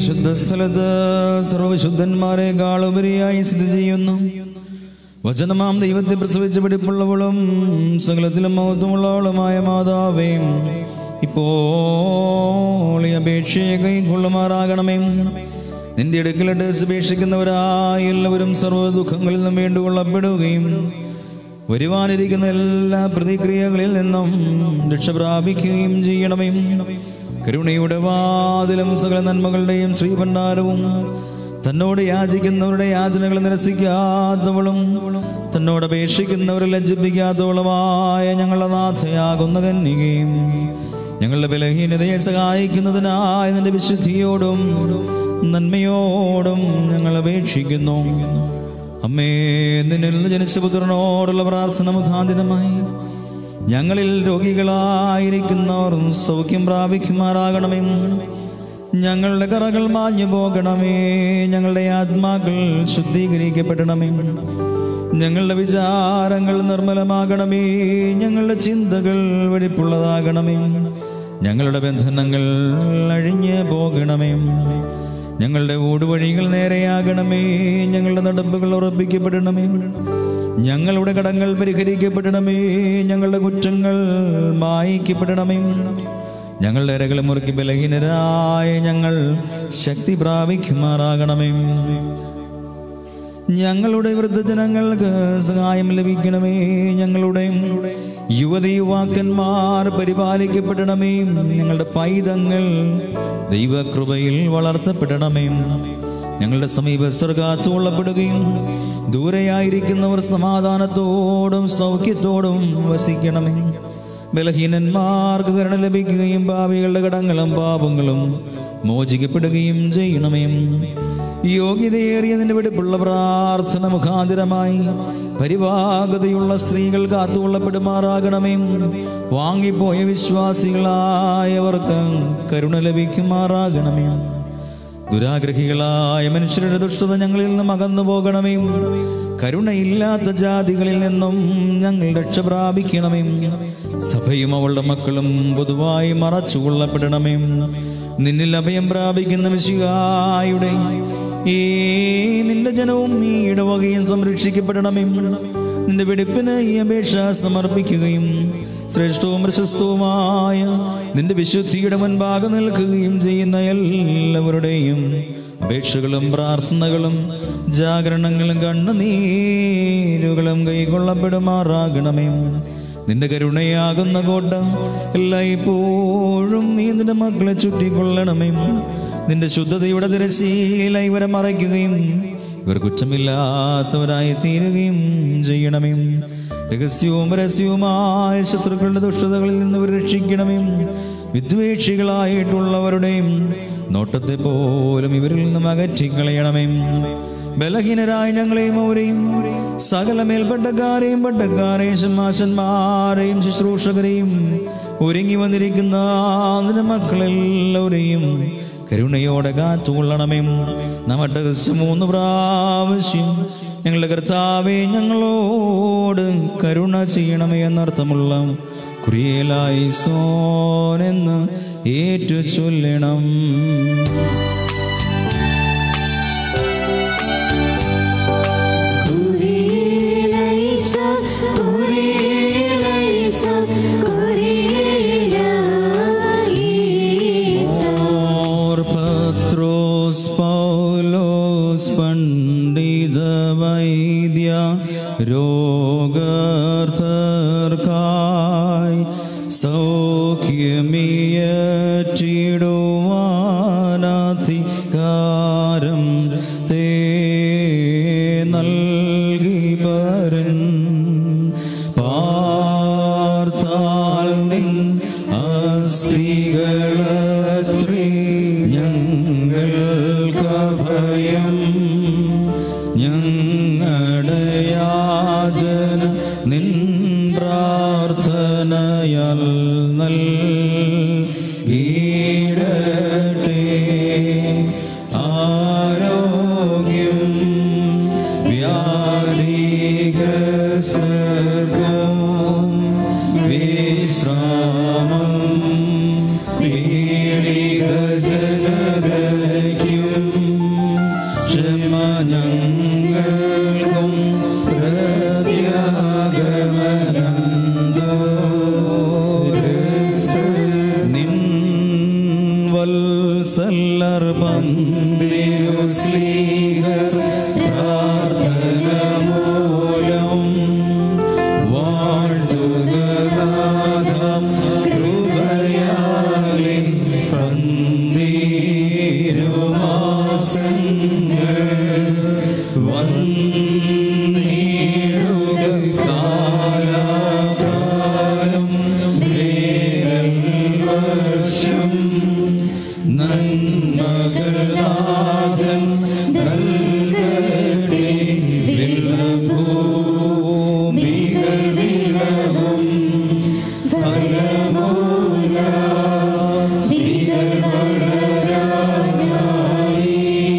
പരിശുദ്ധ സ്ഥലത്ത് സർവശുദ്ധന്മാരെക്കാളുപരിയായി സ്ഥിതി ചെയ്യുന്നു. വചനമാം ദൈവത്തെ പ്രസവിച്ച് പിടിപ്പുള്ളവളും സകലത്തിലും മഹത്വമുള്ളവളുമായ മാതാവേ, ഇപ്പോൾ ഈ അപേക്ഷയെ കൈക്കൊള്ളുമാറാകണമേ. നിന്റെ അടുക്കലിട്ട് അപേക്ഷിക്കുന്നവരായ എല്ലാവരും സർവ്വ ദുഃഖങ്ങളിൽ നിന്നും വീണ്ടുകൊള്ളപ്പെടുകയും വരുവാനിരിക്കുന്ന എല്ലാ പ്രതിക്രിയകളിൽ നിന്നും രക്ഷ പ്രാപിക്കുകയും ചെയ്യണമേ. കരുണയുടെ വാതിലും സകല നന്മകളുടെയും ശ്രീഭണ്ഡാരവും തന്നോട് യാചിക്കുന്നവരുടെ യാചനകൾ നിരസിക്കാത്തവളും തന്നോട് അപേക്ഷിക്കുന്നവരെ ലജ്ജിപ്പിക്കാത്തവളുമായ ഞങ്ങളുടെ നാഥയാകുന്ന കന്യകയും ഞങ്ങളുടെ ബലഹീനതയെ സഹായിക്കുന്നതിനായി നിന്റെ വിശുദ്ധിയോടും നന്മയോടും ഞങ്ങൾ അപേക്ഷിക്കുന്നു. അമ്മേ, നിന്നിൽ നിന്ന് ജനിച്ച പുത്രനോടുള്ള പ്രാർത്ഥന മുഖാന്തരമായി ഞങ്ങളിൽ രോഗികളായിരിക്കുന്നവർ സൗഖ്യം പ്രാപിക്കുമാറാകണമേ. ഞങ്ങളുടെ കറകൾ മാഞ്ഞു പോകണമേ. ഞങ്ങളുടെ ആത്മാക്കൾ ശുദ്ധീകരിക്കപ്പെടണമേ. ഞങ്ങളുടെ വിചാരങ്ങൾ നിർമ്മലമാകണമേ. ഞങ്ങളുടെ ചിന്തകൾ വെടിപ്പുള്ളതാകണമേ. ഞങ്ങളുടെ ബന്ധനങ്ങൾ അഴിഞ്ഞു പോകണമേ. ഞങ്ങളുടെ ഊടുവഴികൾ നേരെയാകണമേ. ഞങ്ങളുടെ നടപ്പുകൾ ഉറപ്പിക്കപ്പെടണമേ. ഞങ്ങളുടെ കടങ്ങൾ പരിഹരിക്കപ്പെടണമേ. ഞങ്ങളുടെ കുറ്റങ്ങൾ മായിക്കപ്പെടണമേ. ഞങ്ങളുടെ ഇരകൾ മുറുക്കി ബലഹീനരായ ഞങ്ങൾ ശക്തി പ്രാപിക്കുമാറാകണമേ. ഞങ്ങളുടെ വൃദ്ധജനങ്ങൾക്ക് സഹായം ലഭിക്കണമേ. ഞങ്ങളുടെ യുവതി യുവാക്കന്മാർ പരിപാലിക്കപ്പെടണമേ. ഞങ്ങളുടെ പൈതങ്ങൾ ദൈവകൃപയിൽ വളർത്തപ്പെടണമേ. ഞങ്ങളുടെ സമീപസ്ഥർ കാത്തുകൊള്ളപ്പെടുകയും ദൂരെയായിരിക്കുന്നവർ സമാധാനത്തോടും സൗഖ്യത്തോടും വസിക്കണമേ. ബലഹീനന്മാർക്ക് കരുണ ലഭിക്കുകയും പാപികളുടെ കടങ്ങളും പാപങ്ങളും മോചിക്കപ്പെടുകയും ചെയ്യണമേ. യോഗ്യതയേറിയ നിന്റെ വെടിപ്പുള്ള പ്രാർത്ഥന മുഖാന്തരമായി പരിവാഹതയുള്ള സ്ത്രീകൾ കാത്തുകൊള്ളപ്പെടുമാറാകണമേ. വാങ്ങിപ്പോയ വിശ്വാസികളായവർക്ക് കരുണ ലഭിക്കുമാറാകണമേ. ദുരാഗ്രഹികളായ മനുഷ്യരുടെ ദുഷ്ടത ഞങ്ങളിൽ നിന്നും അകന്നു പോകണമേ. കരുണയില്ലാത്ത ജാതികളിൽ നിന്നും ഞങ്ങൾ രക്ഷ പ്രാപിക്കണമേ. സഭയും അവളുടെ മക്കളും പൊതുവായി മറച്ചുകൊള്ളപ്പെടണമേ. നിന്നിൽ അഭയം പ്രാപിക്കുന്ന മിശിഹായുടെ ഈ നിന്റെ ജനവും ഈ ഇടവകയും സംരക്ഷിക്കപ്പെടണമേ. നിന്റെ വെടിപ്പിന് ഈ അപേക്ഷ സമർപ്പിക്കുകയും ശ്രേഷ്ഠവും പ്രശസ്തവുമായ നിന്റെ വിശുദ്ധിയുടെ മുൻപാകെ നിൽക്കുകയും ചെയ്യുന്ന എല്ലാവരുടെയും അപേക്ഷകളും പ്രാർത്ഥനകളും ജാഗരണങ്ങളും കണ്ണുനീരുകളും കൈക്കൊള്ളപ്പെടുമാറാകണമേ. നിന്റെ കരുണയാകുന്ന കോട്ട എല്ലായ്പ്പോഴും നീ നിന്റെ മക്കളെ ചുറ്റിക്കൊള്ളണമേ. നിന്റെ ശുദ്ധതയുടെ തിരശ്ശീല ഇവരെ മറയ്ക്കുകയും ഇവർ കുറ്റമില്ലാത്തവരായി തീരുകയും ചെയ്യണമേ. രഹസ്യവും പരസ്യവുമായ ശത്രുക്കളുടെ ദുഷ്ടതകളിൽ നിന്ന് ഇവർ രക്ഷിക്കണമേ. വിദ്വേഷികളായിട്ടുള്ളവരുടെയും നോട്ടത്തെ പോലും ഇവരിൽ നിന്നും അകറ്റിക്കളയണമേ. ബലഹീനരായ ഞങ്ങളെയും അവരെയും സകല മേൽപ്പട്ടക്കാരെയും പട്ടക്കാരെയും ശമാശന്മാരെയും ശുശ്രൂഷകരെയും ഒരുങ്ങി വന്നിരിക്കുന്ന നിന്റെ മക്കളെല്ലാവരെയും കരുണയോടെ കാത്തുകൊള്ളണമേ. നമ്മുടെ മൂന്ന് പ്രാവശ്യം ഞങ്ങളുടെ കർത്താവേ ഞങ്ങളോട് കരുണ ചെയ്യണമേ എന്നർത്ഥമുള്ള കുരിയലായിസോൻ എന്ന് ഏറ്റു ചൊല്ലണം. പൗലോസ് പണ്ഡിത വൈദ്യ രോഗർക്കായി സൗഖ്യമിയറ്റിടുവാനധികാരം തേ നൽകി വരൻ പാർത്താൽ നിൻ അസ്ത്രീകളത്രേ ഞങ്ങൾക്കഭയം. ഞങ്ങളുടെ യാചന നിൻ പ്രാർത്ഥനയാൽ നൽകിയിടട്ടെ. ആരോഗ്യം വ്യാധിഗ്രസ്തർക്കും വിശ്രാമം പീഡിത ജനതയ്ക്കും പന്തിരു സ്ലീഹർ പ്രാർത്ഥന മൂലം വാഴ്ത്തുകനാഥം കൃപയാലിൻ പന്തിരുമാസങ്ങൾ വന്നിടുക കാലാകാലം വേനൽ വർഷം നന്മകൾ നാഥൻ നൽകട്ടെ വിളഭൂമികൾ വിളവും ഫലമൂലാദികൾ വളരാനായി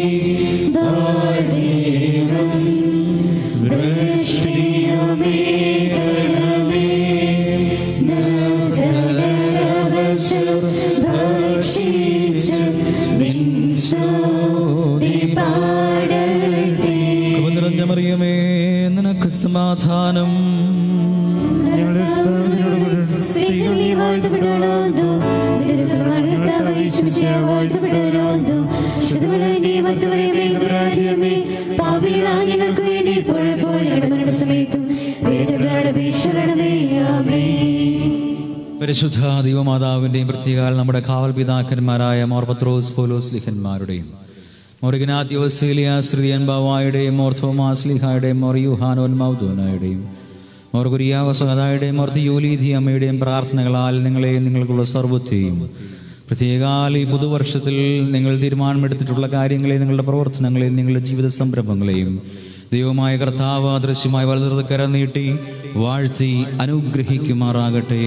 ദാരിദ്ര്യം വൃഷ്ടിയുമേകണമേ നഗരവശം ഭക്ഷിച്ച് നിൻസ്തുതി പാടട്ടെ. കൃപ നിറഞ്ഞ മറിയമേ, നിനക്ക് സമാധാനം. സ്ത്രീകൾ നീ വാഴ്ത്തപ്പെട്ടവളാകുന്നു. നിന്റെ ഫലമായി കർത്താവായ യേശുമിശിഹാ വാഴ്ത്തപ്പെട്ടവനാകുന്നു. ശുദ്ധമുള്ള നീ മർത്യമറിയമേ, രാജ്യമേ, പാപികളായ ഞങ്ങൾക്ക് വേണ്ടി ഇപ്പോഴെപ്പോൾ ഞങ്ങളുടെ മരണസമയത്തും ദൈവത്തോട് അപേക്ഷിക്കണമേ. ആമേൻ. പരിശുദ്ധ ദൈവമാതാവിൻ്റെയും പ്രത്യേകാൽ നമ്മുടെ കാവൽ പിതാക്കന്മാരായ മോർ പത്രോസ് പൗലോസ് ലിഹന്മാരുടെയും മോർ ഇഗ്നാത്യോസ് ഏലിയാസ് ശ്രീയൻ ബാവായുടെയും മോർ തോമാസ് ലീഹായുടെയും മോർ യൂഹാനോൻ മൗദൂനായുടെയും മോർ കുര്യാവസഹതായുടെയും മോർ തിയോലീധി അമ്മയുടെയും പ്രാർത്ഥനകളാൽ നിങ്ങളെയും നിങ്ങൾക്കുള്ള സർവ്വത്തെയും പ്രത്യേകാൽ ഈ പുതുവർഷത്തിൽ നിങ്ങൾ തീരുമാനമെടുത്തിട്ടുള്ള കാര്യങ്ങളെയും നിങ്ങളുടെ പ്രവർത്തനങ്ങളെയും നിങ്ങളുടെ ജീവിത സംരംഭങ്ങളെയും ദൈവമായ കർത്താവ് അദൃശ്യമായി വലത് കരം നീട്ടി വാഴ്ത്തി അനുഗ്രഹിക്കുമാറാകട്ടെ.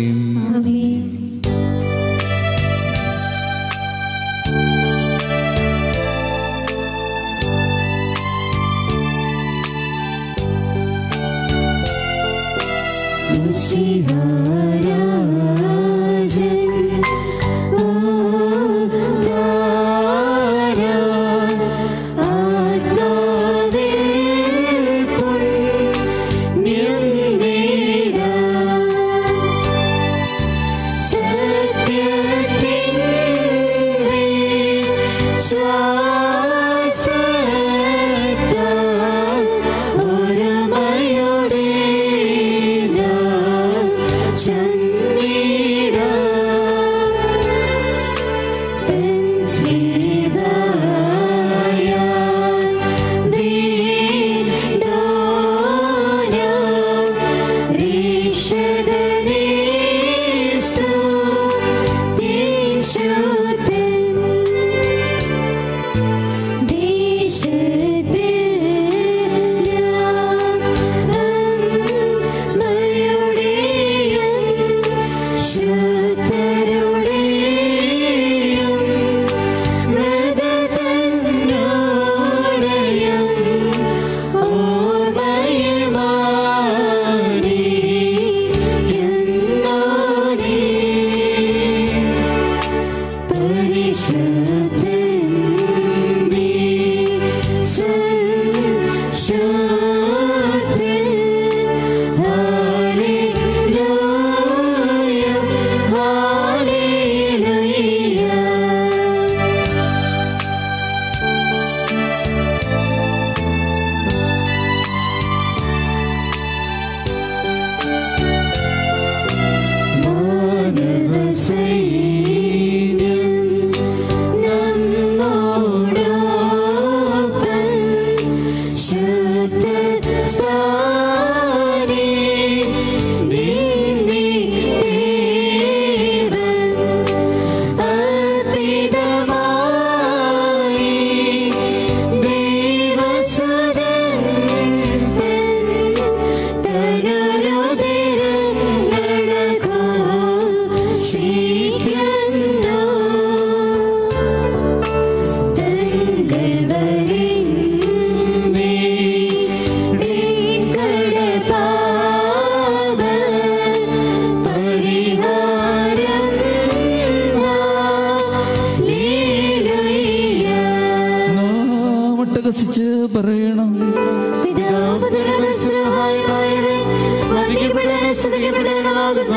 പറയണം.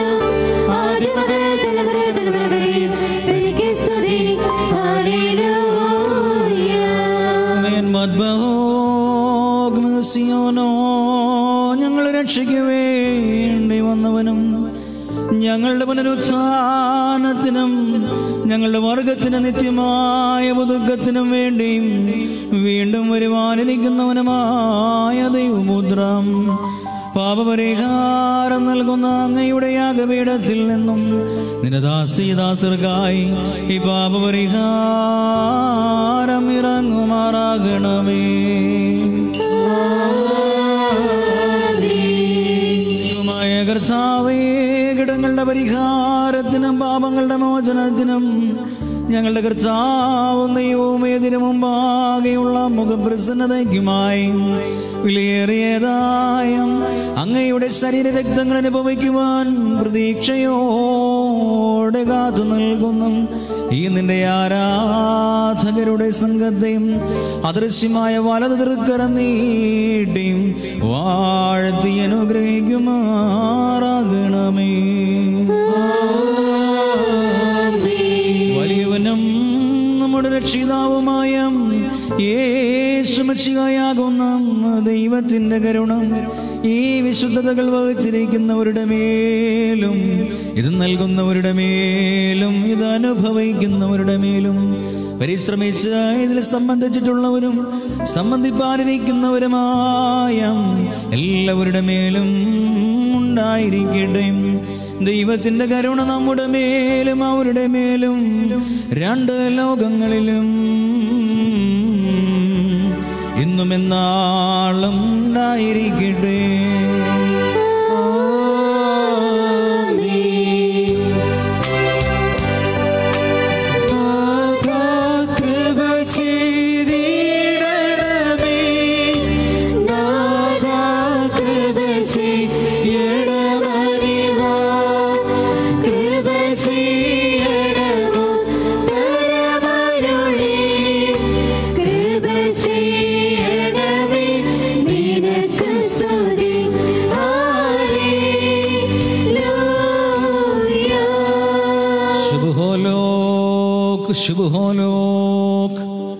ആദ്യം മുതൽ തലമുറ തലമുറ വരെയും തനിക്ക് സ്തുതി. ഹല്ലേലൂയ. രക്ഷയ്ക്ക് വേണ്ടി വന്നവനും ഞങ്ങളുടെ പുനരുത്ഥാനത്തിനും ഞങ്ങളുടെ വർഗത്തിന് നിത്യമായ പുതുക്കത്തിനും വേണ്ടിയും വീണ്ടും വരുവാനിരിക്കുന്നവനുമായ ദൈവമുദ്രം പാപപരിഹാരം നൽകുന്ന അങ്ങയുടെ യാഗപീഠത്തിൽ നിന്നും നിനദാസീദാസർക്കായി ഈ പാപപരിഹാരം ഇറങ്ങുമാറാകണമേ. കർത്താവേ, കിടങ്ങളുടെ പരിഹാരത്തിനും പാപങ്ങളുടെ മോചനത്തിനും ഞങ്ങളുടെ കർത്താവും ദൈവവും ഏതിനു മുമ്പാകെയുള്ള മുഖപ്രസന്നതയ്ക്കുമായി വിലയേറിയതായ അങ്ങയുടെ ശരീരരക്തങ്ങൾ അനുഭവിക്കുവാൻ പ്രതീക്ഷയോടെ കാത്തു നൽകുന്നു ഈ നിന്റെ ആരാധകരുടെ സംഘത്തെയും അദൃശ്യമായ വലത് തൃക്കരം നീട്ടിയും വാഴ്ത്തി അനുഗ്രഹിക്കുമാറാകണമേ. വലിയവനും നമ്മുടെ രക്ഷിതാവുമായ യേശുമിശിഹായാകുന്ന ദൈവത്തിന്റെ കരുണ ഈ വിശുദ്ധതകൾ വഹിച്ചിരിക്കുന്നവരുടെ മേലും ഇത് നൽകുന്നവരുടെ മേലും ഇത് അനുഭവിക്കുന്നവരുടെ മേലും പരിശ്രമിച്ച് ഇതിൽ സംബന്ധിച്ചിട്ടുള്ളവരും സംബന്ധിപ്പാനിരിക്കുന്നവരുമായ എല്ലാവരുടെ മേലും ഉണ്ടായിരിക്കട്ടെ. ദൈവത്തിന്റെ കരുണ നമ്മുടെ മേലും അവരുടെ മേലും രണ്ട് ലോകങ്ങളിലും ഇന്നും എന്നാളും ഉണ്ടായിരിക്കട്ടെ. ശുഭോലോക്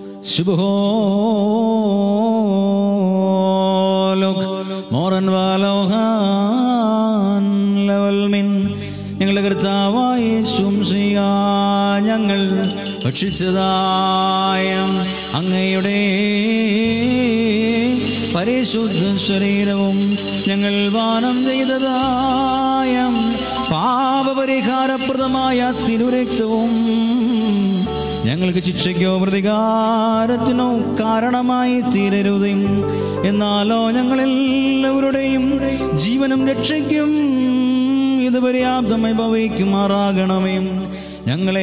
ശുഭോലോക് മോറൻ വാലോഹാൻ ലവൽമിൻ. ഞങ്ങളുടെ കർത്താവായ യേശുമിശിഹാ, ഞങ്ങൾ ഭക്ഷിച്ചതായ അങ്ങയുടെ പരിശുദ്ധ ശരീരവും ഞങ്ങൾ പാനം ചെയ്തതായ പാപപരിഹാരപ്രദമായ തിരുരക്തവും ഞങ്ങൾക്ക് ശിക്ഷയ്ക്കോ പ്രതികാരത്തിനോ കാരണമായി തീരരുതേ. എന്നാലോ ഞങ്ങളെല്ലാവരുടെയും ജീവനും രക്ഷയ്ക്കും ഇത് പര്യാപ്തമായി ഭവിക്കുമാറാകണമേ. ഞങ്ങളെ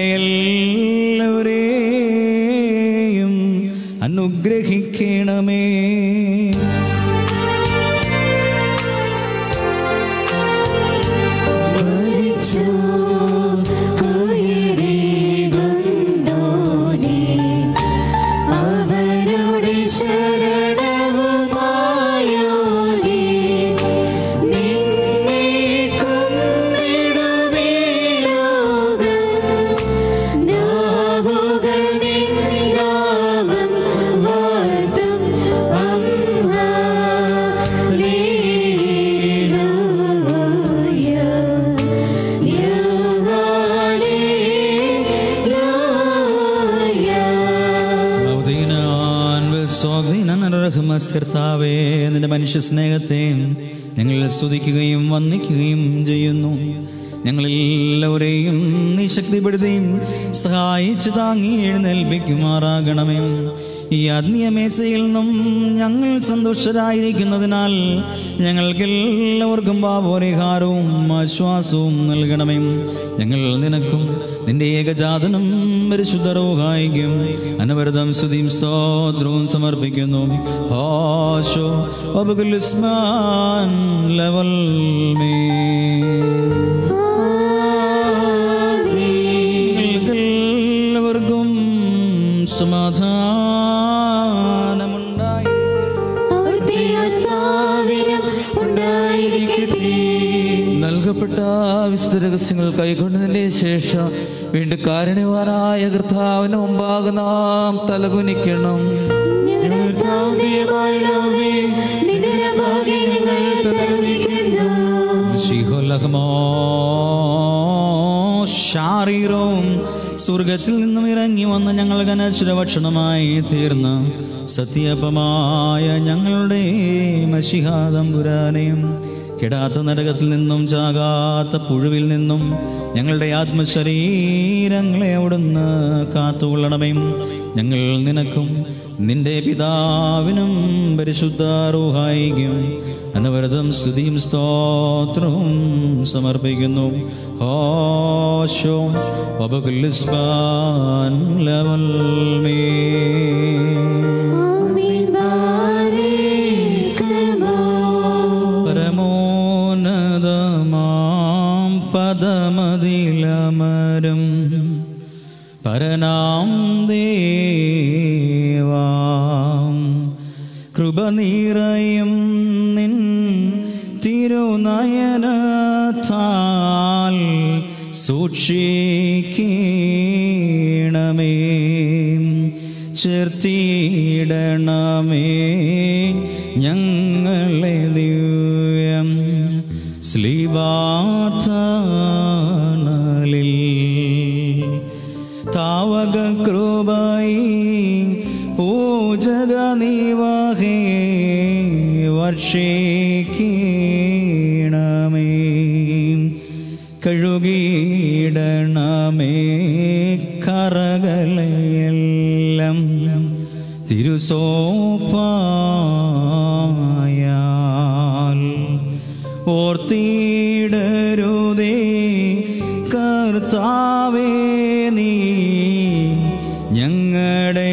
എല്ലാവരെയും അനുഗ്രഹിക്കണമേ. കർത്താവേ, നിന്റെ മനുഷ്യ സ്നേഹത്തെയും ഞങ്ങൾ സ്തുതിക്കുകയും വന്ദിക്കുകയും ചെയ്യുന്നു. ഞങ്ങളെല്ലാവരെയും നീ ശക്തിപ്പെടുത്തുകയും സഹായിച്ചു താങ്ങി എഴുന്നേൽപ്പിക്കുമാറാകണമേ. ഈ ആത്മീയ മേശയിൽ നിന്നും ഞങ്ങൾ സന്തുഷ്ടരായിരിക്കുന്നതിനാൽ ഞങ്ങൾക്കെല്ലാവർക്കും പാപപരിഹാരവും ആശ്വാസവും നൽകണമേ. ഞങ്ങൾ നിനക്കും നിന്റെ ഏകജാതനും പരിശുദ്ധ റൂഹായിക്കും അനവരതം സ്തുതിയും സ്തോത്രവും സമർപ്പിക്കുന്നു. ഹാശോ അബ്ഗുൽസ്മാൻ ലവൽ മേ. എല്ലാവർക്കും സമാധാനമുണ്ടായി നൽകപ്പെട്ട വിശുദ്ധ രഹസ്യങ്ങൾ കൈക്കൊണ്ടതിന്റെ ശേഷം വീണ്ടും കാരുണ്യവാനായ കർത്താവിന് മുമ്പാകെ നാം തലകുനിക്കണം. ഞങ്ങളുടെ ശിഹോലഹമോ ശാരീരവും സ്വർഗത്തിൽ നിന്നും ഇറങ്ങി വന്ന് ഞങ്ങൾ കനച്ചുര ഭക്ഷണമായി തീർന്ന സത്യപമായ ഞങ്ങളുടെ മശിഹാ തമ്പുരാനെയും കെടാത്ത നരകത്തിൽ നിന്നും ചാകാത്ത പുഴുവിൽ നിന്നും ഞങ്ങളുടെ ആത്മശരീരങ്ങളെ അവിടുന്ന് കാത്തുകൊള്ളണമേ. ഞങ്ങൾ നിനക്കും നിന്റെ പിതാവിനും പരിശുദ്ധ റൂഹായിക്കും അനവരതം സ്തുതിയും സ്തോത്രവും സമർപ്പിക്കുന്നു. ഹോശോ വബകുലിസ്ബാൻ ലവൽമേ. പരമോന്നതമാം പദമതിലമരം പരനാം ദേവാം കൃപ നിറയും നിൻ തിരുനയനത്താൽ സൂക്ഷിക്കണമേ. ചേർത്തിടണമേ ഞങ്ങളെ ദിവ്യം സ്ലീവാതണലിൽ താവക കൃപൈ പൂജക നിവാഹേ വർഷിക്കണമേ. കഴുകിയിടണമേ കറകളെയെല്ലാം തിരുസോപ്പായാൽ ഓർത്തിടരുതേ കർത്താവേ നീ ഞങ്ങളുടെ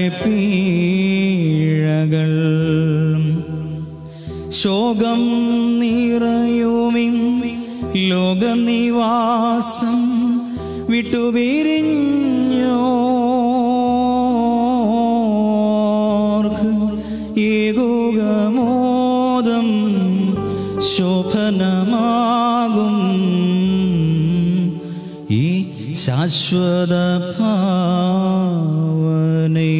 പീഴകൾ. ശോകം നിറയുമി ലോകനിവാസം വിട്ടുപിരിഞ്ഞോർക്ക് ഏകുകമോദം ശോഭനമാകും ഈ ശാശ്വത ഭാവനേ.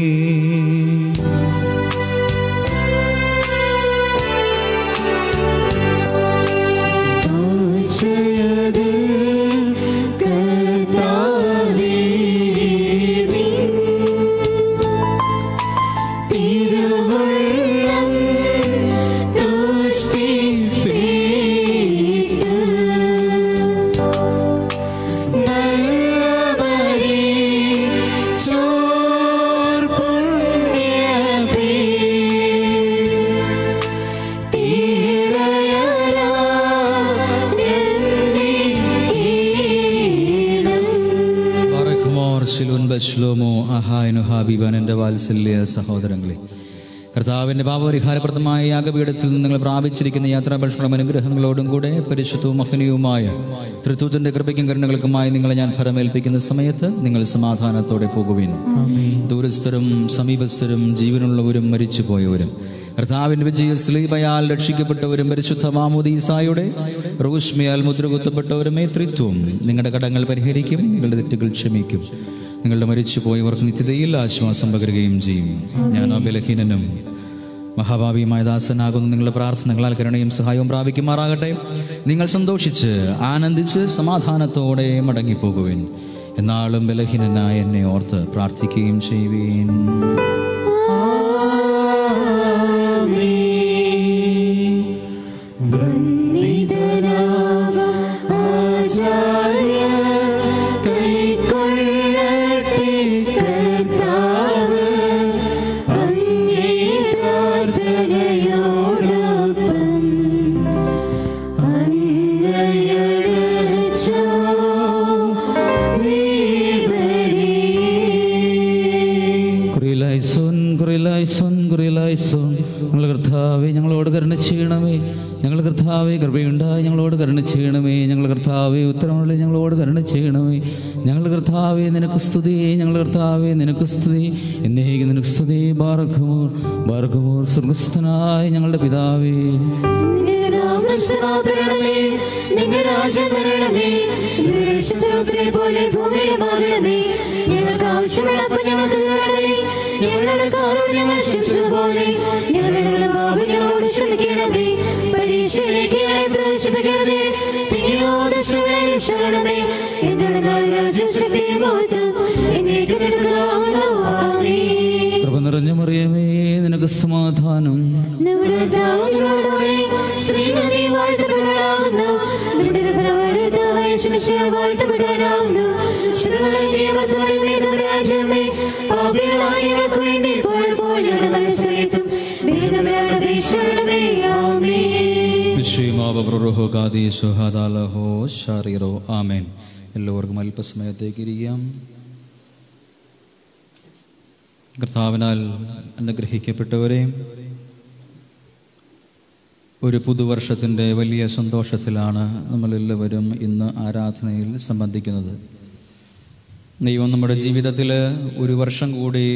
എൻ്റെ വാത്സല്യ സഹോദരങ്ങളെ, കർത്താവിൻ്റെ പാപപരിഹാരപ്രദമായ യാഗപീഠത്തിൽ നിന്ന് നിങ്ങൾ പ്രാപിച്ചിരിക്കുന്ന യാത്രാഭക്ഷണം അനുഗ്രഹങ്ങളോടും കൂടെ പരിശുദ്ധവും മഹനീയവുമായ തൃത്വത്തിൻ്റെ കൃപയ്ക്കും കരുണകൾക്കുമായി നിങ്ങളെ ഞാൻ ഫലമേൽപ്പിക്കുന്ന സമയത്ത് നിങ്ങൾ സമാധാനത്തോടെ പോകുവിൻ. ദൂരസ്ഥരും സമീപസ്ഥരും ജീവനുള്ളവരും മരിച്ചുപോയവരും കർത്താവിൻ്റെ വിജയ സ്ലീബയാൽ രക്ഷിക്കപ്പെട്ടവരും പരിശുദ്ധ മാമോദീസായുടെ റൂഷ്മയാൽ മുദ്രകുത്തപ്പെട്ടവരുമേ ത്രിത്വം നിങ്ങളുടെ കടങ്ങൾ പരിഹരിക്കും, നിങ്ങളുടെ തെറ്റുകൾ ക്ഷമിക്കും, നിങ്ങളുടെ മരിച്ചുപോയവർക്ക് നിത്യതയിൽ ആശ്വാസം പകരുകയും ചെയ്യും. ഞാൻ ആ ബലഹീനനും മഹാഭാവിയുമായ ദാസനാകുന്ന നിങ്ങളുടെ പ്രാർത്ഥനകളാൽ കരുണയും സഹായവും പ്രാപിക്കുമാറാകട്ടെ. നിങ്ങൾ സന്തോഷിച്ച് ആനന്ദിച്ച് സമാധാനത്തോടെ മടങ്ങിപ്പോകുവിൻ. എന്നാളും ബലഹീനനായ എന്നെ ഓർത്ത് പ്രാർത്ഥിക്കുകയും ചെയ്യുവീൻ. ഞങ്ങളുടെ കർത്താവേ ഞങ്ങളോട് കരുണ ചെയ്യണമേ. ഞങ്ങളുടെ കർത്താവേ കൃപയുണ്ടായി ഞങ്ങളോട് കരുണ ചെയ്യണമേ. ഞങ്ങളുടെ കർത്താവേ ഉത്തരമുള്ള ഞങ്ങളോട് കരുണ ചെയ്യണമേ. ഞങ്ങളുടെ കർത്താവേ നിനക്ക് സ്തുതി, ഞങ്ങളുടെ കർത്താവേ നിനക്ക് സ്തുതി, എന്നേക്ക് നിനക്ക് സ്തുതി. ബാറക്കുമോർ ബാറക്കുമോർ സ്വർഗസ്ഥനായ ഞങ്ങളുടെ പിതാവേ. പരിശുദ്ധമാകണമേ. നിന്റെ രാജ്യം വരണമേ. നിന്റെ രക്ഷസ്രോതത്തിലെ പോലെ ഭൂമിയിലുമാകണമേ. ഞങ്ങൾക്ക് ആവശ്യമുള്ള അപ്പം ഞങ്ങൾക്ക് തരണമേ. ഞങ്ങളുടെ കാരോട് ഞങ്ങൾ ക്ഷമിച്ചതുപോലെ ഞങ്ങളുടെ പാപം ഞങ്ങളോട് ക്ഷമിക്കണമേ. പരീക്ഷയിലേക്ക് ഞങ്ങളെ പ്രവേശിപ്പിക്കരുതേ, പിന്നെയോ ദുഷ്ടനെ രക്ഷപ്പെടണമേ. എന്താണ് രാജ്യം ശക്തിയും മഹത്വം എന്നേക്ക് നിനക്കുള്ളതാകുന്നു. ആമേൻ. കൃപ നിറഞ്ഞ മറിയമേ, നിനക്ക് സമാധാനം. നമ്മുടെ കർത്താവ് നിന്നോടുകൂടെ സ്ത്രീകൾ നീ വാഴ്ത്തപ്പെട്ടവളാകുന്നു. നിന്റെ ഗർഭഫലമായ യേശുമിശിഹ വാഴ്ത്തപ്പെട്ടവനാകുന്നു. ശുദ്ധമുള്ളവളേ, ഭർത്താവേ, നമ്മുടെ രാജ്യമേ, പാപികളായ ഞങ്ങൾക്ക് വേണ്ടി ഇപ്പോഴും എപ്പോഴും ഞങ്ങളുടെ മരണസമയത്തും ദൈവം തമ്പുരാനോട് അപേക്ഷിക്കണമേ. ആമേൻ. ആമേൻ. എല്ലാവർക്കും അല്പസമയത്തേക്ക് ഇരിക്കാം. കർത്താവിനാൽ അനുഗ്രഹിക്കപ്പെട്ടവരെ, ഒരു പുതുവർഷത്തിൻ്റെ വലിയ സന്തോഷത്തിലാണ് നമ്മളെല്ലാവരും ഇന്ന് ആരാധനയിൽ സംബന്ധിക്കുന്നത്. ദൈവം നമ്മുടെ ജീവിതത്തിൽ ഒരു വർഷം കൂടി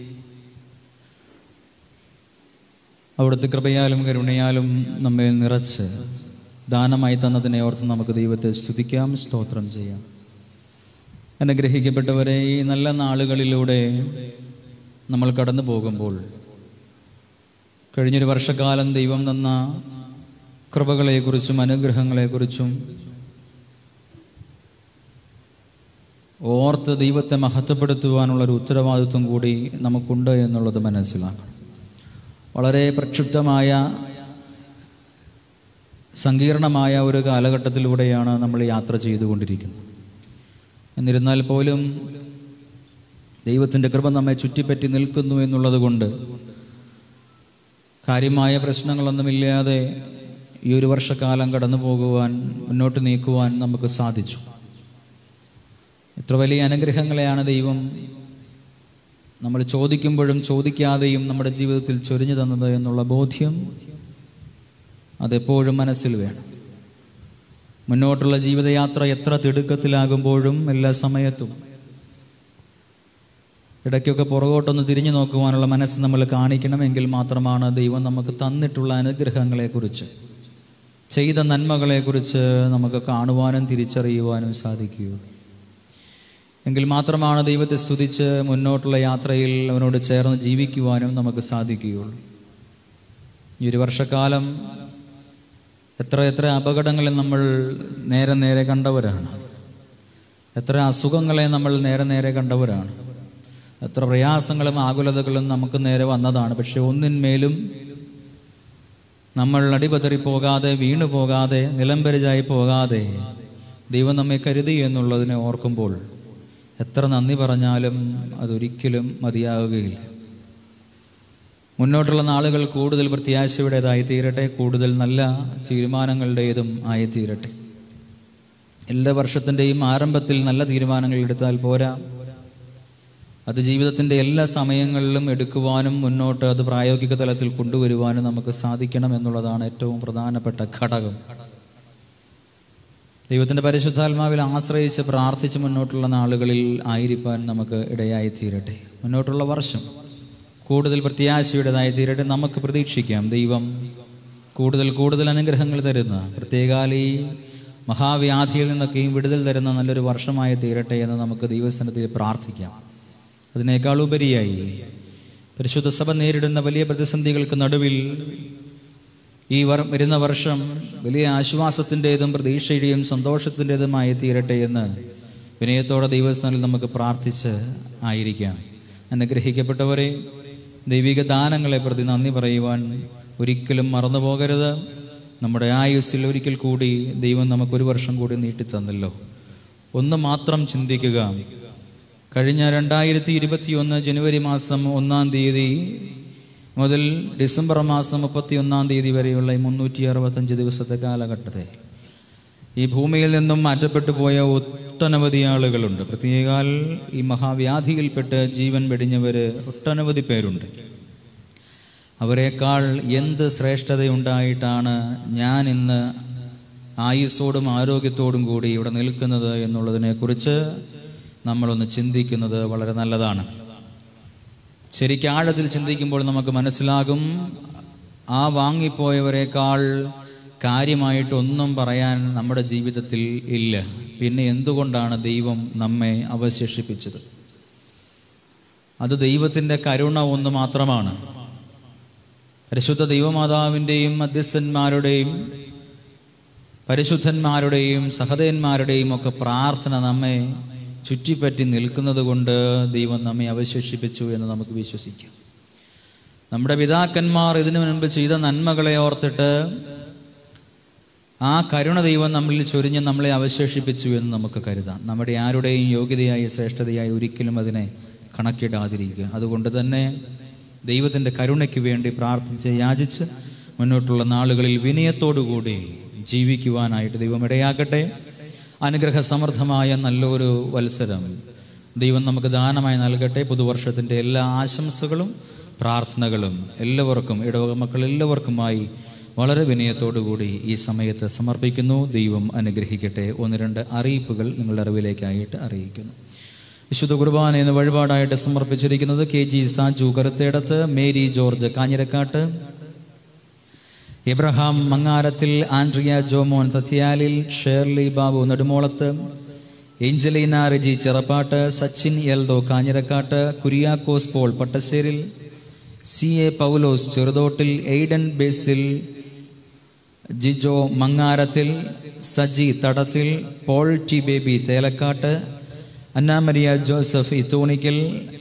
അവിടുത്തെ കൃപയാലും കരുണയാലും നമ്മെ നിറച്ച് ദാനമായി തന്നതിനെ ഓർത്ത് നമുക്ക് ദൈവത്തെ സ്തുതിക്കാം, സ്തോത്രം ചെയ്യാം. അനുഗ്രഹിക്കപ്പെട്ടവരെ, ഈ നല്ല നാളുകളിലൂടെ നമ്മൾ കടന്നു പോകുമ്പോൾ കഴിഞ്ഞൊരു വർഷക്കാലം ദൈവം തന്ന കൃപകളെക്കുറിച്ചും അനുഗ്രഹങ്ങളെക്കുറിച്ചും ഓർത്ത് ദൈവത്തെ മഹത്വപ്പെടുത്തുവാനുള്ളൊരു ഉത്തരവാദിത്വം കൂടി നമുക്കുണ്ട് എന്നുള്ളത് മനസ്സിലാക്കണം. വളരെ പ്രക്ഷുബ്ധമായ സങ്കീർണമായ ഒരു കാലഘട്ടത്തിലൂടെയാണ് നമ്മൾ യാത്ര ചെയ്തുകൊണ്ടിരിക്കുന്നത്. എന്നിരുന്നാൽ പോലും ദൈവത്തിൻ്റെ കൃപ നമ്മെ ചുറ്റിപ്പറ്റി നിൽക്കുന്നു എന്നുള്ളത് കൊണ്ട് കാര്യമായ പ്രശ്നങ്ങളൊന്നുമില്ലാതെ ഈ ഒരു വർഷക്കാലം കടന്നു പോകുവാൻ, മുന്നോട്ട് നീക്കുവാൻ നമുക്ക് സാധിച്ചു. എത്ര വലിയ അനുഗ്രഹങ്ങളെയാണ് ദൈവം നമ്മൾ ചോദിക്കുമ്പോഴും ചോദിക്കാതെയും നമ്മുടെ ജീവിതത്തിൽ ചൊരിഞ്ഞു തന്നത് എന്നുള്ള ബോധ്യം അതെപ്പോഴും മനസ്സിൽ വേണം. മുന്നോട്ടുള്ള ജീവിതയാത്ര എത്ര തിടുക്കത്തിലാകുമ്പോഴും എല്ലാ സമയത്തും ഇടയ്ക്കൊക്കെ പുറകോട്ടൊന്ന് തിരിഞ്ഞു നോക്കുവാനുള്ള മനസ്സ് നമ്മൾ കാണിക്കണമെങ്കിൽ മാത്രമാണ് ദൈവം നമുക്ക് തന്നിട്ടുള്ള അനുഗ്രഹങ്ങളെക്കുറിച്ച്, ചെയ്ത നന്മകളെക്കുറിച്ച് നമുക്ക് കാണുവാനും തിരിച്ചറിയുവാനും സാധിക്കുകയുള്ളൂ. എങ്കിൽ മാത്രമാണ് ദൈവത്തെ സ്തുതിച്ച് മുന്നോട്ടുള്ള യാത്രയിൽ അവനോട് ചേർന്ന് ജീവിക്കുവാനും നമുക്ക് സാധിക്കുകയുള്ളൂ. ഈ ഒരു വർഷക്കാലം എത്ര എത്ര അപകടങ്ങളെ നമ്മൾ നേരെ നേരെ കണ്ടവരാണ്. എത്ര അസുഖങ്ങളെ നമ്മൾ നേരെ നേരെ കണ്ടവരാണ്. എത്ര പ്രയാസങ്ങളും ആകുലതകളും നമുക്ക് നേരെ വന്നതാണ്. പക്ഷെ ഒന്നിന്മേലും നമ്മൾ അടിപതറി പോകാതെ, വീണു പോകാതെ, നിലംപരിചായി പോകാതെ ദൈവം നമ്മെ കരുതി എന്നുള്ളതിനെ ഓർക്കുമ്പോൾ എത്ര നന്ദി പറഞ്ഞാലും അതൊരിക്കലും മതിയാവുകയില്ല. മുന്നോട്ടുള്ള നാളുകൾ കൂടുതൽ പ്രത്യാശയുടേതായി തീരട്ടെ, കൂടുതൽ നല്ല തീരുമാനങ്ങളുടേതും ആയിത്തീരട്ടെ. എല്ലാ വർഷത്തിൻ്റെയും ആരംഭത്തിൽ നല്ല തീരുമാനങ്ങൾ എടുത്താൽ പോരാ, അത് ജീവിതത്തിൻ്റെ എല്ലാ സമയങ്ങളിലും എടുക്കുവാനും മുന്നോട്ട് അത് പ്രായോഗിക തലത്തിൽ കൊണ്ടുവരുവാനും നമുക്ക് സാധിക്കണം എന്നുള്ളതാണ് ഏറ്റവും പ്രധാനപ്പെട്ട ഘടകം. ദൈവത്തിൻ്റെ പരിശുദ്ധാത്മാവിൽ ആശ്രയിച്ച് പ്രാർത്ഥിച്ച് മുന്നോട്ടുള്ള നാളുകളിൽ ആയിരിക്കാൻ നമുക്ക് ഇടയായി തീരട്ടെ. മുന്നോട്ടുള്ള വർഷം കൂടുതൽ പ്രത്യാശയുടേതായി തീരട്ടെ. നമുക്ക് പ്രതീക്ഷിക്കാം ദൈവം കൂടുതൽ കൂടുതൽ അനുഗ്രഹങ്ങൾ തരുന്ന, പ്രത്യേകാൽ ഈ മഹാവ്യാധിയിൽ നിന്നൊക്കെയും വിടുതൽ തരുന്ന നല്ലൊരു വർഷമായി തീരട്ടെ എന്ന് നമുക്ക് ദൈവസന്നിധിയിൽ പ്രാർത്ഥിക്കാം. അതിനേക്കാൾ ഉപരിയായി പരിശുദ്ധ സഭ നേരിടുന്ന വലിയ പ്രതിസന്ധികൾക്ക് നടുവിൽ ഈ വർ വരുന്ന വർഷം വലിയ ആശ്വാസത്തിൻ്റെതും പ്രതീക്ഷയുടെയും സന്തോഷത്തിൻ്റെതുമായി തീരട്ടെ എന്ന് വിനയത്തോടെ ദൈവസ്ഥാനിൽ നമുക്ക് പ്രാർത്ഥിച്ച് ആയിരിക്കാം. അനുഗ്രഹിക്കപ്പെട്ടവരെ, ദൈവിക ദാനങ്ങളെ പ്രതി നന്ദി പറയുവാൻ ഒരിക്കലും മറന്നു പോകരുത്. നമ്മുടെ ആയുസ്സിൽ ഒരിക്കൽ കൂടി ദൈവം നമുക്കൊരു വർഷം കൂടി നീട്ടിത്തന്നല്ലോ. ഒന്ന് മാത്രം ചിന്തിക്കുക. കഴിഞ്ഞ രണ്ടായിരത്തി ഇരുപത്തി ഒന്ന് ജനുവരി മാസം ഒന്നാം തീയതി മുതൽ ഡിസംബർ മാസം മുപ്പത്തി ഒന്നാം തീയതി വരെയുള്ള ഈ മുന്നൂറ്റി അറുപത്തഞ്ച് ദിവസത്തെ കാലഘട്ടത്തെ ഈ ഭൂമിയിൽ നിന്നും മാറ്റപ്പെട്ടു പോയ ഒട്ടനവധി ആളുകളുണ്ട്. പ്രത്യേകാൽ ഈ മഹാവ്യാധിയിൽപ്പെട്ട് ജീവൻ വെടിഞ്ഞവർ ഒട്ടനവധി പേരുണ്ട്. അവരെക്കാൾ എന്ത് ശ്രേഷ്ഠതയുണ്ടായിട്ടാണ് ഞാൻ ഇന്ന് ആയുസ്സോടും ആരോഗ്യത്തോടും കൂടി ഇവിടെ നിൽക്കുന്നത് എന്നുള്ളതിനെക്കുറിച്ച് നമ്മളൊന്ന് ചിന്തിക്കുന്നത് വളരെ നല്ലതാണ്. ശരിക്കും ആഴത്തിൽ ചിന്തിക്കുമ്പോൾ നമുക്ക് മനസ്സിലാകും, ആ വാങ്ങിപ്പോയവരെക്കാൾ കാര്യമായിട്ടൊന്നും പറയാൻ നമ്മുടെ ജീവിതത്തിൽ ഇല്ല. പിന്നെ എന്തുകൊണ്ടാണ് ദൈവം നമ്മെ അവശേഷിപ്പിച്ചത്? അത് ദൈവത്തിൻ്റെ കരുണ ഒന്ന് മാത്രമാണ്. പരിശുദ്ധ ദൈവമാതാവിൻ്റെയും മധ്യസ്ഥന്മാരുടെയും പരിശുദ്ധന്മാരുടെയും സഹതന്മാരുടെയും ഒക്കെ പ്രാർത്ഥന നമ്മെ ചുറ്റിപ്പറ്റി നിൽക്കുന്നത് കൊണ്ട് ദൈവം നമ്മെ അവശേഷിപ്പിച്ചു എന്ന് നമുക്ക് വിശ്വസിക്കാം. നമ്മുടെ പിതാക്കന്മാർ ഇതിനു മുൻപ് ചെയ്ത നന്മകളെ ഓർത്തിട്ട് ആ കരുണ ദൈവം നമ്മളിൽ ചൊരിഞ്ഞ് നമ്മളെ അവശേഷിപ്പിച്ചു എന്ന് നമുക്ക് കരുതാം. നമ്മുടെ ആരുടെയും യോഗ്യതയായി ശ്രേഷ്ഠതയായി ഒരിക്കലും അതിനെ കണക്കിടാതിരിക്കുക. അതുകൊണ്ട് തന്നെ ദൈവത്തിൻ്റെ കരുണയ്ക്ക് വേണ്ടി പ്രാർത്ഥിച്ച് യാചിച്ച് മുന്നോട്ടുള്ള നാളുകളിൽ വിനയത്തോടുകൂടി ജീവിക്കുവാനായിട്ട് ദൈവം ഇടയാക്കട്ടെ. അനുഗ്രഹ സമൃദ്ധമായ നല്ലൊരു വത്സരം ദൈവം നമുക്ക് ദാനമായി നൽകട്ടെ. പുതുവർഷത്തിൻ്റെ എല്ലാ ആശംസകളും പ്രാർത്ഥനകളും എല്ലാവർക്കും, ഇടവക മക്കൾ എല്ലാവർക്കുമായി വളരെ വിനയത്തോടുകൂടി ഈ സമയത്ത് സമർപ്പിക്കുന്നു. ദൈവം അനുഗ്രഹിക്കട്ടെ. ഒന്ന് രണ്ട് അറിയിപ്പുകൾ നിങ്ങളുടെ അറിവിലേക്കായിട്ട് അറിയിക്കുന്നു. വിശുദ്ധ കുർബാന എന്ന വഴിപാടായിട്ട് സമർപ്പിച്ചിരിക്കുന്നത് K G Saju Karuthedathu, Mary George Kanjirakkattu, Abraham Mangarathil, Andrea Jomon Thathyalil, Shirley Babu Nedumolathu, Angelina Reji Cherappattu, Sachin Eldho Kanjirakkattu, Kuriakose Paul Pattasseril, C A Paulose Cheruthottil, Aiden Basil, Jijo Mangarathil, Saji Thadathil, Paul T Baby Thelakkattu, Annamaria Joseph Ithoonikkal,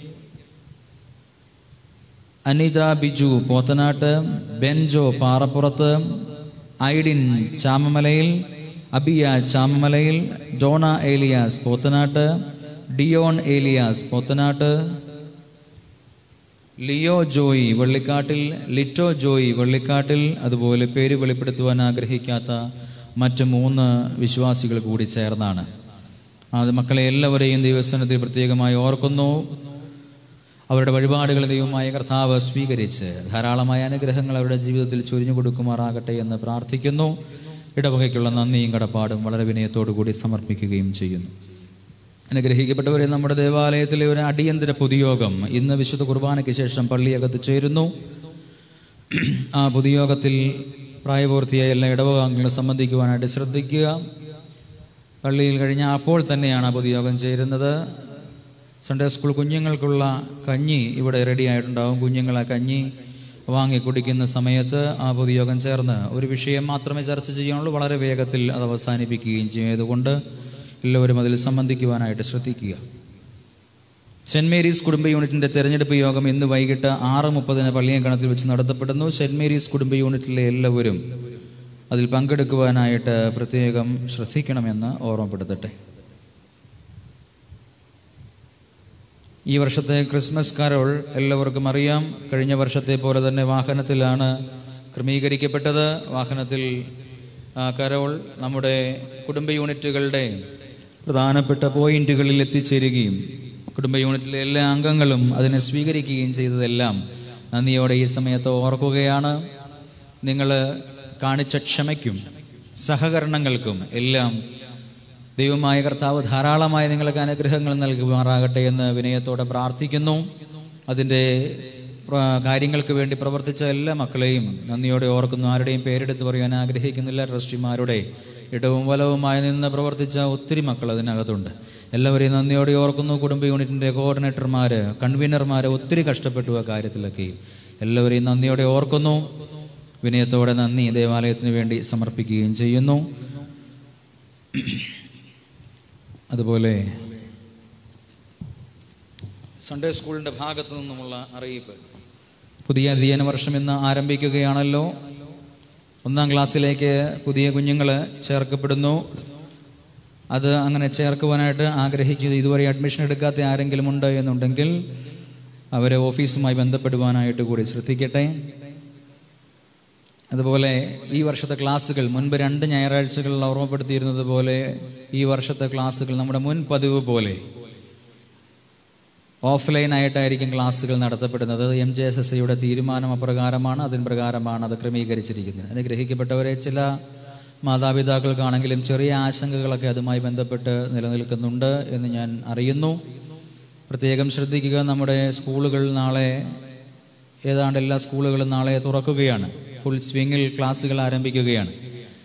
Anitha Biju Pothanattu, Benjo Parappurathu, Aiden Chamamalayil, Abiya Chamamalayil, Donna Elias Pothanattu, Dion Elias Pothanattu, Leo Joy Vellikkattil, Litto Joy Vellikkattil, അതുപോലെ പേര് വെളിപ്പെടുത്തുവാൻ ആഗ്രഹിക്കാത്ത മറ്റ് മൂന്ന് വിശ്വാസികൾ കൂടി ചേർന്നാണ്. അത് മക്കളെ എല്ലാവരെയും ദൈവസ്ഥാനത്തിൽ പ്രത്യേകമായി ഓർക്കുന്നു. അവരുടെ വഴിപാടുകൾ ദൈവമായ കർത്താവ് സ്വീകരിച്ച് ധാരാളമായ അനുഗ്രഹങ്ങൾ അവരുടെ ജീവിതത്തിൽ ചൊരിഞ്ഞു കൊടുക്കുമാറാകട്ടെ എന്ന് പ്രാർത്ഥിക്കുന്നു. ഇടവകയ്ക്കുള്ള നന്ദിയും കടപ്പാടും വളരെ വിനയത്തോടു കൂടി സമർപ്പിക്കുകയും ചെയ്യുന്നു. അനുഗ്രഹിക്കപ്പെട്ടവരെ, നമ്മുടെ ദേവാലയത്തിലെ ഒരു അടിയന്തര പൊതുയോഗം ഇന്ന് വിശുദ്ധ കുർബാനയ്ക്ക് ശേഷം പള്ളിയകത്ത് ചേരുന്നു. ആ പൊതുയോഗത്തിൽ പ്രായപൂർത്തിയായ എല്ലാ ഇടവകാംഗങ്ങളും സംബന്ധിക്കുവാനായിട്ട് ശ്രദ്ധിക്കുക. പള്ളിയിൽ കഴിഞ്ഞ അപ്പോൾ തന്നെയാണ് ആ പൊതുയോഗം ചേരുന്നത്. സൺഡേ സ്കൂൾ കുഞ്ഞുങ്ങൾക്കുള്ള കഞ്ഞി ഇവിടെ റെഡി ആയിട്ടുണ്ടാവും. കുഞ്ഞുങ്ങൾ ആ കഞ്ഞി വാങ്ങി കുടിക്കുന്ന സമയത്ത് ആ പൊതുയോഗം ചേർന്ന് ഒരു വിഷയം മാത്രമേ ചർച്ച ചെയ്യാനുള്ളൂ. വളരെ വേഗത്തിൽ അത് അവസാനിപ്പിക്കുകയും ചെയ്തുകൊണ്ട് എല്ലാവരും അതിൽ സംബന്ധിക്കുവാനായിട്ട് ശ്രദ്ധിക്കുക. സെൻറ് മേരീസ് കുടുംബ യൂണിറ്റിൻ്റെ തെരഞ്ഞെടുപ്പ് യോഗം ഇന്ന് വൈകിട്ട് ആറ് മുപ്പതിന് പള്ളിയങ്കണത്തിൽ വെച്ച് നടത്തപ്പെടുന്നു. സെൻറ് മേരീസ് കുടുംബ യൂണിറ്റിലെ എല്ലാവരും അതിൽ പങ്കെടുക്കുവാനായിട്ട് പ്രത്യേകം ശ്രദ്ധിക്കണമെന്ന് ഓർമ്മപ്പെടുത്തട്ടെ. ഈ വർഷത്തെ ക്രിസ്മസ് കരോൾ എല്ലാവർക്കും അറിയാം. കഴിഞ്ഞ വർഷത്തെ പോലെ തന്നെ വാഹനത്തിലാണ് ക്രമീകരിക്കപ്പെട്ടത്. വാഹനത്തിൽ കരോൾ നമ്മുടെ കുടുംബ യൂണിറ്റുകളുടെ പ്രധാനപ്പെട്ട പോയിന്റുകളിൽ എത്തിച്ചേരുകയും കുടുംബ യൂണിറ്റിലെ എല്ലാ അംഗങ്ങളും അതിനെ സ്വീകരിക്കുകയും ചെയ്തതെല്ലാം നന്ദിയോടെ ഈ സമയത്ത് ഓർക്കുകയാണ്. നിങ്ങൾ കാണിച്ച ക്ഷമയ്ക്കും സഹകരണങ്ങൾക്കും എല്ലാം ദൈവമായ കർത്താവ് ധാരാളമായി നിങ്ങൾക്ക് അനുഗ്രഹങ്ങൾ നൽകുമാറാകട്ടെ എന്ന് വിനയത്തോടെ പ്രാർത്ഥിക്കുന്നു. അതിൻ്റെ കാര്യങ്ങൾക്ക് വേണ്ടി പ്രവർത്തിച്ച എല്ലാ മക്കളെയും നന്ദിയോടെ ഓർക്കുന്നു. ആരുടെയും പേരെടുത്ത് പറയാൻ ആഗ്രഹിക്കുന്നില്ല. ട്രസ്റ്റിമാരുടെ ഇടവും വലവുമായി നിന്ന് പ്രവർത്തിച്ച ഒത്തിരി മക്കൾ അതിനകത്തുണ്ട്. എല്ലാവരെയും നന്ദിയോടെ ഓർക്കുന്നു. കുടുംബ യൂണിറ്റിൻ്റെ കോർഡിനേറ്റർമാർ, കൺവീനർമാർ ഒത്തിരി കഷ്ടപ്പെട്ടു ആ കാര്യത്തിലൊക്കെ. എല്ലാവരെയും നന്ദിയോടെ ഓർക്കുന്നു. വിനയത്തോടെ നന്ദി ദേവാലയത്തിന് വേണ്ടി സമർപ്പിക്കുകയും ചെയ്യുന്നു. അതുപോലെ സൺഡേ സ്കൂളിൻ്റെ ഭാഗത്തു നിന്നുമുള്ള അറിയിപ്പ്. പുതിയ അധ്യയന വർഷം ഇന്ന് ആരംഭിക്കുകയാണല്ലോ. ഒന്നാം ക്ലാസ്സിലേക്ക് പുതിയ കുഞ്ഞുങ്ങൾ ചേർക്കപ്പെടുന്നു. അത് അങ്ങനെ ചേർക്കുവാനായിട്ട് ആഗ്രഹിക്കുക ഇതുവരെ അഡ്മിഷൻ എടുക്കാത്ത ആരെങ്കിലും ഉണ്ട് എന്നുണ്ടെങ്കിൽ അവരെ ഓഫീസുമായി ബന്ധപ്പെടുവാനായിട്ട് കൂടി ശ്രദ്ധിക്കട്ടെ. അതുപോലെ ഈ വർഷത്തെ ക്ലാസ്സുകൾ മുൻപ് രണ്ട് ഞായറാഴ്ചകളിൽ ഓർമ്മപ്പെടുത്തിയിരുന്നത് പോലെ ഈ വർഷത്തെ ക്ലാസ്സുകൾ നമ്മുടെ മുൻ പതിവ് പോലെ ഓഫ്ലൈൻ ആയിട്ടായിരിക്കും ക്ലാസ്സുകൾ നടത്തപ്പെടുന്നത്. എം ജെ എസ് എസ് ഐയുടെ തീരുമാനം അപ്രകാരമാണ്. അതിന് പ്രകാരമാണ് അത് ക്രമീകരിച്ചിരിക്കുന്നത്. അനുഗ്രഹിക്കപ്പെട്ടവരെ, ചില മാതാപിതാക്കൾക്കാണെങ്കിലും ചെറിയ ആശങ്കകളൊക്കെ അതുമായി ബന്ധപ്പെട്ട് നിലനിൽക്കുന്നുണ്ട് എന്ന് ഞാൻ അറിയുന്നു. പ്രത്യേകം ശ്രദ്ധിക്കുക. നമ്മുടെ സ്കൂളുകൾ നാളെ ഏതാണ്ട് എല്ലാ സ്കൂളുകളും നാളെ തുറക്കുകയാണ്. ഫുൾ സ്വിങ്ങിൽ ക്ലാസ്സുകൾ ആരംഭിക്കുകയാണ്.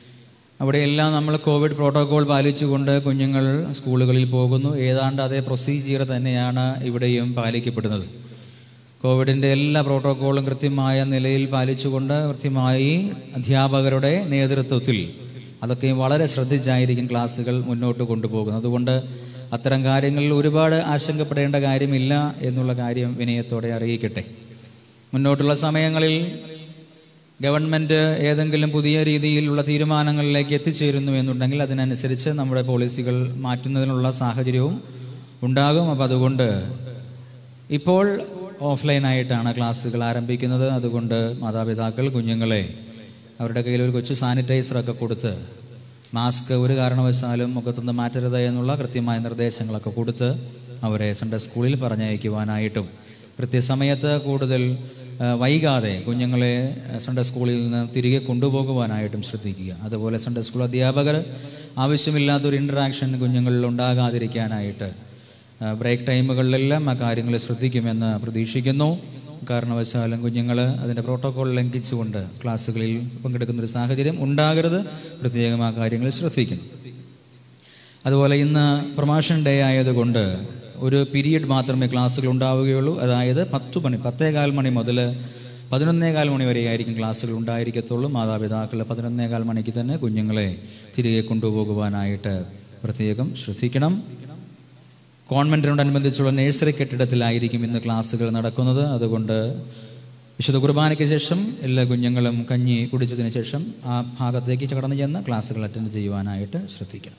അവിടെയെല്ലാം നമ്മൾ കോവിഡ് പ്രോട്ടോകോൾ പാലിച്ചുകൊണ്ട് കുഞ്ഞുങ്ങൾ സ്കൂളുകളിൽ പോകുന്നു. ഏതാണ്ട് അതേ പ്രൊസീജിയർ തന്നെയാണ് ഇവിടെയും പാലിക്കപ്പെടുന്നത്. കോവിഡിൻ്റെ എല്ലാ പ്രോട്ടോക്കോളും കൃത്യമായ നിലയിൽ പാലിച്ചുകൊണ്ട് കൃത്യമായി അധ്യാപകരുടെ നേതൃത്വത്തിൽ അതൊക്കെ വളരെ ശ്രദ്ധിച്ചായിരിക്കും ക്ലാസ്സുകൾ മുന്നോട്ട് കൊണ്ടുപോകുന്നത്. അതുകൊണ്ട് അത്തരം കാര്യങ്ങളിൽ ഒരുപാട് ആശങ്കപ്പെടേണ്ട കാര്യമില്ല എന്നുള്ള കാര്യം വിനയത്തോടെ അറിയിക്കട്ടെ. മുന്നോട്ടുള്ള സമയങ്ങളിൽ ഗവൺമെൻറ് ഏതെങ്കിലും പുതിയ രീതിയിലുള്ള തീരുമാനങ്ങളിലേക്ക് എത്തിച്ചേരുന്നു എന്നുണ്ടെങ്കിൽ അതിനനുസരിച്ച് നമ്മുടെ പോളിസികൾ മാറ്റുന്നതിനുള്ള സാഹചര്യവും ഉണ്ടാകും. അപ്പോൾ അതുകൊണ്ട് ഇപ്പോൾ ഓഫ്ലൈനായിട്ടാണ് ക്ലാസ്സുകൾ ആരംഭിക്കുന്നത്. അതുകൊണ്ട് മാതാപിതാക്കൾ കുഞ്ഞുങ്ങളെ അവരുടെ കയ്യിൽ ഒരു കൊച്ചു സാനിറ്റൈസറൊക്കെ കൊടുത്ത് മാസ്ക് ഒരു കാരണവശാലും മുഖത്തുനിന്ന് മാറ്റരുത് എന്നുള്ള കൃത്യമായ നിർദ്ദേശങ്ങളൊക്കെ കൊടുത്ത് അവരെ സൺഡേ സ്കൂളിൽ പറഞ്ഞയക്കുവാനായിട്ടും കൃത്യസമയത്ത് കൂടുതൽ വൈകാതെ കുഞ്ഞുങ്ങളെ സൺഡേ സ്കൂളിൽ നിന്ന് തിരികെ കൊണ്ടുപോകുവാനായിട്ടും ശ്രദ്ധിക്കുക. അതുപോലെ സൺഡേ സ്കൂൾ അധ്യാപകർ ആവശ്യമില്ലാത്തൊരു ഇൻറ്ററാക്ഷൻ കുഞ്ഞുങ്ങളിൽ ഉണ്ടാകാതിരിക്കാനായിട്ട് ബ്രേക്ക് ടൈമുകളിലെല്ലാം ആ കാര്യങ്ങൾ ശ്രദ്ധിക്കുമെന്ന് പ്രതീക്ഷിക്കുന്നു. കാരണവശാലും കുഞ്ഞുങ്ങൾ അതിൻ്റെ പ്രോട്ടോകോൾ ലംഘിച്ചുകൊണ്ട് ക്ലാസ്സുകളിൽ പങ്കെടുക്കുന്നൊരു സാഹചര്യം ഉണ്ടാകരുത്. പ്രത്യേകം ആ കാര്യങ്ങൾ ശ്രദ്ധിക്കണം. അതുപോലെ ഇന്ന് പ്രൊമോഷൻ ഡേ ആയതുകൊണ്ട് ഒരു പീരീഡ് മാത്രമേ ക്ലാസ്സുകൾ ഉണ്ടാവുകയുള്ളൂ. അതായത് പത്ത് മണി പത്തേകാൽ മണി മുതൽ പതിനൊന്നേകാൽ മണി വരെ ആയിരിക്കും ക്ലാസ്സുകൾ ഉണ്ടായിരിക്കത്തുള്ളൂ. മാതാപിതാക്കൾ പതിനൊന്നേകാൽ മണിക്ക് തന്നെ കുഞ്ഞുങ്ങളെ തിരികെ കൊണ്ടുപോകുവാനായിട്ട് പ്രത്യേകം ശ്രദ്ധിക്കണം. കോൺവെൻറ്റിനോടനുബന്ധിച്ചുള്ള നഴ്സറി കെട്ടിടത്തിലായിരിക്കും ഇന്ന് ക്ലാസ്സുകൾ നടക്കുന്നത്. അതുകൊണ്ട് വിശുദ്ധ കുർബാനയ്ക്ക് ശേഷം എല്ലാ കുഞ്ഞുങ്ങളും കഞ്ഞി കുടിച്ചതിന് ശേഷം ആ ഭാഗത്തേക്ക് കടന്നു ചെന്ന് ക്ലാസ്സുകൾ അറ്റൻഡ് ചെയ്യുവാനായിട്ട് ശ്രദ്ധിക്കണം.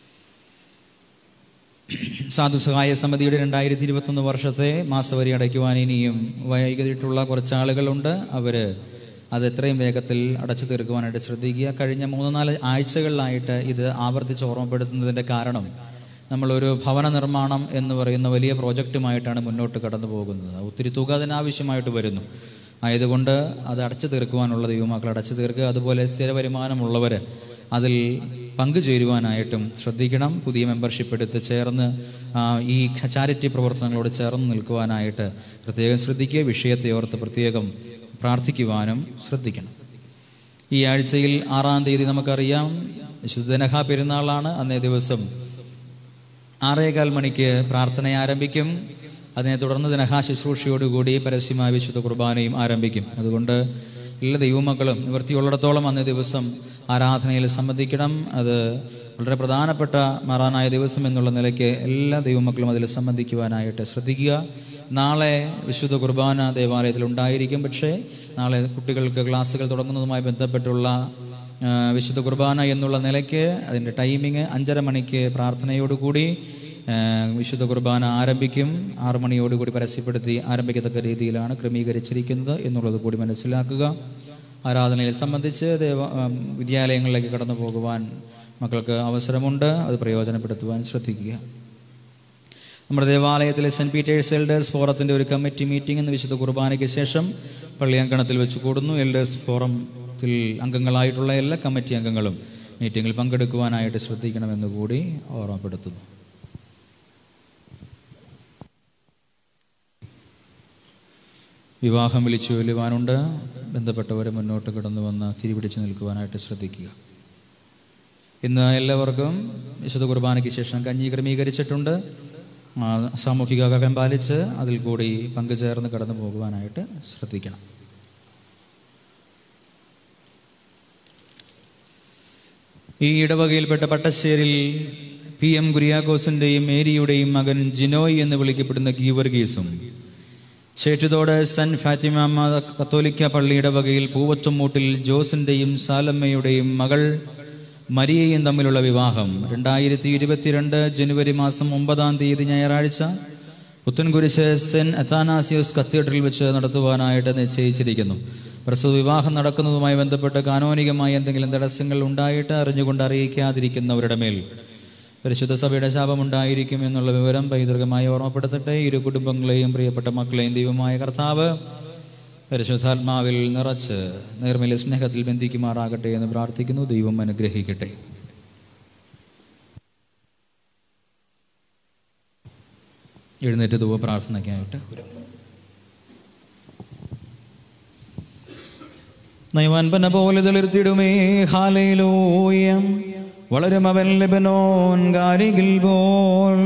സാധു സഹായ സമിതിയുടെ രണ്ടായിരത്തി ഇരുപത്തൊന്ന് വർഷത്തെ മാസവരി അടയ്ക്കുവാൻ ഇനിയും വൈകിട്ടുള്ള കുറച്ചാളുകളുണ്ട്. അവർ അത് എത്രയും വേഗത്തിൽ അടച്ചു തീർക്കുവാനായിട്ട് ശ്രദ്ധിക്കുക. കഴിഞ്ഞ മൂന്ന് നാല് ആഴ്ചകളിലായിട്ട് ഇത് ആവർത്തിച്ച് ഓർമ്മപ്പെടുത്തുന്നതിൻ്റെ കാരണം നമ്മളൊരു ഭവന നിർമ്മാണം എന്ന് പറയുന്ന വലിയ പ്രോജക്റ്റുമായിട്ടാണ് മുന്നോട്ട് കടന്നു പോകുന്നത്. ഒത്തിരി തുക അതിനാവശ്യമായിട്ട് വരുന്നു. ആയതുകൊണ്ട് അത് അടച്ചു തീർക്കുവാനുള്ള ദൈവമക്കൾ അടച്ചു തീർക്കുക. അതുപോലെ സ്ഥിര വരുമാനമുള്ളവർ അതിൽ പങ്കുചേരുവാനായിട്ടും ശ്രദ്ധിക്കണം. പുതിയ മെമ്പർഷിപ്പ് എടുത്ത് ചേർന്ന് ഈ ചാരിറ്റി പ്രവർത്തനങ്ങളോട് ചേർന്ന് നിൽക്കുവാനായിട്ട് പ്രത്യേകം ശ്രദ്ധിക്കുക. വിഷയത്തെ ഓർത്ത് പ്രത്യേകം പ്രാർത്ഥിക്കുവാനും ശ്രദ്ധിക്കണം. ഈ ആഴ്ചയിൽ ആറാം തീയതി നമുക്കറിയാം വിശുദ്ധ ദനഹ പെരുന്നാളാണ്. അന്നേ ദിവസം ആറേകാൽ മണിക്ക് പ്രാർത്ഥന ആരംഭിക്കും. അതിനെ തുടർന്ന് ദനഹാ ശുശ്രൂഷയോടുകൂടി പരസ്യമായ വിശുദ്ധ കുർബാനയും ആരംഭിക്കും. അതുകൊണ്ട് എല്ലാ ദൈവമക്കളും നിവൃത്തിയുള്ളിടത്തോളം അന്നേ ദിവസം ആരാധനയിൽ സംബന്ധിക്കണം. അത് വളരെ പ്രധാനപ്പെട്ട മാറാനായ ദിവസം എന്നുള്ള നിലയ്ക്ക് എല്ലാ ദൈവമക്കളും അതിൽ സംബന്ധിക്കുവാനായിട്ട് ശ്രദ്ധിക്കുക. നാളെ വിശുദ്ധ കുർബാന ദേവാലയത്തിൽ ഉണ്ടായിരിക്കും. പക്ഷേ നാളെ കുട്ടികൾക്ക് ക്ലാസ്സുകൾ തുടങ്ങുന്നതുമായി ബന്ധപ്പെട്ടുള്ള വിശുദ്ധ കുർബാന എന്നുള്ള നിലയ്ക്ക് അതിൻ്റെ ടൈമിങ് അഞ്ചര മണിക്ക് പ്രാർത്ഥനയോടുകൂടി വിശുദ്ധ കുർബാന ആരംഭിക്കും. ആറു മണിയോടുകൂടി പരസ്യപ്പെടുത്തി ആരംഭിക്കത്തക്ക രീതിയിലാണ് ക്രമീകരിച്ചിരിക്കുന്നത് എന്നുള്ളത് കൂടി മനസ്സിലാക്കുക. ആരാധനയെ സംബന്ധിച്ച് ദേവ വിദ്യാലയങ്ങളിലേക്ക് കടന്നു പോകുവാൻ മക്കൾക്ക് അവസരമുണ്ട്. അത് പ്രയോജനപ്പെടുത്തുവാൻ ശ്രദ്ധിക്കുക. നമ്മുടെ ദേവാലയത്തിലെ സെൻറ്റ് പീറ്റേഴ്സ് എൽഡേഴ്സ് ഫോറത്തിൻ്റെ ഒരു കമ്മിറ്റി മീറ്റിംഗ് ഇന്ന് വിശുദ്ധ കുർബാനയ്ക്ക് ശേഷം പള്ളിയങ്കണത്തിൽ വെച്ച് കൂടുന്നു. എൽഡേഴ്സ് ഫോറത്തിൽ അംഗങ്ങളായിട്ടുള്ള എല്ലാ കമ്മിറ്റി അംഗങ്ങളും മീറ്റിങ്ങിൽ പങ്കെടുക്കുവാനായിട്ട് ശ്രദ്ധിക്കണമെന്ന് കൂടി ഓർമ്മപ്പെടുത്തുന്നു. വിവാഹം വിളിച്ചു ചൊല്ലുവാനുണ്ട്. ബന്ധപ്പെട്ടവരെ മുന്നോട്ട് കടന്നു വന്ന് തിരിപിടിച്ച് നിൽക്കുവാനായിട്ട് ശ്രദ്ധിക്കുക. ഇന്ന് എല്ലാവർക്കും വിശുദ്ധ കുർബാനയ്ക്ക് ശേഷം കഞ്ഞി ക്രമീകരിച്ചിട്ടുണ്ട്. സാമൂഹിക അകലം പാലിച്ച് അതിൽ കൂടി പങ്കുചേർന്ന് കടന്നു പോകുവാനായിട്ട് ശ്രദ്ധിക്കണം. ഈ ഇടവകയിൽപ്പെട്ട പട്ടശ്ശേരിൽ പി എം കുര്യാക്കോസിൻ്റെയും മേരിയുടെയും മകൻ ജിനോയ് എന്ന് വിളിക്കപ്പെടുന്ന ഗീവർഗീസും ചേറ്റുതോട് സെൻറ്റ് ഫാത്തിമ കത്തോലിക്ക പള്ളി ഇടവകയിൽ പൂവത്തുമൂട്ടിൽ ജോസിൻ്റെയും സാലമ്മയുടെയും മകൾ മരിയയും തമ്മിലുള്ള വിവാഹം രണ്ടായിരത്തി ഇരുപത്തിരണ്ട് ജനുവരി മാസം ഒമ്പതാം തീയതി ഞായറാഴ്ച പുത്തൻകുരിശ് സെൻറ്റ് അത്താനാസിയോസ് കത്തീഡ്രലിൽ വെച്ച് നടത്തുവാനായിട്ട് നിശ്ചയിച്ചിരിക്കുന്നു. പ്രസ്തുത വിവാഹം നടക്കുന്നതുമായി ബന്ധപ്പെട്ട് കാനോനികമായി എന്തെങ്കിലും തടസ്സങ്ങൾ ഉണ്ടായിട്ട് അറിഞ്ഞുകൊണ്ട് അറിയിക്കാതിരിക്കുന്നവരുടെ മേൽ പരിശുദ്ധ സഭയുടെ ശാപമുണ്ടായിരിക്കും എന്നുള്ള വിവരം പൈതൃകമായി ഓർമ്മപ്പെടുത്തട്ടെ. ഇരു കുടുംബങ്ങളെയും പ്രിയപ്പെട്ട മക്കളെയും ദൈവമായ കർത്താവ് പരിശുദ്ധാത്മാവിൽ നിറച്ച് നേർമല സ്നേഹത്തിൽ ബന്ധിക്കുമാറാകട്ടെ എന്ന് പ്രാർത്ഥിക്കുന്നു. ദൈവം അനുഗ്രഹിക്കട്ടെ. എഴുന്നേറ്റ് ധൂപ പ്രാർത്ഥനയ്ക്കായിട്ട് ഒരു നയവാൻ പന പോലെ തളിർത്തിടുമേ ഹാലേലൂയ. വളരും അവൻ ലെബനോൻ ഗാരികിൽ പോൽ.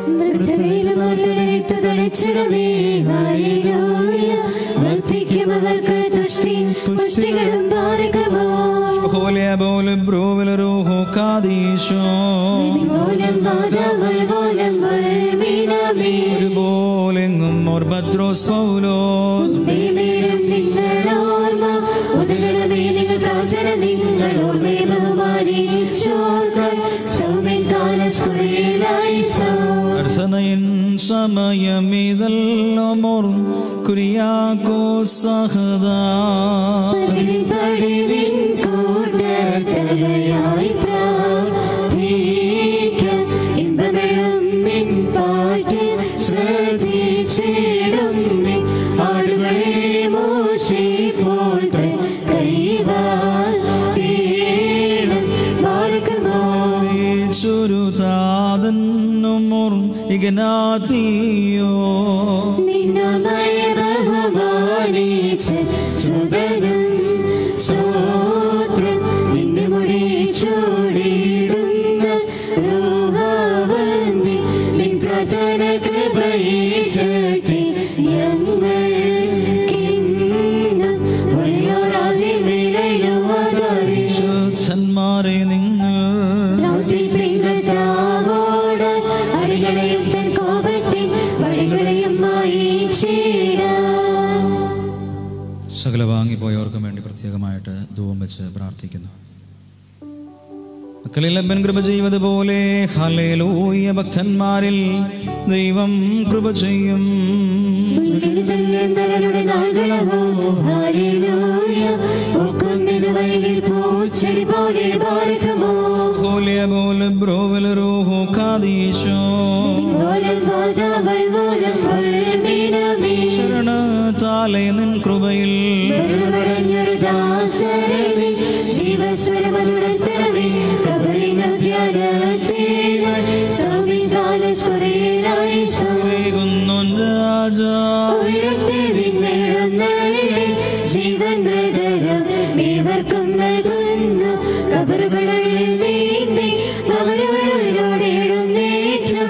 ഒരുപോലെങ്ങും ഓർ പത്രോസ് പൗലോസ് സമയമിതല്ലോമോർ കുരിയാക്കോ സഹദാ ഇഗ്നാത്തിയോ നിന്നമയ ബഹുമാനിച്ച സുദനം സ്തോത്രം നിന്നെ മുടി ചൂടിടുന്ന രൂഹാവന്തി നിൻ പ്രാർത്ഥന കൃപയേറ്റട്ടെ ഞങ്ങൾക്കിന്നും ഒരേയൊരാകെ മേലയിലുവാതാരി ശുദ്ധന്മാരെ നിങ്ങൾ സകല വാങ്ങിപ്പോയവർക്കും വേണ്ടി പ്രത്യേകമായിട്ട് ധൂപം വെച്ച് പ്രാർത്ഥിക്കുന്നു. മക്കളിലപ്പൻ കൃപ ചെയ്തതുപോലെ ഹല്ലേലൂയ ഭക്തന്മാരിൽ ദൈവം കൃപ ചെയ്യും. ശരണത്താലെ നിൻ കൃപയിൽ ജീവൻ ഏവർക്കും നൽകുന്നു കബറുകളിൽ നീന്തി അവരവരോട് എഴുന്നേറ്റം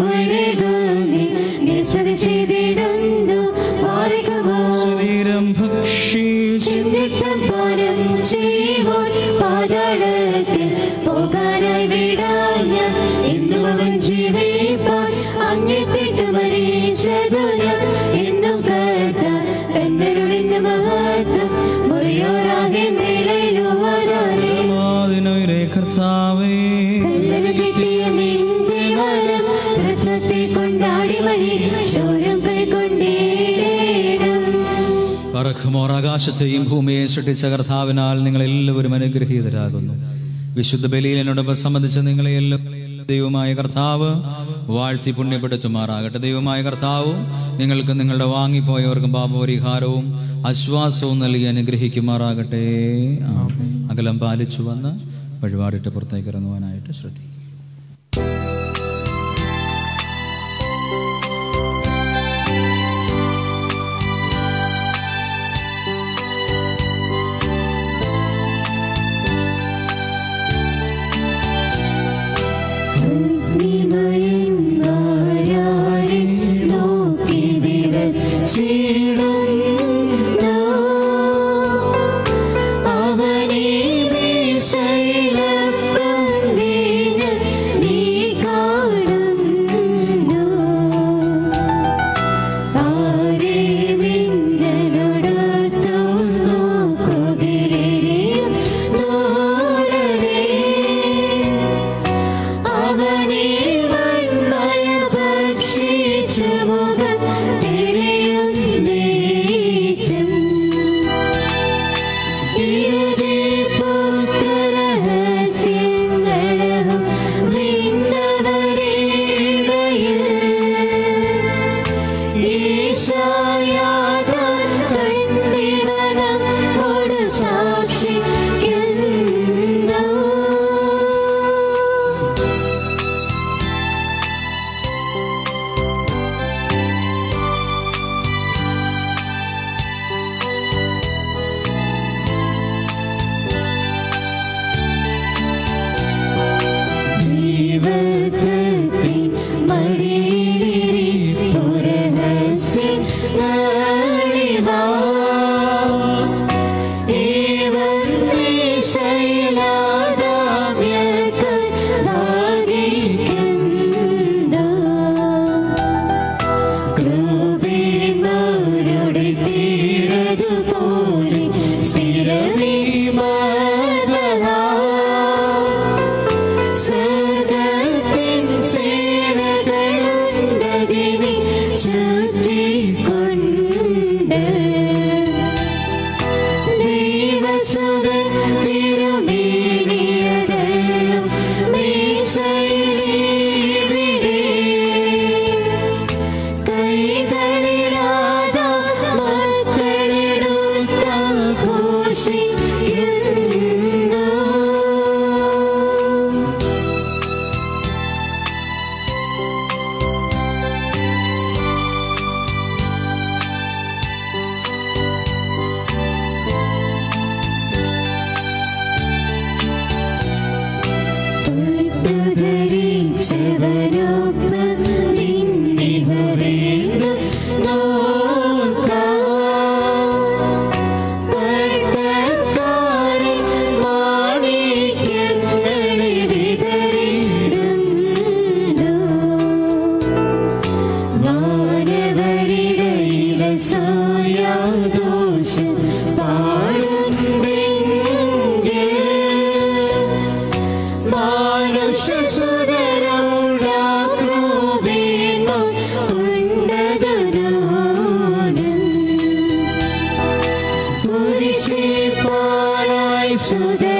ചെയ്തിടുന്നു ശരീരം ഭക്ഷിച്ചും പാനം ചെയ്യുവാൻ പാതാളത്തിൽ പോകാനായി വിടാഞ്ഞ എന്നും അവൻ ജീവിപ്പാൻ അങ്ങെത്തിട്ട് മരീച്ചതുര എന്നും കർത്ത തന്നരുളിന്റെ മഹത്വം മുറിയോറാകെ മേലയിലുവാരേ കർത്താവേ കണ്ണന് കിട്ടിയ നിന്റെ വരം തത്വത്തെ കൊണ്ടാടി മരി ശൗര്യം കൈക്കൊണ്ടേടേണം. പറക്കുമോർ ആകാശത്തെയും ഭൂമിയെ സൃഷ്ടിച്ച കർത്താവിനാൽ നിങ്ങൾ എല്ലാവരും അനുഗ്രഹീതരാകുന്നു. വിശുദ്ധ ബലിയിൽ എന്നോടൊപ്പം സംബന്ധിച്ച നിങ്ങളെ എല്ലാം ദൈവമായ കർത്താവ് വാഴ്ത്തി പുണ്യപ്പെടുത്തുമാറാകട്ടെ. ദൈവമായ കർത്താവ് നിങ്ങൾക്ക് നിങ്ങളുടെ വാങ്ങിപ്പോയവർക്കും പാപപരിഹാരവും ആശ്വാസവും നൽകി അനുഗ്രഹിക്കുമാറാകട്ടെ. അകലം പാലിച്ചു വന്ന് വഴിപാടിട്ട് പുറത്തേക്ക് ഇറങ്ങുവാനായിട്ട് ശ്രദ്ധിക്കും. അവനെ ശൈലപ്പൻ വീണ സുദ